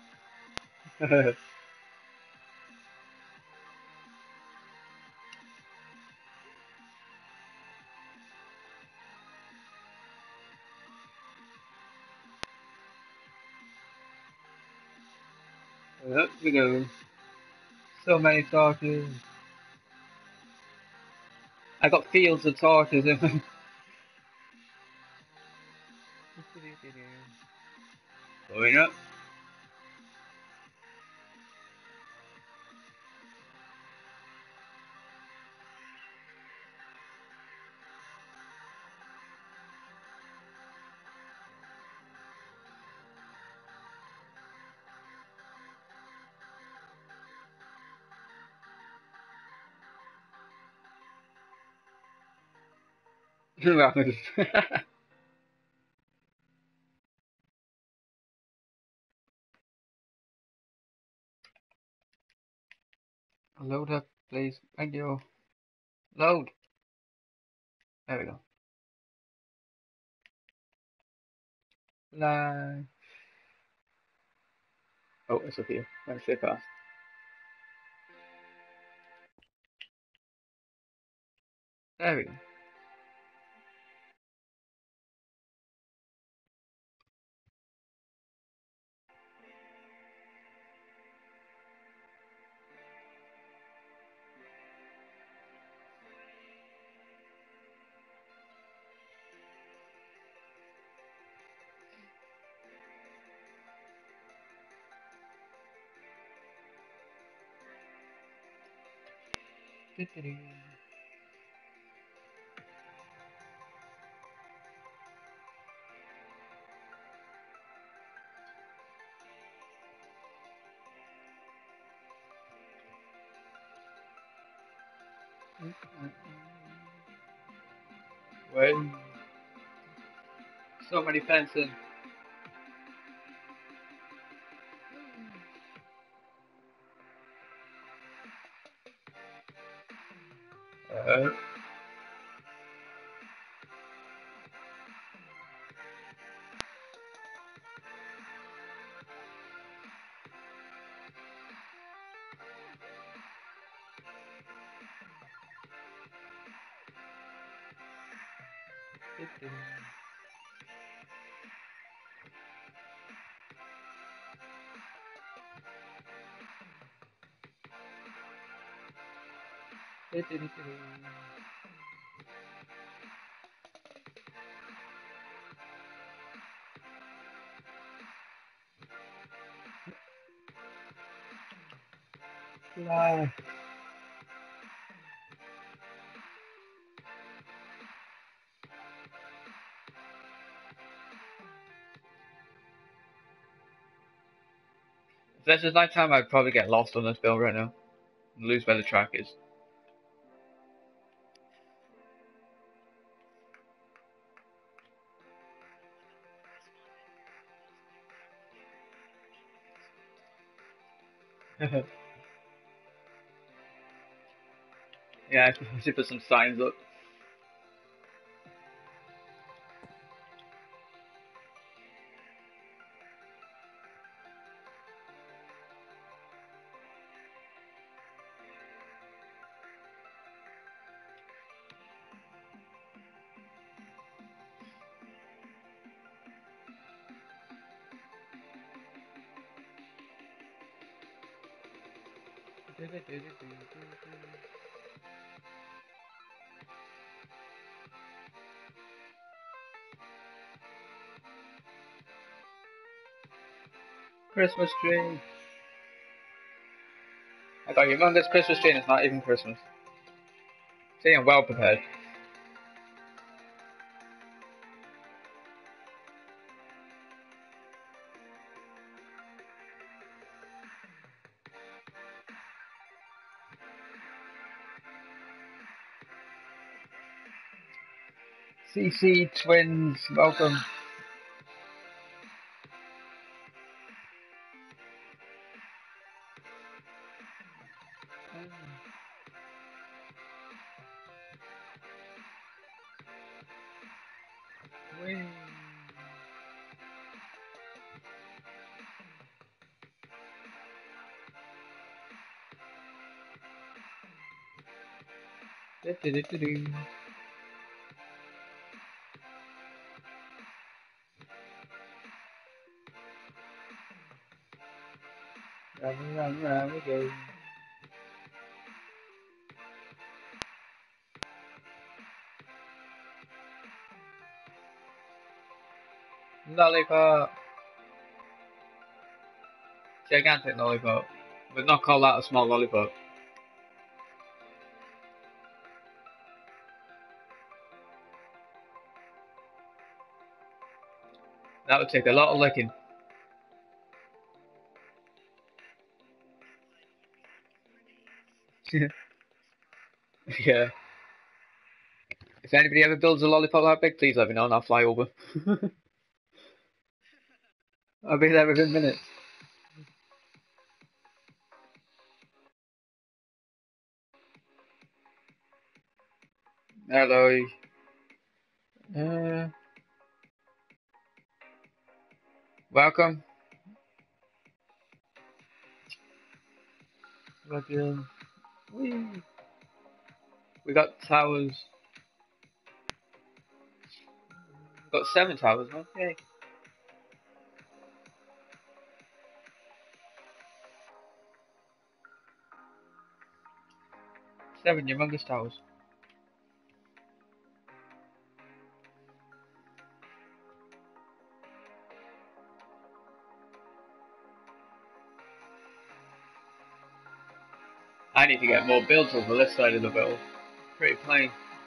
Up we go. So many torches. I got fields of torches in my... Going up. Load up, please. Thank you. Load. There we go. Live. Oh, it's up here. Let's stay fast. There we go. Wait. So many fencing. Uh, Fly. If this is night time, I'd probably get lost on this bill right now. And lose where the track is. Yeah, I should put some signs up. Christmas tree. I got humongous Christmas tree and it's not even Christmas. See, I'm well prepared. CC twins, welcome. Whee. Do-do-do-do-do. Round, round, round we go. Lollipop. Gigantic lollipop. Would not call that a small lollipop. That would take a lot of licking. Yeah. If anybody ever builds a lollipop that big, please let me know and I'll fly over. I'll be there within minutes. Hello. Uh, welcome. Welcome. Whee. We got towers. We got 7 towers, man. Yay. 7 humongous towers. I need to get more builds over this side of the build. Pretty plain.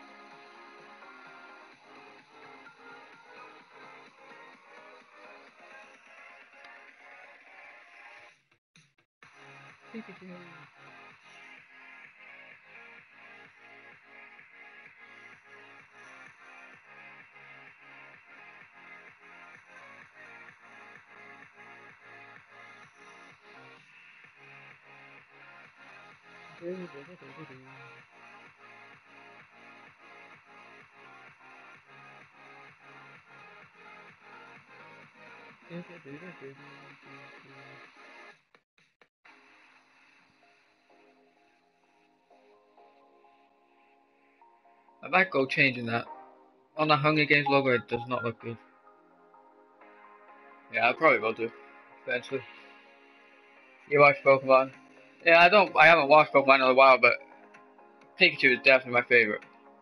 I might go changing that. On the Hunger Games logo, it does not look good. Yeah, I probably will do eventually. You watch Pokemon? Yeah, I haven't watched Pokemon in a while, but Pikachu is definitely my favorite.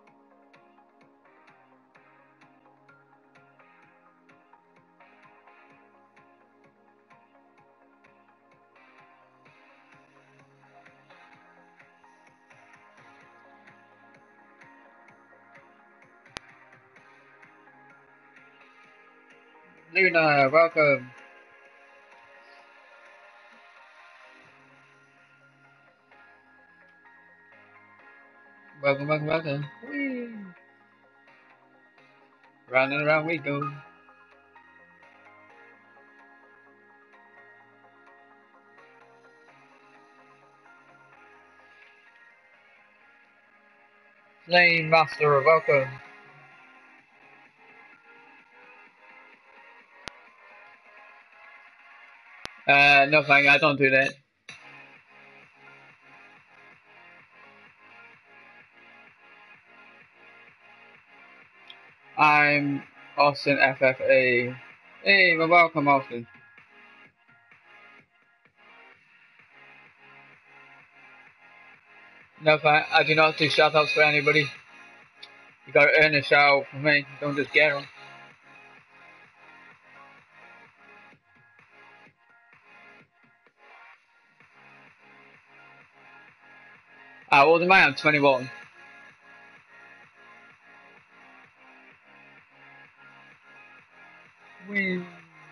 Luna, welcome. Welcome, welcome, welcome. Whee! Round and around we go. Flame Master, welcome. No thank you, I don't do that. I'm Austin FFA. Hey, well, welcome Austin. No thank I do not do shoutouts for anybody. You gotta earn a shout out from me, don't just get them. How old am I? I'm 21. Whee!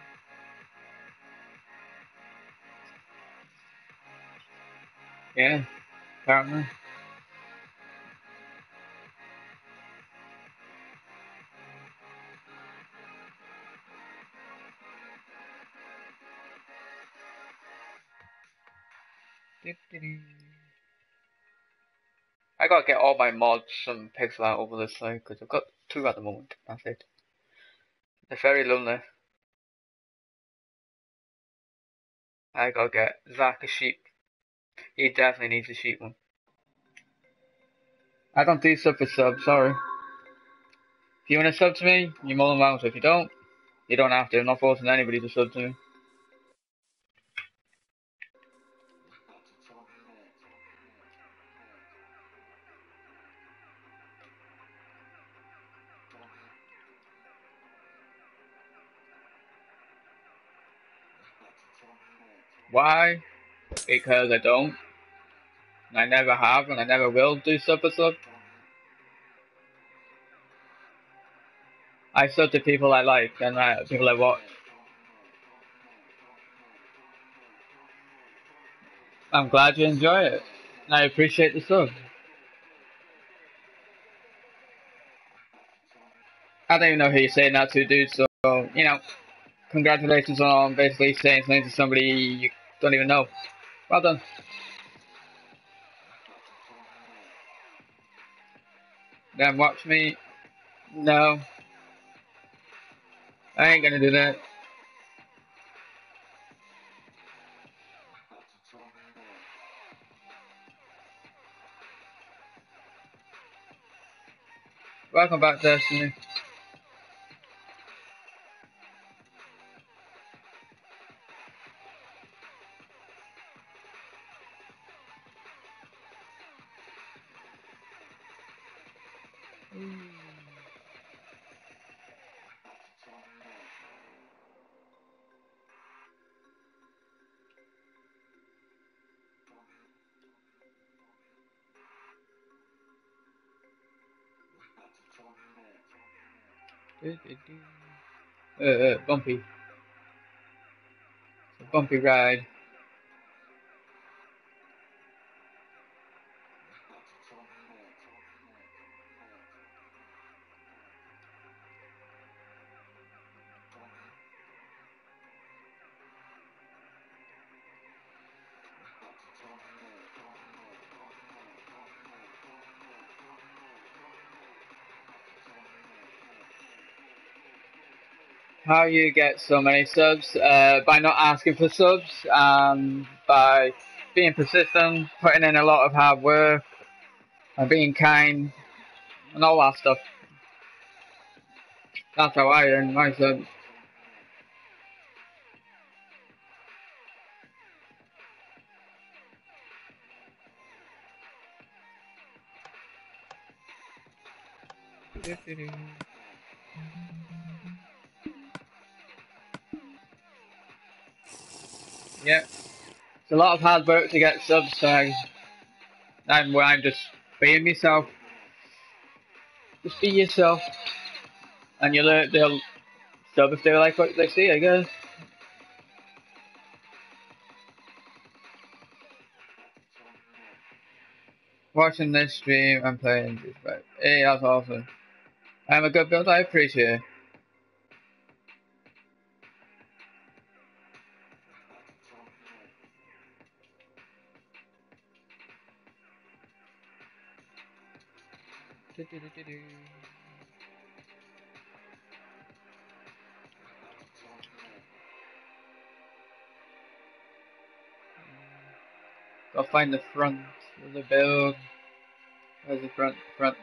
Yeah, apparently. I gotta get all my mods and pixel art over this side because I've got 2 at the moment. That's it. They're very lonely. I gotta get Zach a sheep. He definitely needs a sheep one. I don't do sub for sub, sorry. If you wanna sub to me, you're more than welcome. If you don't, you don't have to. I'm not forcing anybody to sub to me. Why? Because I don't. I never have and I never will do sub for sub. I sub to people I like and people I watch. I'm glad you enjoy it. And I appreciate the sub. I don't even know who you're saying that to, dude, so, you know, congratulations on basically saying something to somebody you don't even know. Well done. Then watch me. No, I ain't gonna do that. Welcome back, Destiny. Bumpy. It's a bumpy ride. How you get so many subs? By not asking for subs, by being persistent, putting in a lot of hard work, and being kind, and all that stuff. That's how I earn my subs. Yep. It's a lot of hard work to get subs, so I'm just being myself. Just be yourself, and they'll sub if they like what they see, I guess. Watching this stream and playing this, but hey, that's awesome. I'm a good build, I appreciate it. Gotta find the front of the build. Where's the front?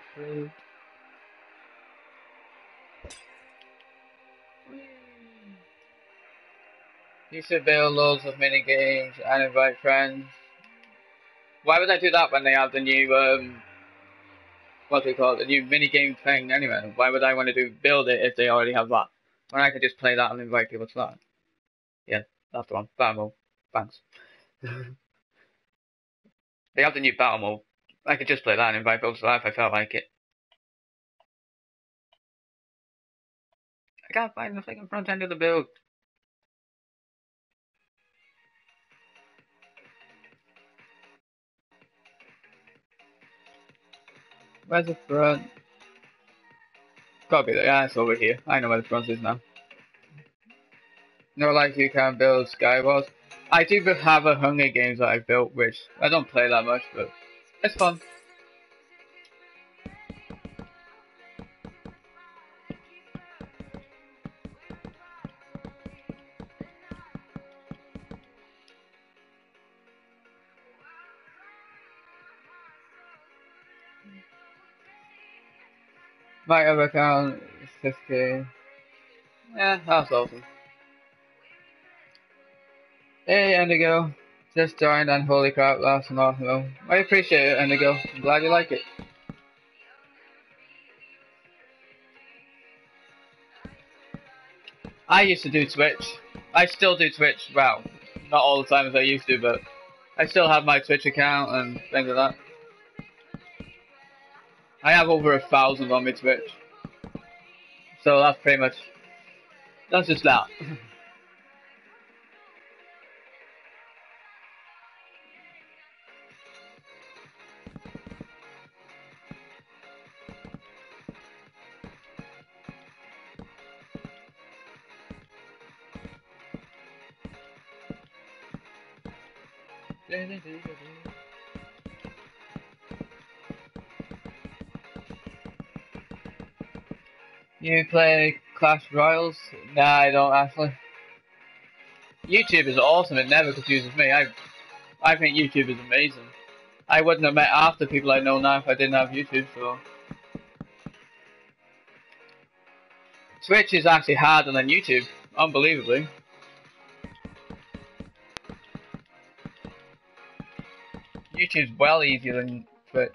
You should build loads of mini games and invite friends. Why would I do that when they have the new what do we call it, the new mini game thing anyway? Why would I want to build it if they already have that? When I could just play that and invite people to that. Yeah, that's the one. Battle mode. Thanks. They have the new battle mode. I could just play that and invite people to that if I felt like it. I can't find the freaking front end of the build. Where's the front? Gotta be there. Yeah, it's over here. I know where the front is now. No, like you can build Skywars. I do have a Hunger Games that I built, which I don't play that much, but it's fun. My other account is 50. Yeah, that's awesome. Hey, Indigo. Just joined and holy crap, that's an awesome. I appreciate it, Indigo. I'm glad you like it. I used to do Twitch. I still do Twitch. Well, not all the time as I used to, but I still have my Twitch account and things like that. I have over 1,000 on my Twitch. So that's pretty much, that's just that. You play Clash Royals? Nah, I don't actually. YouTube is awesome, it never confuses me. I think YouTube is amazing. I wouldn't have met half the people I know now if I didn't have YouTube, so. Twitch is actually harder than YouTube, unbelievably. YouTube's well easier than Twitch.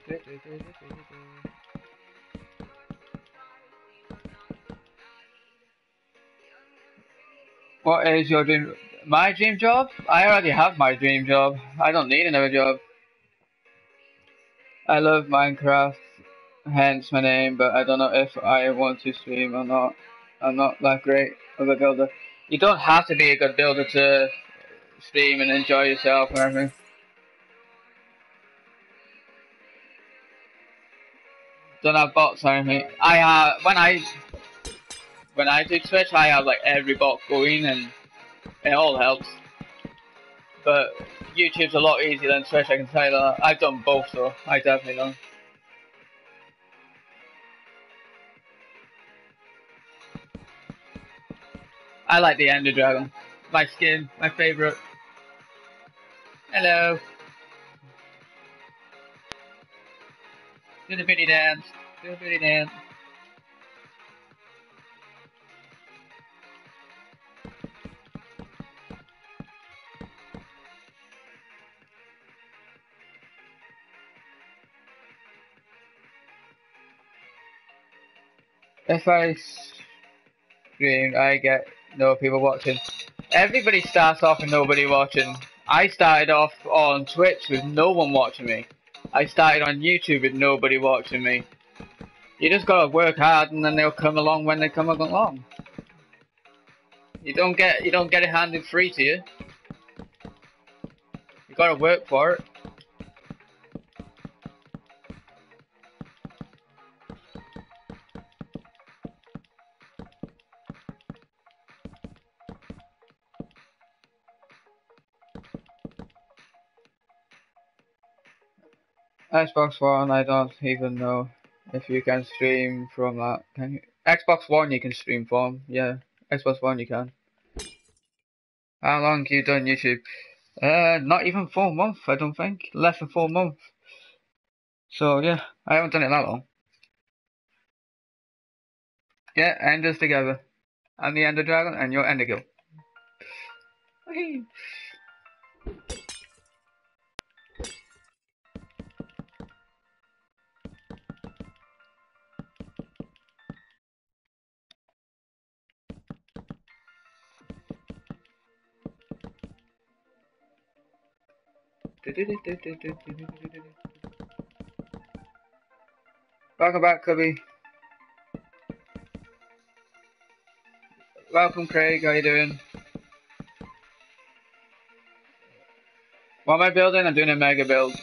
What is your dream? My dream job? I already have my dream job. I don't need another job. I love Minecraft, hence my name, but I don't know if I want to stream or not. I'm not that great of a builder. You don't have to be a good builder to stream and enjoy yourself and everything. Don't have bots or anything. I have when I do Twitch, I have like every bot going and it all helps. But YouTube's a lot easier than Twitch, I can tell you that. I've done both, so I definitely know. I like the Ender Dragon. My skin, my favourite. Hello. Do the booty dance. Do the booty dance. If I stream, I get no people watching. Everybody starts off with nobody watching. I started off on Twitch with no one watching me. I started on YouTube with nobody watching me. You just gotta work hard and then they'll come along when they come along. You don't get it handed free to you. You gotta work for it. Xbox One, I don't even know if you can stream from that. Can you? Xbox One you can stream from, yeah. Xbox One you can. How long have you done YouTube? Not even 4 months, I don't think. Less than 4 months. So yeah, I haven't done it that long. Yeah, Enders together. I'm the Ender Dragon and you're Endergill. Welcome back, Cubby. Welcome, Craig. How you doing? What am I building? I'm doing a mega build.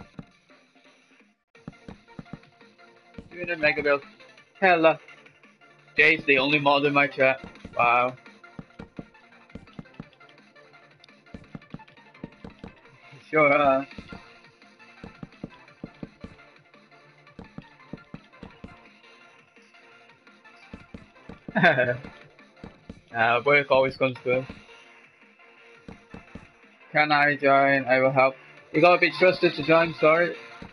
Doing a mega build. Hella. Jay's the only mod in my chat. Wow. Sure. Work always comes first. Can I join? I will help. You gotta be trusted to join, sorry.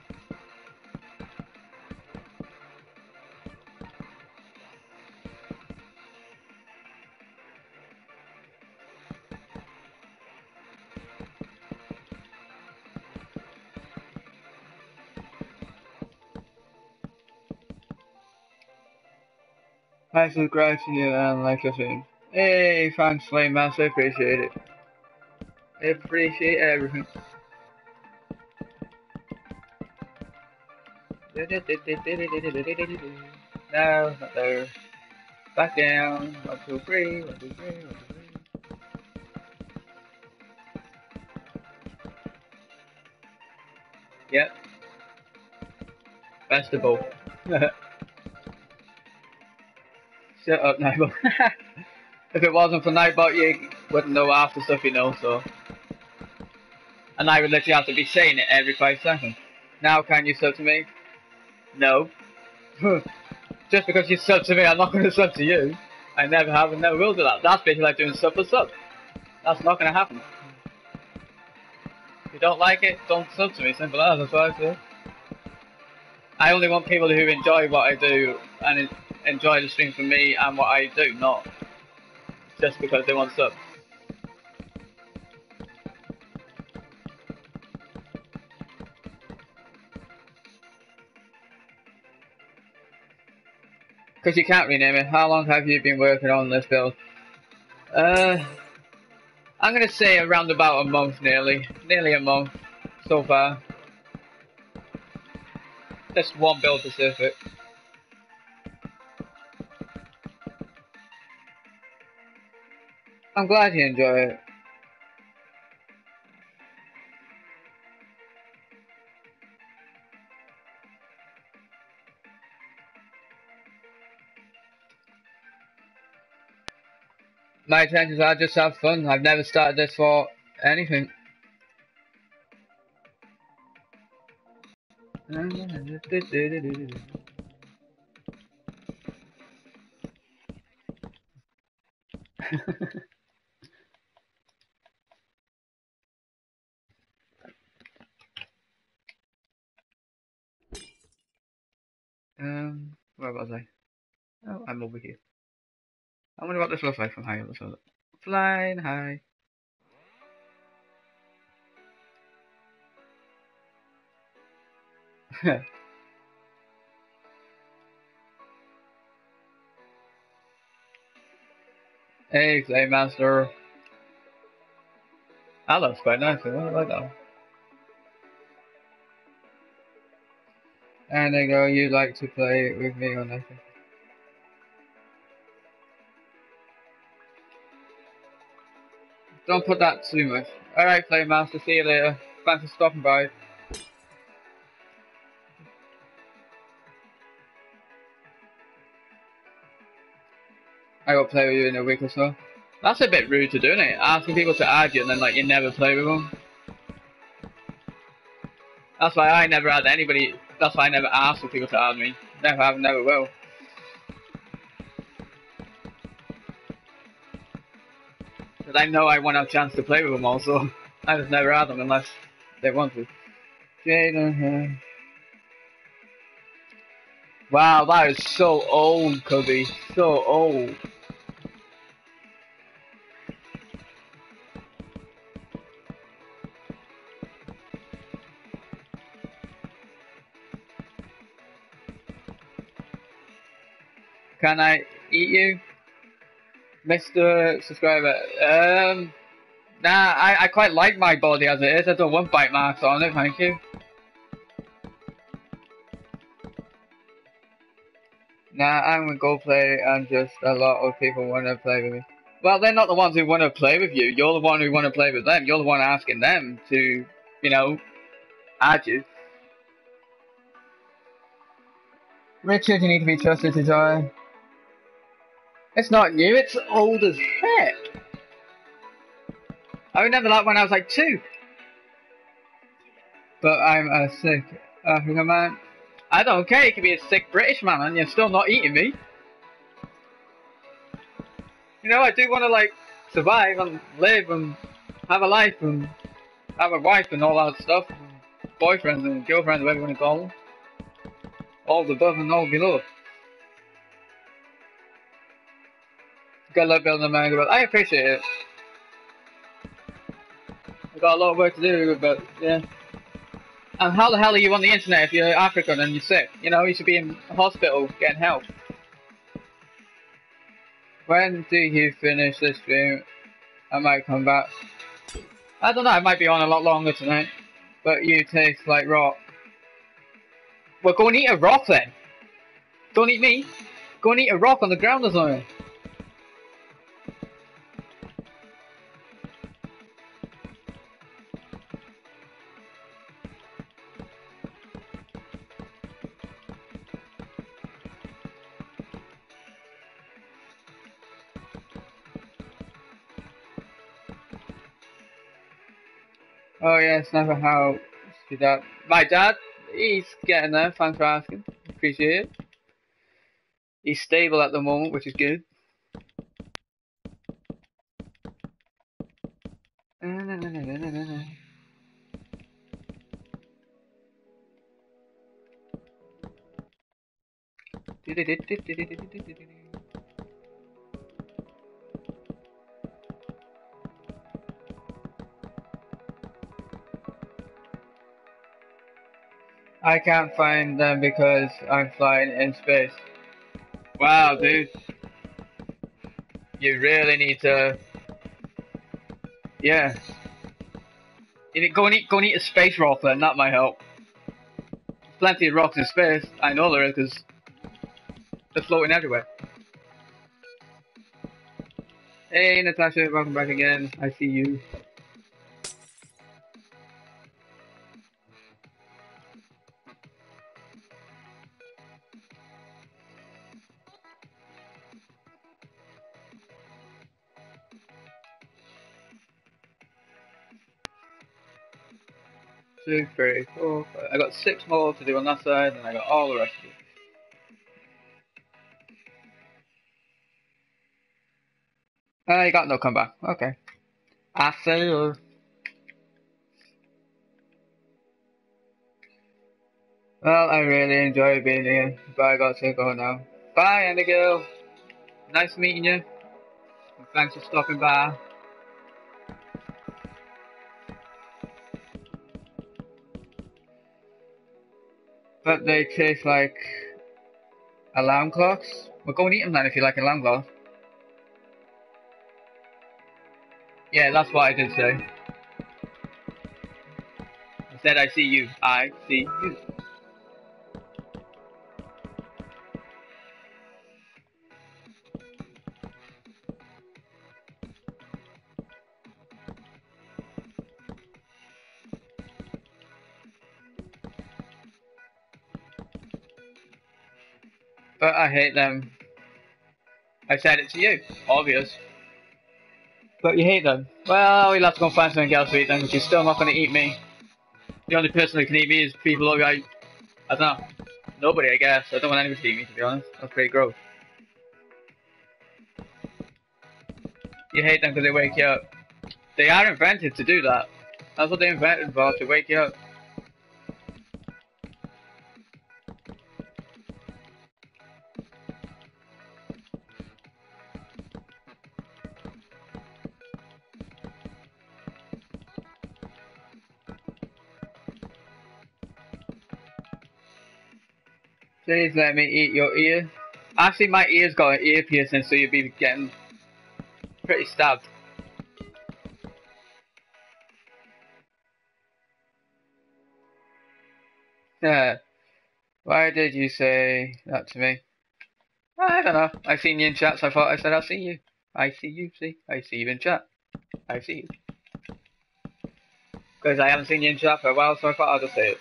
I subscribe to you and like your stream. Hey, thanks, Flame Master. Appreciate it. I appreciate everything. No, not there. Back down. 1, 2, 3. 1, 2, 3. 1, 2, 3. Yep. Best of both. Shut up, Nightbot. If it wasn't for Nightbot, you wouldn't know half the stuff you know, so. And I would literally have to be saying it every 5 seconds. Now, can you sub to me? No. Just because you sub to me, I'm not going to sub to you. I never have and never will do that. That's basically like doing sub for sub. That's not going to happen. If you don't like it, don't sub to me. Simple as, that's what I say. I only want people who enjoy what I do and enjoy the stream from me and what I do, not just because they want subs. Because you can't rename it. How long have you been working on this build? I'm gonna say around about a month, nearly a month so far. Just one build specific. I'm glad you enjoy it. My intentions are just have fun. I've never started this for anything. Where was I? Oh, I'm over here. I wonder what this looks like from high. Let's have a look. Flying high. Hey, Flame Master. That looks quite nice. I really like that one. And I go, you'd like to play with me on anything? Don't put that too much. Alright, Flame Master, see you later. Thanks for stopping by. I will play with you in a week or so. That's a bit rude to do, isn't it? Asking people to add you and then like you never play with them. That's why I never had anybody. That's why I never asked for people to add me. Never have, never will. Because I know I won't have a chance to play with them also. I just never add them unless they want to. Jaden. Wow, that is so old, Cubby. So old. Can I eat you? Mr. Subscriber. Nah, I quite like my body as it is. I don't want bite marks on it, thank you. Nah, I'm gonna go play and just a lot of people wanna play with me. Well, they're not the ones who wanna play with you. You're the one who wanna play with them. You're the one asking them to, you know, add you. Richard, you need to be trusted to join. It's not new, it's old as heck. I remember that when I was like 2. But I'm a sick African man. I don't care, you can be a sick British man and you're still not eating me. You know, I do want to like survive and live and have a life and have a wife and all that stuff. And boyfriends and girlfriends, whatever you want to call them. All above and all below. Good luck building a manga, but I appreciate it. I've got a lot of work to do, but yeah. And how the hell are you on the internet if you're African and you're sick? You know, you should be in a hospital getting help. When do you finish this stream? I might come back. I don't know, I might be on a lot longer tonight. But you taste like rock. Well, go and eat a rock then. Don't eat me. Go and eat a rock on the ground or something. Oh yes, never how. My dad, he's getting there. Thanks for asking. Appreciate it. He's stable at the moment, which is good. I can't find them because I'm flying in space. Wow, dude. You really need to. Yeah. You need, go and eat a space rock then, that might help. There's plenty of rocks in space. I know there is, because they're floating everywhere. Hey, Natasha, welcome back again. I see you. Two, three, four, five. I got 6 more to do on that side, and I got all the rest of it. You got no comeback. Okay. I failed. Well, I really enjoyed being here, but I got to go now. Bye, Andy girl. Nice meeting you. And thanks for stopping by. But they taste like alarm clocks. We'll go and eat them then if you like alarm clocks. Yeah, that's what I did say. I said I see you. I see you. But I hate them. I said it to you. Obvious. But you hate them. Well, we'll have to go and find something else to eat then, because you're still not going to eat me. The only person who can eat me is people who I don't know. Nobody, I guess. I don't want anybody to eat me, to be honest. That's pretty gross. You hate them because they wake you up. They are invented to do that. That's what they invented for, to wake you up. Please let me eat your ear. Actually, my ear's got an ear piercing, so you'd be getting pretty stabbed. Yeah. Why did you say that to me? I don't know. I seen you in chat, so I thought I said I'll see you. I see you, see? I see you in chat. I see you. Because I haven't seen you in chat for a while, so I thought I'll just say it.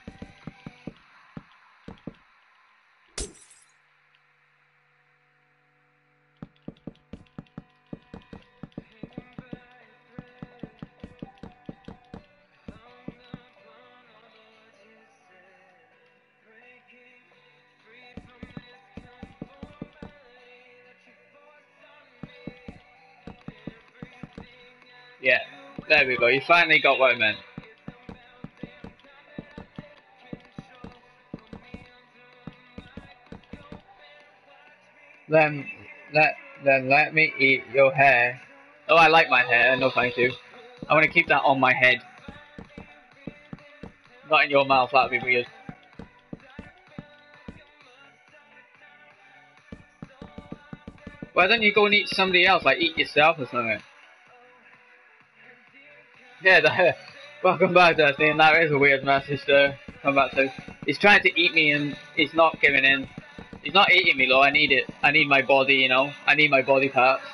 Yeah. There we go. You finally got what I meant. Then let me eat your hair. Oh, I like my hair. No, thank you. I want to keep that on my head. Not in your mouth. That would be weird. Why don't you go and eat somebody else? Like eat yourself or something. Yeah. Welcome back, Dusty. And that is a weird message to come back to. He's trying to eat me and he's not giving in. He's not eating me though. I need it. I need my body. You know. I need my body parts.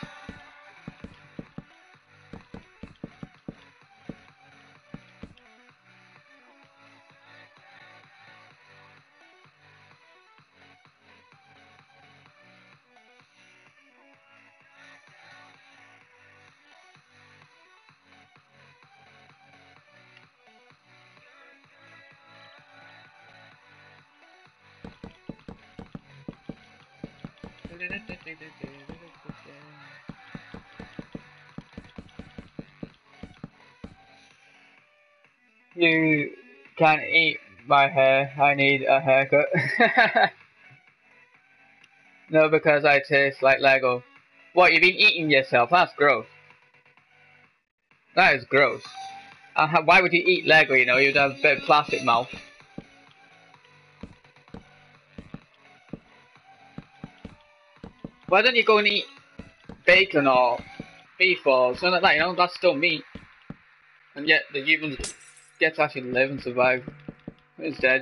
You can't eat my hair. I need a haircut. No, because I taste like Lego. What, you've been eating yourself? That's gross. That is gross. Why would you eat Lego, you know? You'd have a bit of plastic mouth. Why don't you go and eat bacon or beef or something like that, you know? That's still meat. And yet the humans get to actually live and survive. It's dead.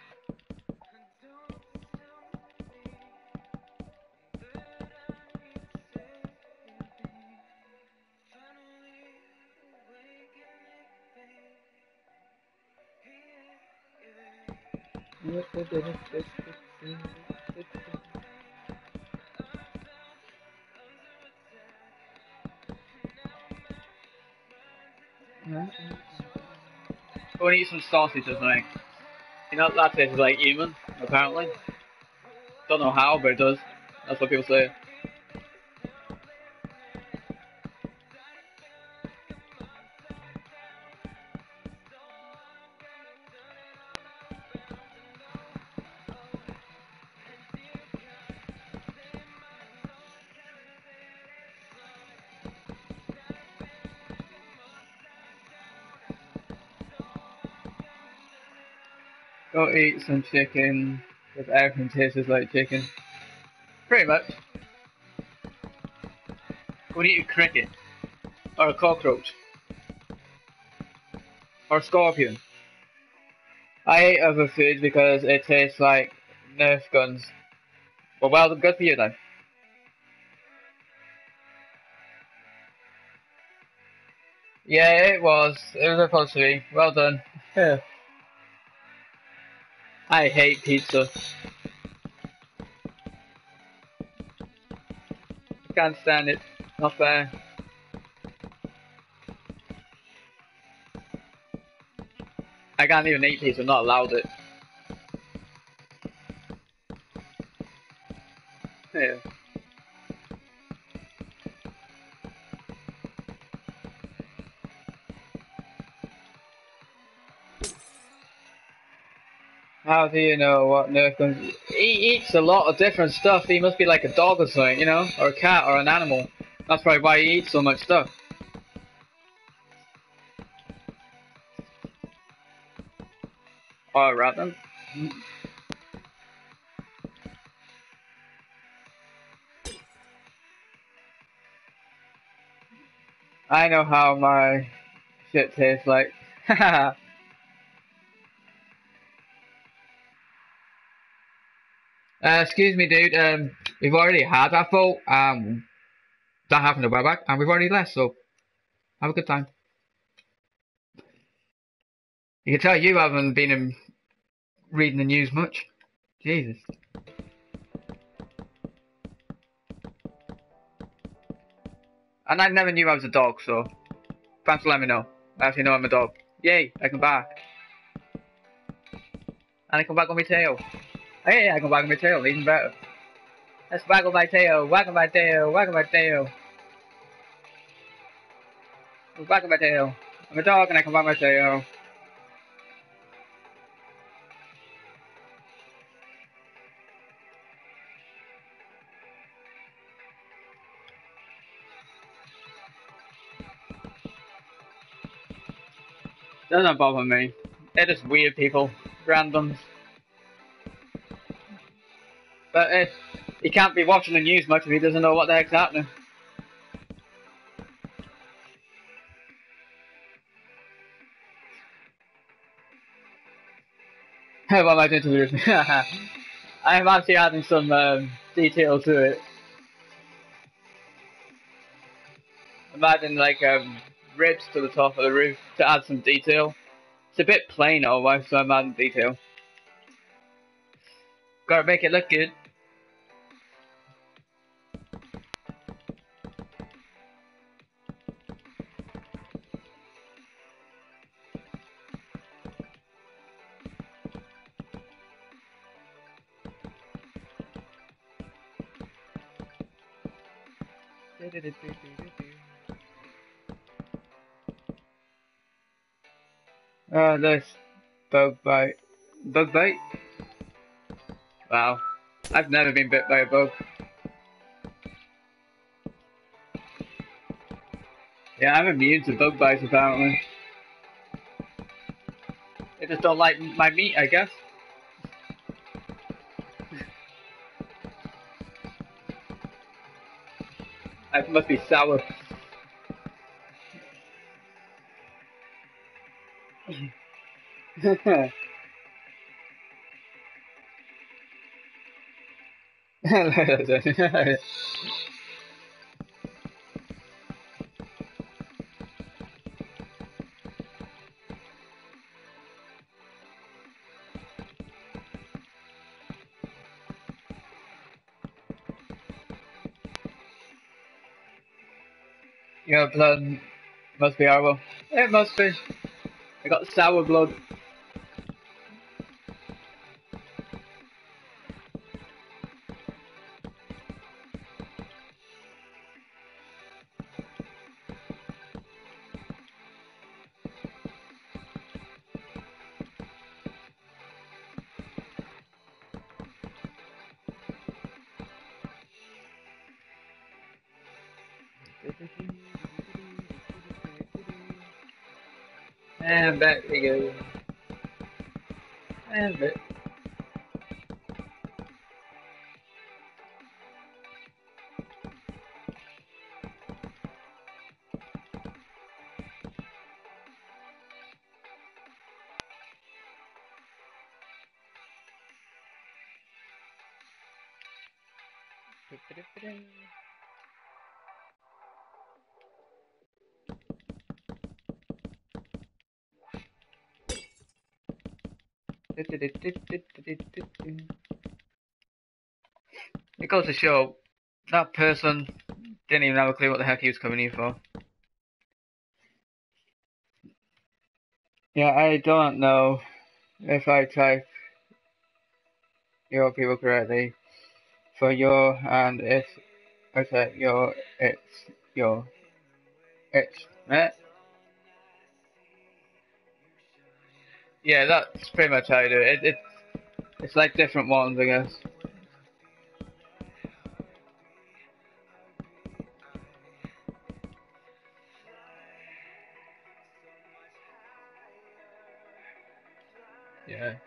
Go and eat some sausage or something. You know, that tastes like human, apparently. Don't know how, but it does. That's what people say. Go eat some chicken, because everything tastes like chicken. Pretty much. Go and eat a cricket. Or a cockroach. Or a scorpion. I hate other foods because it tastes like Nerf guns. Well, good for you then. Yeah, it was. It was supposed to be. Well done. Yeah. I hate pizza. I can't stand it. Not fair. I can't even eat pizza. I'm not allowed it. Yeah. How do you know what Nerf guns? He eats a lot of different stuff. He must be like a dog or something, you know, or a cat or an animal. That's probably why he eats so much stuff. Or a rat then. I know how my shit tastes like. Excuse me, dude. We've already had our vote. That happened a while back, and we've already left. So have a good time. You can tell you haven't been reading the news much. Jesus. And I never knew I was a dog, so thanks for letting me know. I actually know I'm a dog. Yay! I come back, and I come back on my tail. Hey, I come back on my tail. Even better. Let's waggle my tail. Waggle my tail. Waggle my tail. Waggle my tail. I'm a dog, and I come back on my tail. Doesn't bother me. They're just weird people, randoms. But he can't be watching the news much if he doesn't know what the heck's happening. What am I doing to this? I'm actually adding some detail to it. I'm adding like ribs to the top of the roof to add some detail. It's a bit plain otherwise, so I'm adding detail. Gotta make it look good. This bug bite. Bug bite? Wow. I've never been bit by a bug. Yeah, I'm immune to bug bites apparently. They just don't like my meat, I guess. It must be sour. Your blood must be horrible. It must be. I got sour blood. And back we go. And back. It goes to show that person didn't even have a clue what the heck he was coming here for. Yeah, I don't know if I type your people correctly for your and if I say your it's eh? Yeah, that's pretty much how you do it. It's like different ones, I guess. Yeah.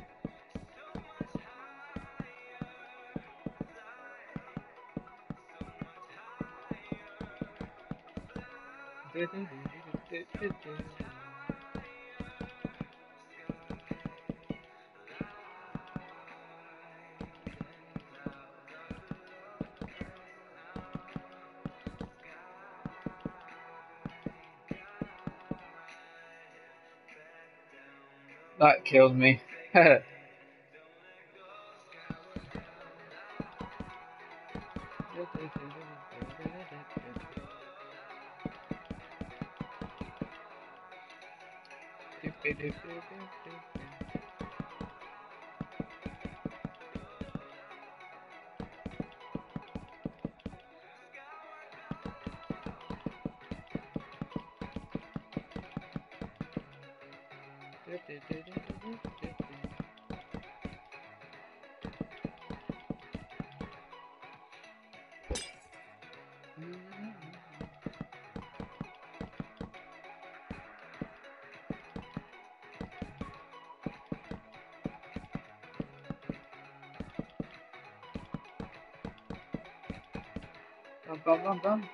That kills me. Bum, bum, bum, bum.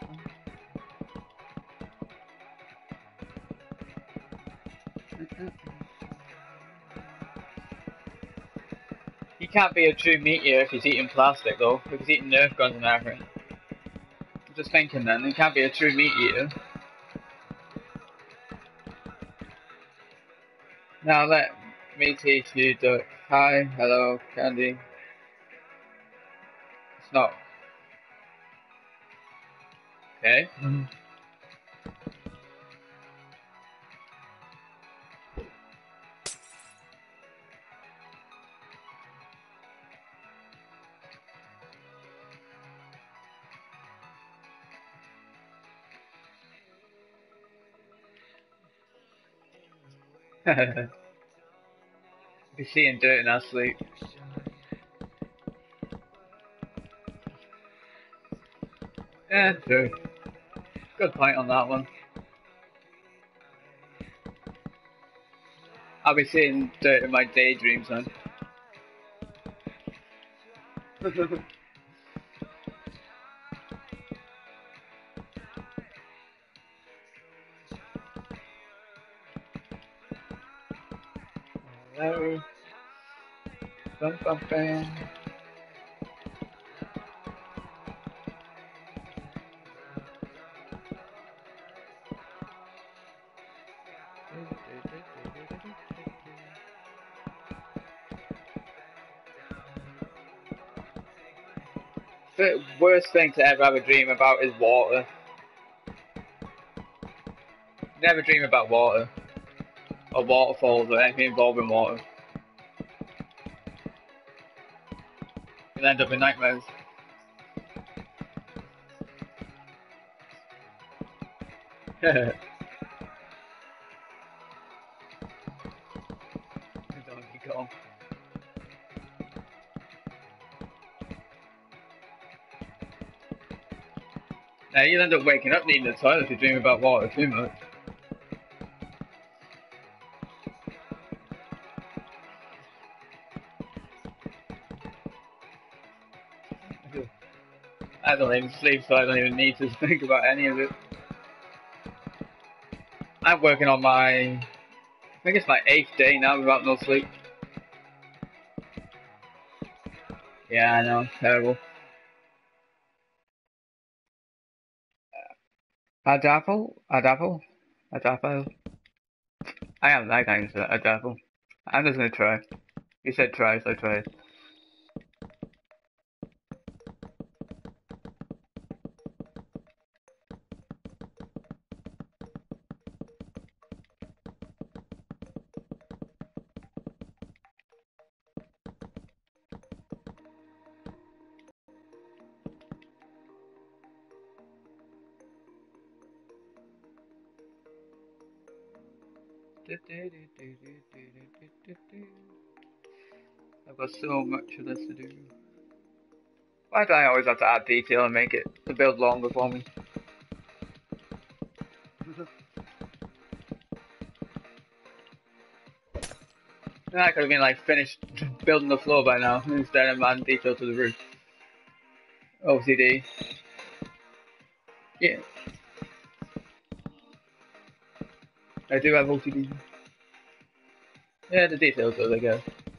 He can't be a true meat eater if he's eating plastic, though. If he's eating Nerf guns and everything. I'm just thinking then, he can't be a true meat eater. Now let me teach you the hi, hello, candy. It's not. Okay. Be seeing dirt in our sleep. Yeah, true. Good point on that one. I'll be seeing dirt in my daydreams then. bum, bum, bam. The worst thing to ever have a dream about is water. Never dream about water. Or waterfalls or anything involving water. You'll end up in nightmares. Donkey Kong. Now you'll end up waking up needing the toilet if you dream about water too much. I don't even sleep, so I don't even need to think about any of it. I'm working on I think it's my 8th day now without no sleep. Yeah, I know, terrible. Adapple. I am that kind of Adapple. I'm just gonna try. You said try, so I tried. I've got so much of this to do. Why do I always have to add detail and make it the build longer for me? I could have been like finished building the floor by now instead of adding detail to the roof. OCD. Yeah. I do have OCD. Yeah, the details does, I guess.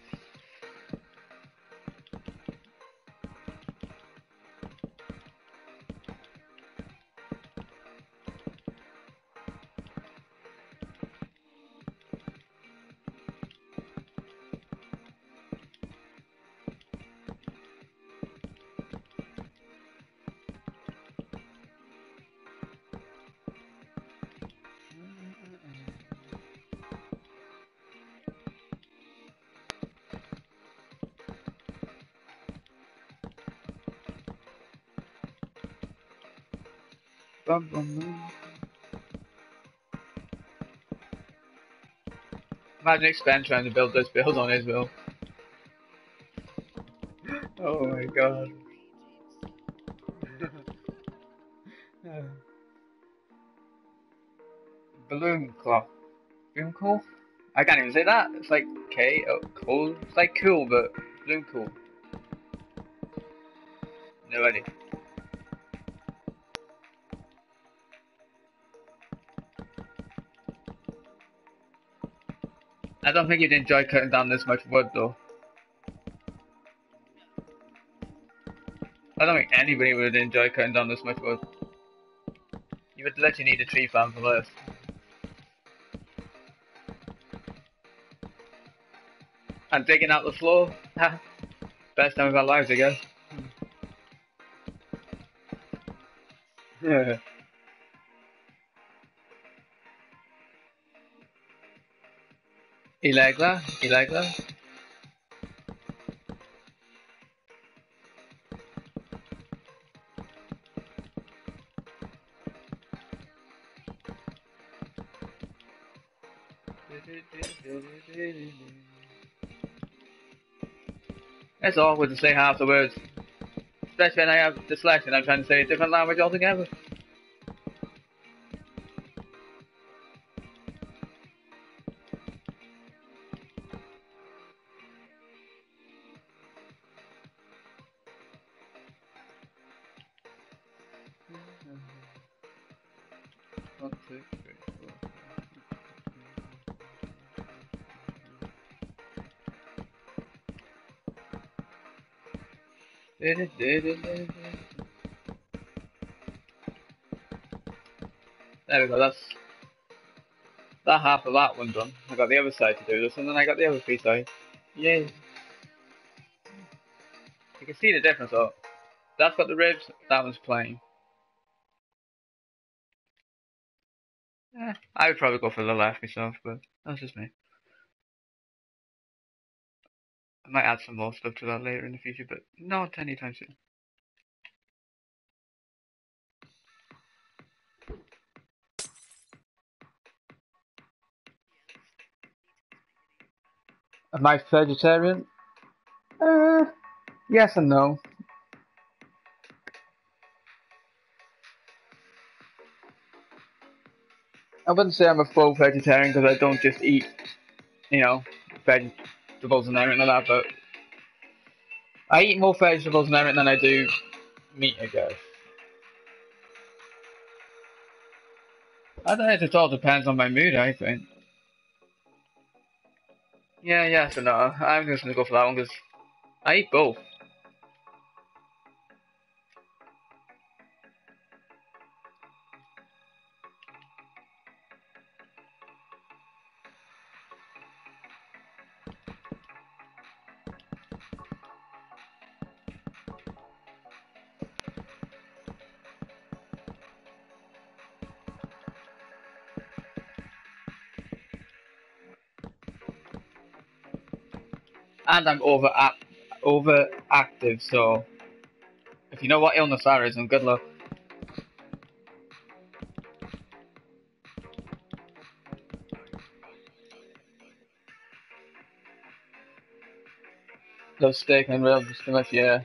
Bum, bum, bum. Imagine Expen trying to build this build on his build. Oh my god. Balloon cloth. Balloon cool? I can't even say that. It's like K, cool. It's like cool, but balloon cool. No idea. I don't think you'd enjoy cutting down this much wood though. I don't think anybody would enjoy cutting down this much wood. You would literally need a tree farm for this. And digging out the floor. Best time of our lives, I guess. Yeah. You like that? You like that? It's awkward to say half the words. Especially when I have dyslexia and I'm trying to say a different language altogether. One, two, three, four. There we go, that's that half of that one done. I got the other side to do this and then I got the other three sides. Yay. You can see the difference though. That's got the ribs, that one's plain. I would probably go for the left myself, but that's just me. I might add some more stuff to that later in the future, but not anytime soon. Am I vegetarian? Yes and no. I wouldn't say I'm a full vegetarian because I don't just eat, vegetables and everything like that, but I eat more vegetables and everything than I do meat, I guess. I think it just all depends on my mood, I think. Yeah, yes and no. I'm just gonna go for that one because I eat both. And I'm overactive, so if you know what illness that is, then good luck. Those steak and ribs, too much, yeah.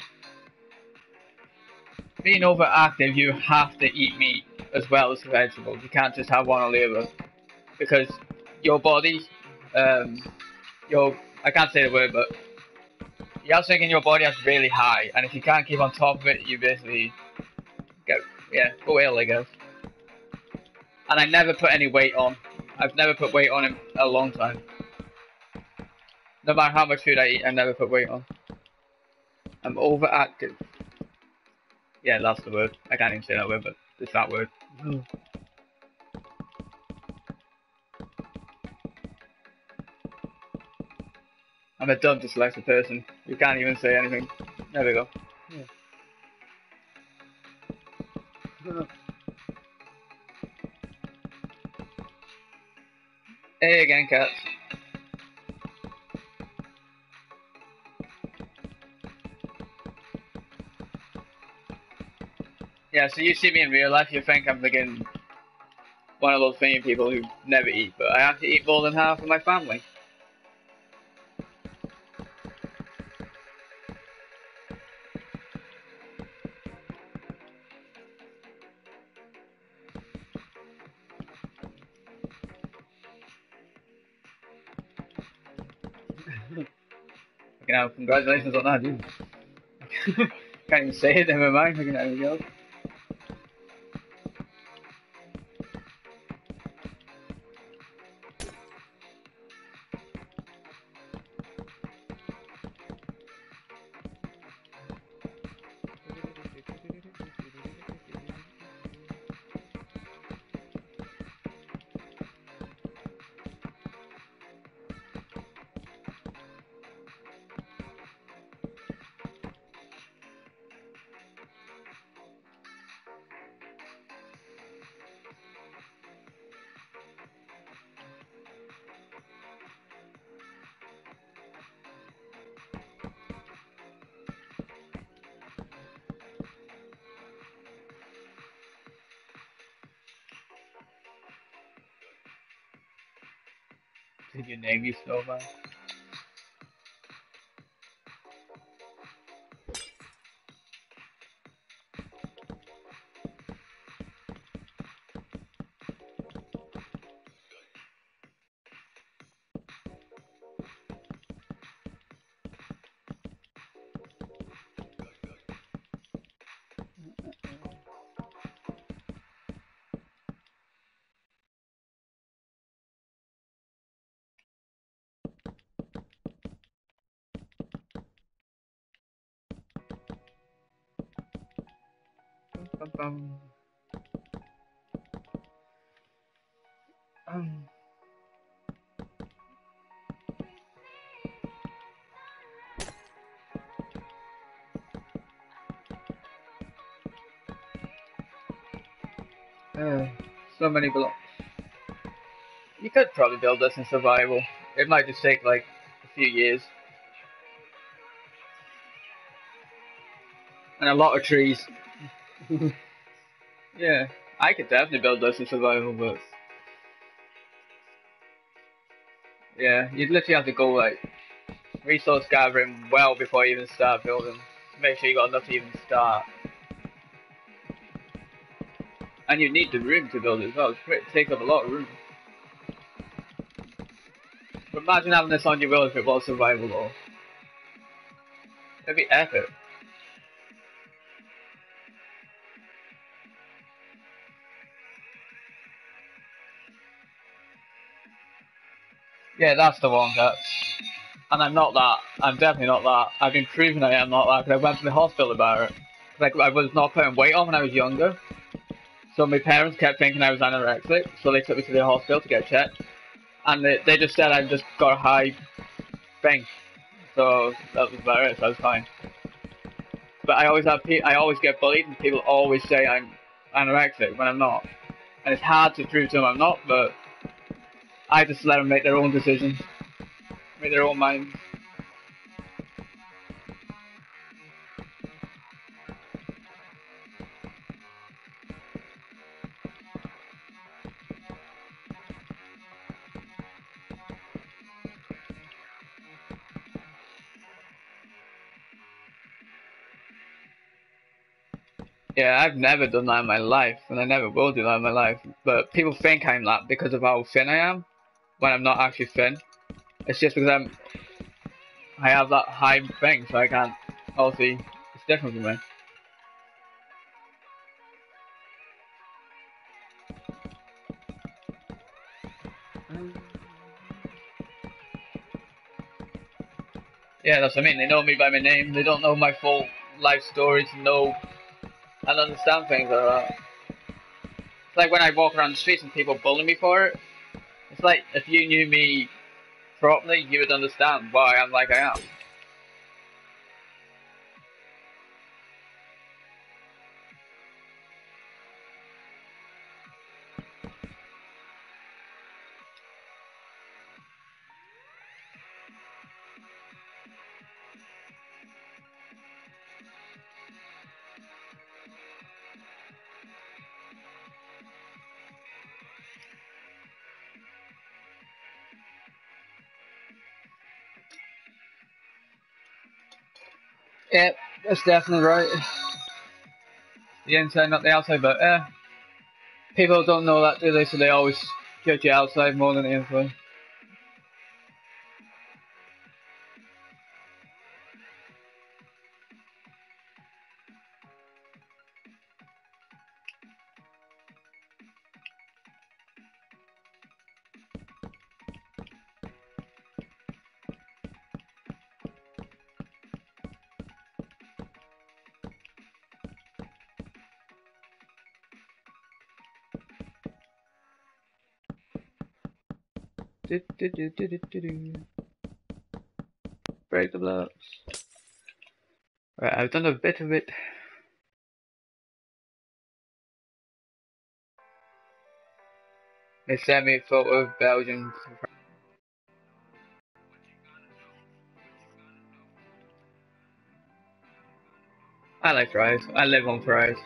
Being overactive, you have to eat meat as well as vegetables. You can't just have one or the other because your body, um, I can't say the word, but you have something in your body that's really high, and if you can't keep on top of it, you basically go ill, I guess. And I never put any weight on. I've never put weight on in a long time. No matter how much food I eat, I never put weight on. I'm overactive. Yeah, that's the word. I can't even say that word, but it's that word. I'm a dumb dyslexic person. You can't even say anything. There we go. Yeah. Hey again, cats. Yeah, so you see me in real life, you think I'm again one of those funny people who never eat, but I have to eat more than half of my family. Congratulations on that, dude. Can't even say it, never mind. There we go. Did you name you Snowman? Bum, bum. Um. So many blocks. You could probably build this in survival. It might just take like a few years. And a lot of trees. Yeah, I could definitely build this in survival, but yeah, you'd literally have to go like resource gathering well before you even start building. Make sure you got enough to even start. And you need the room to build it as well. It takes up a lot of room. But imagine having this on your will if it was survival though. It'd be epic. Yeah, that's the one, Cats. And I'm not that. I'm definitely not that. I've been proven I am not that because I went to the hospital about it. Like, I was not putting weight on when I was younger. So my parents kept thinking I was anorexic, so they took me to the hospital to get checked. And they just said I just got a high thing. So that was about it, so I was fine. But I always get bullied and people always say I'm anorexic when I'm not. And it's hard to prove to them I'm not, but I just let them make their own decisions, make their own minds. Yeah, I've never done that in my life, and I never will do that in my life. But people think I'm that because of how thin I am, when I'm not actually thin. It's just because I have that high thing, so I can't. Obviously, it's different for me. Yeah, that's what I mean. They know me by my name. They don't know my full life story to know and understand things like that. It's like when I walk around the streets and people bully me for it. It's like if you knew me properly, you would understand why I'm like I am. Yeah, that's definitely right. The inside, not the outside, but people don't know that, do they? So they always judge you outside more than the inside. Do, do, do, do, do, do, do. Break the blocks. Right, I've done a bit of it. They sent me a photo of Belgium. I like fries. I live on fries.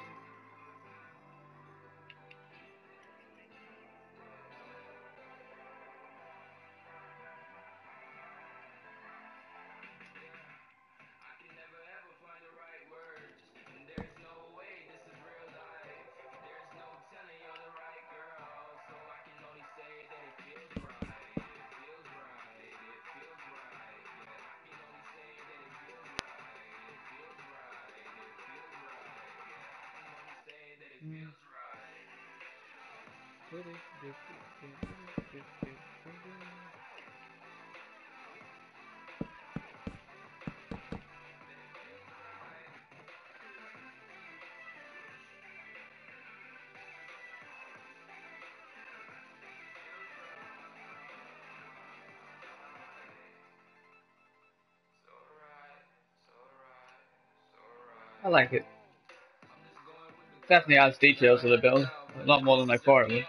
I like it. Definitely adds details to the build. A lot more than I thought it would.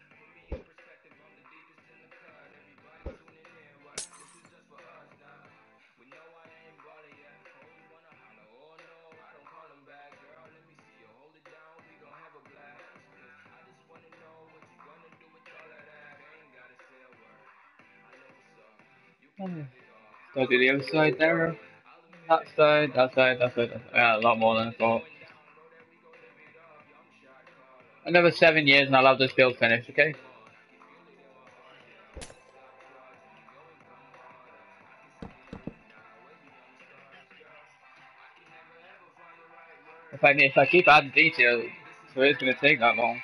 Go to the other side there. That side, that side, that side. Yeah, a lot more than I thought. Another 7 years and I'll have this build finished, okay? If I keep adding details, so it's gonna take that long.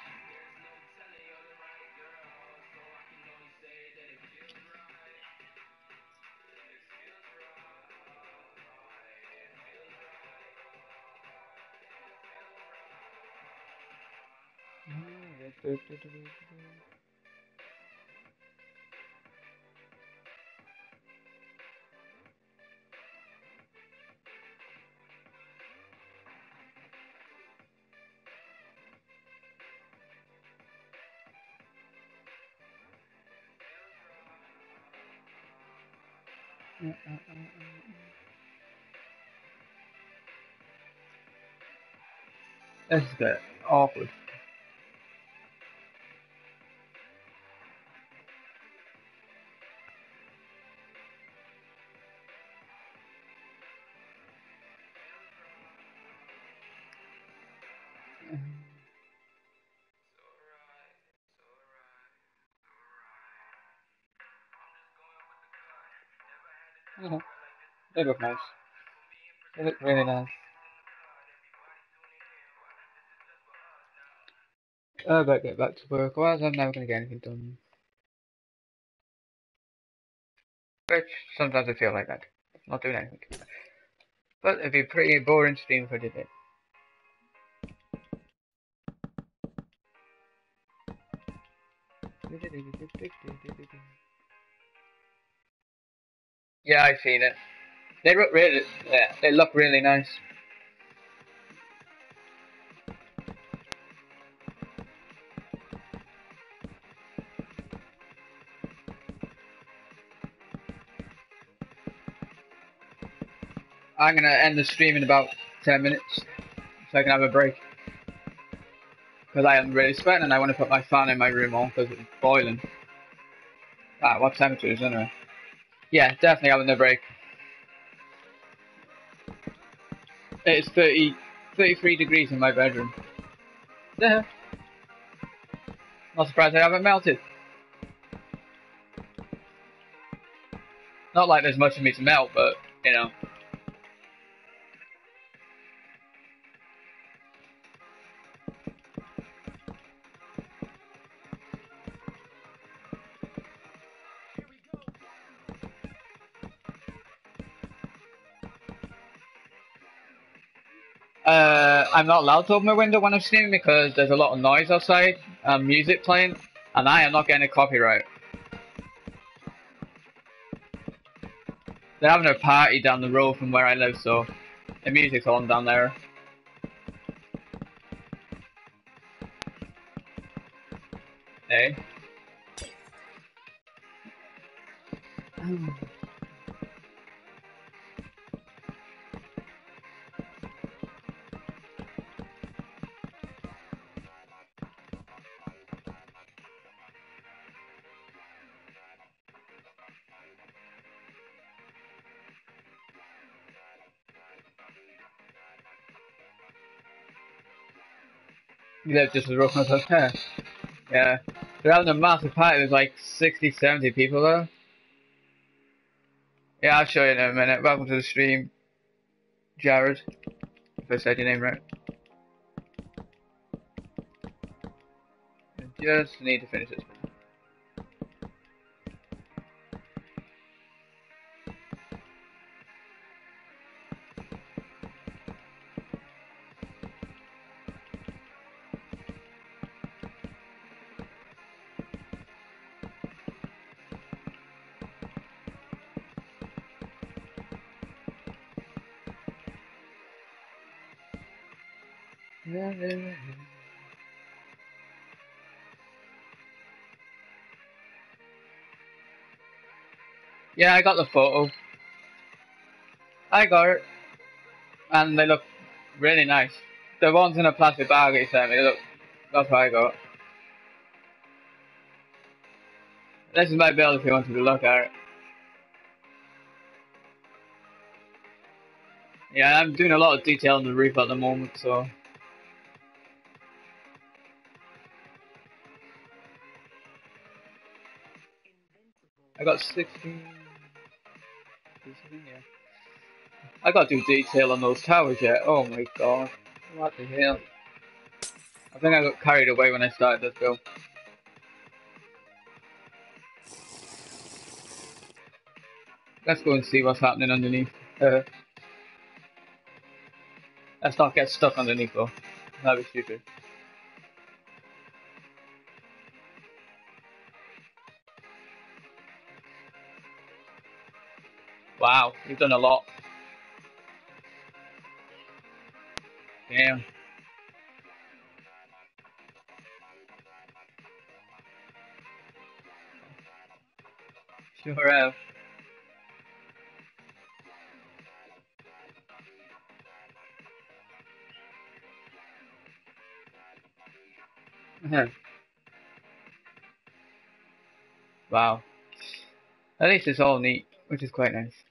This is a bit awkward. They look nice. They look really nice. I better get back to work, otherwise I'm never gonna get anything done. Which sometimes I feel like that. Not doing anything. But it'd be a pretty boring stream if I did it. Yeah, I've seen it. They look really, yeah, they look really nice. I'm gonna end the stream in about 10 minutes, so I can have a break. Because I am really sweating and I want to put my fan in my room on because it's boiling. Ah, what temperature is it anyway? Yeah, definitely having a break. It's 33 degrees in my bedroom. Yeah. Not surprised I haven't melted. Not like there's much of me to melt, but, you know. I'm not allowed to open my window when I'm streaming because there's a lot of noise outside, music playing, and I am not getting a copyright. They're having a party down the road from where I live, so the music's on down there. Hey. You live just as rough as us. Yeah. Yeah. They're having a massive party, there's like 60, 70 people there. Yeah, I'll show you in a minute. Welcome to the stream, Jared. If I said your name right. I just need to finish this. Yeah, I got the photo. I got it, and they look really nice. The ones in a plastic bag he sent me, they look. That's what I got. This is my build if you wanted to look at it. Yeah, I'm doing a lot of detail on the roof at the moment, so. I got 16. Yeah. I got to do detail on those towers yet. Oh my god. What the hell? I think I got carried away when I started this build. Let's go and see what's happening underneath. Let's not get stuck underneath though. That'd be stupid. Wow, you've done a lot. Damn. Sure have. Wow. At least it's all neat, which is quite nice.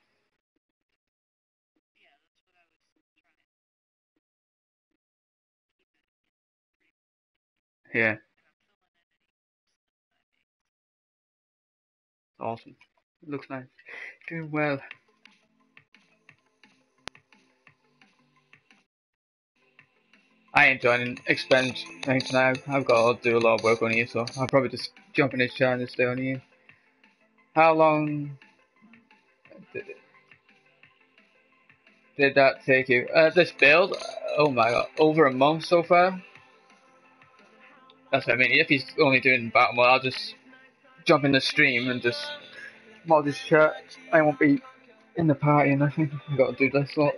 Yeah, awesome. Looks nice. Doing well. I ain't joining expend things now. I've got to do a lot of work on here, so I'll probably just jump in this chair and stay on here. How long did, did that take you? This build? Oh my god, over a month so far? That's what I mean. If he's only doing battle mode, I'll just jump in the stream and just mod his chat. I won't be in the party and nothing. I gotta do this lot.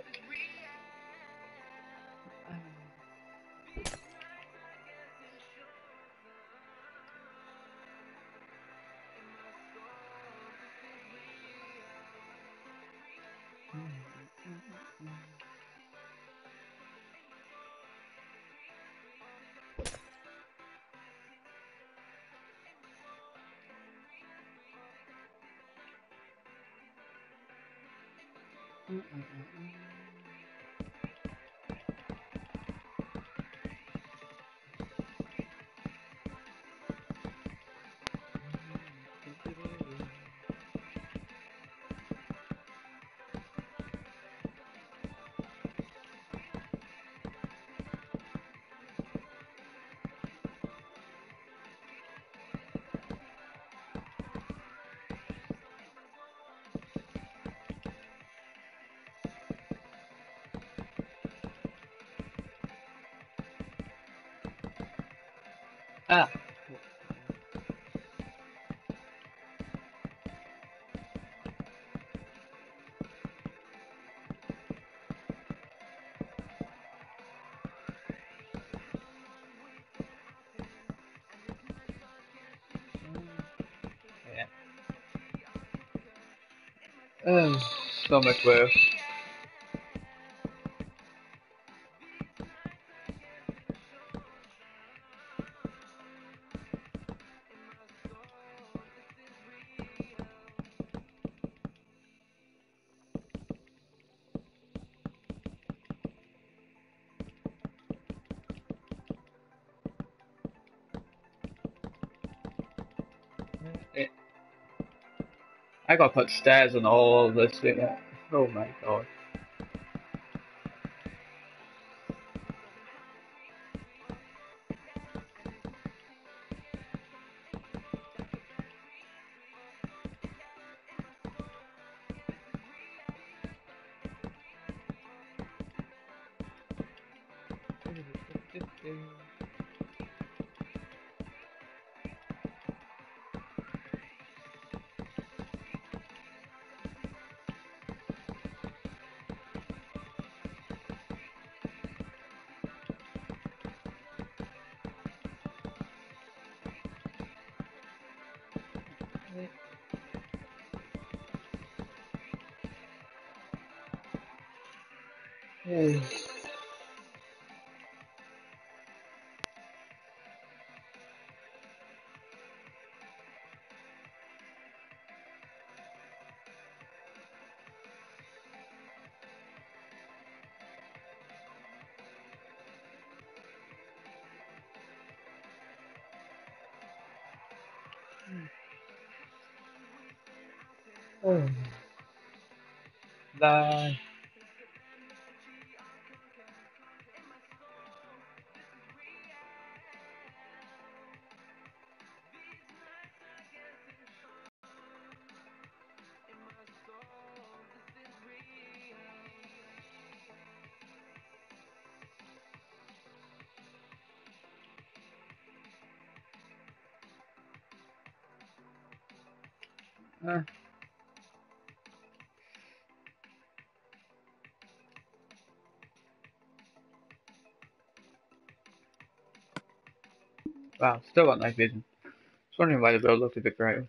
Ah. Yeah. Oh, so much work. Yeah. I gotta put stairs on all of this thing. Oh my god. Bye. Wow, still got night vision. Just wondering why the build looked a bit brighter.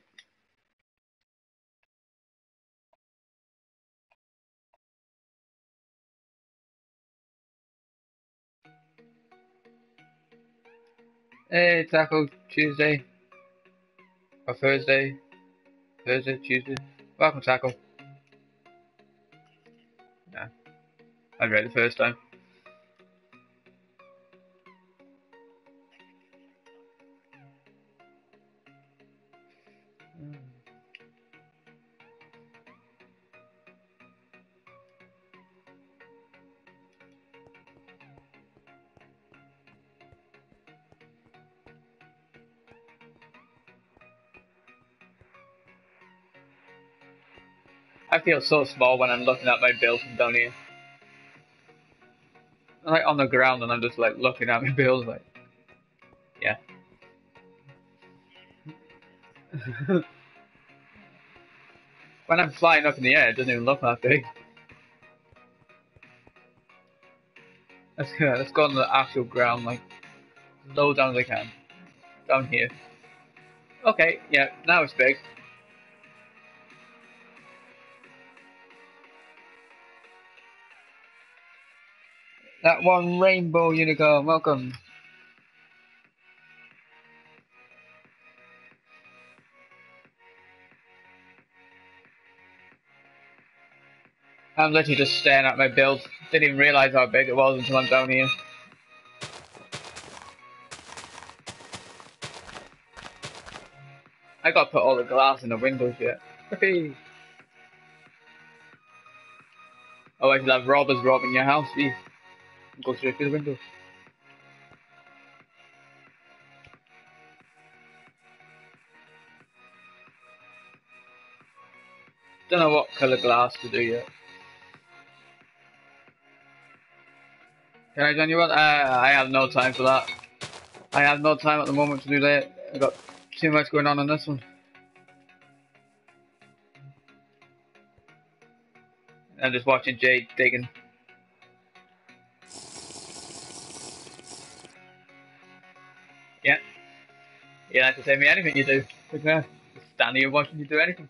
Hey, Taco Tuesday or Thursday, Tuesday. Welcome, Taco. Yeah, I read it the first time. I feel so small when I'm looking at my build from down here. I'm like on the ground and I'm just like looking at my build like, yeah. When I'm flying up in the air, it doesn't even look that big. Let's go on the actual ground, like as low down as I can. Down here. Okay, yeah, now it's big. That one rainbow unicorn, welcome. I'm literally just staring at my build. Didn't even realise how big it was until I'm down here. I gotta put all the glass in the windows yet. Okay. Oh, I should have robbers robbing your house, please. Go straight through the window. Don't know what colour glass to do yet. Can I join you on? I have no time for that. I have no time at the moment to do that. I've got too much going on this one. I'm just watching Jade digging. Yeah. You don't have to say me anything you do. Just standing here watching you do anything.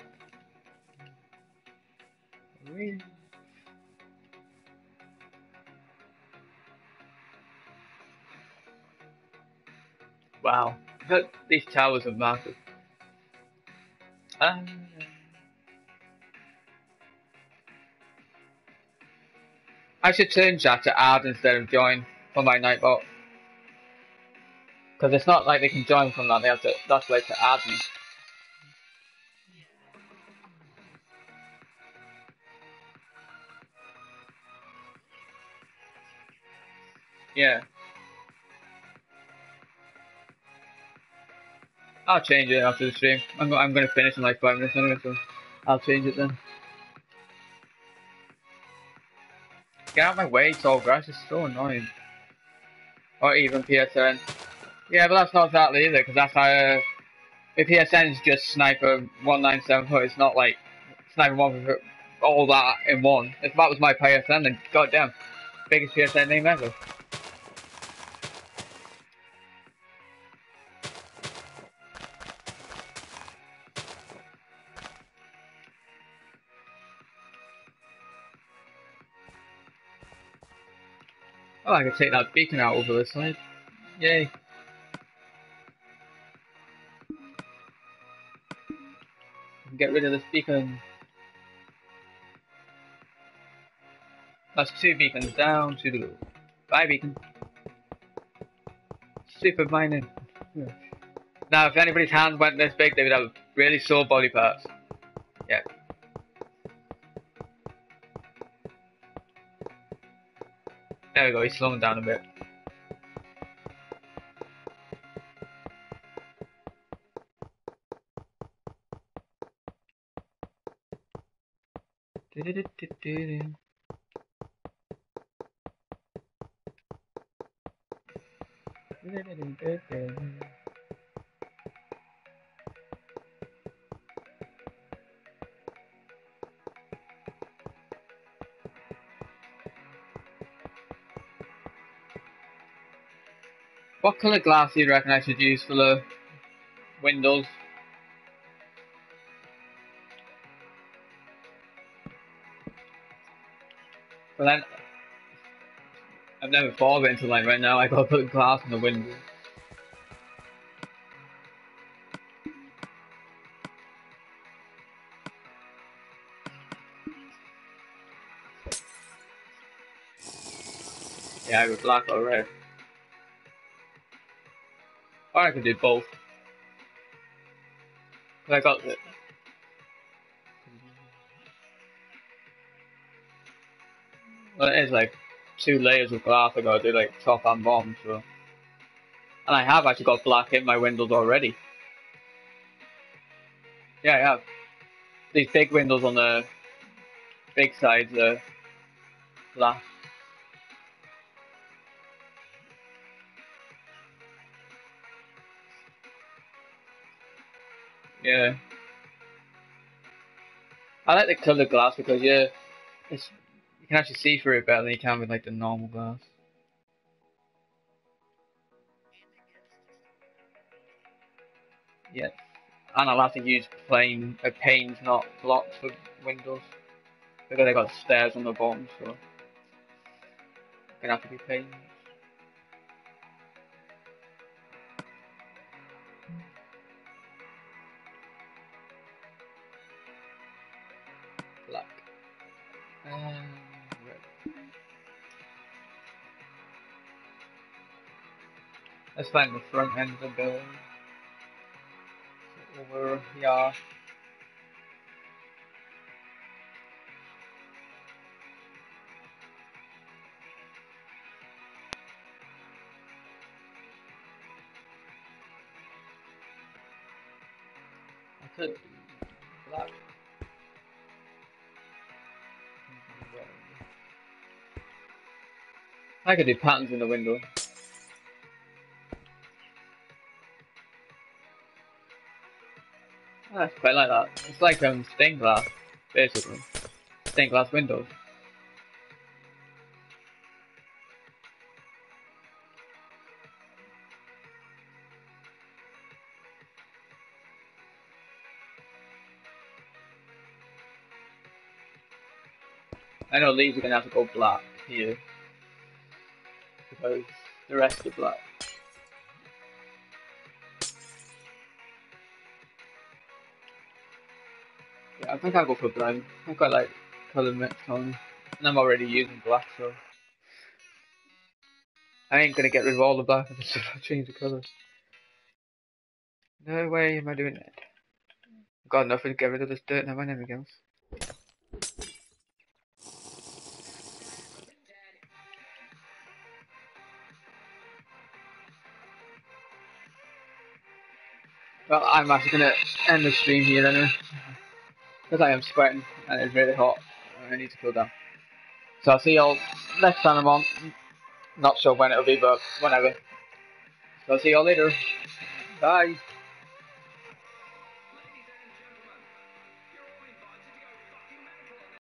Wow. These towers are massive. I should change that to add instead of join for my Nightbot. Because it's not like they can join from that, they have to, that's like to add me. Yeah. I'll change it after the stream. I'm going to finish in like 5 minutes anyway, so I'll change it then. Get out of my way, tall grass is so annoying. Or even PSN. Yeah, but that's not exactly either, because that's how if PSN is just Sniper 197 foot, it's not like Sniper 1 foot, all that in one. If that was my PSN, then goddamn, biggest PSN name ever. Oh, I can take that beacon out over this side. Yay. Get rid of this beacon. That's 2 beacons down to the go. Bye, beacon. Super mining. Yeah. Now, if anybody's hands went this big, they would have really sore body parts. Yeah. There we go, he's slowing down a bit. What colour glass do you reckon I should use for the windows? But then, I've never thought of it until like right now. I gotta put glass in the window. Yeah, either black or red. Or I could do both. But I got it. Well, it is like 2 layers of glass. I gotta do like top and bottom, so. And I have actually got black in my windows already. Yeah, I have. These big windows on the big sides are black. Yeah. I like the coloured glass because you can actually see through it better than you can with like the normal glass. Yeah. And I'll have to use plain panes, not blocks for windows. Because they got stairs on the bottom, so it's gonna have to be panes. Black. Red. Let's find the front end of the building. So over here. I could do black. I could do patterns in the window. I quite like that. It's like stained glass, basically. Stained glass windows. I know these are gonna have to go black here because the rest are black. Yeah, I think I'll go for brown. I quite like colour mix on, and I'm already using black, so I ain't gonna get rid of all the black. I just change the colours. No way am I doing it. I've got enough to get rid of this dirt now and everything else. Well, I'm actually gonna end the stream here anyway, because I am sweating and it's really hot. And I need to cool down. So I'll see y'all next time I'm on. Not sure when it'll be, but whenever. So I'll see y'all later. Bye.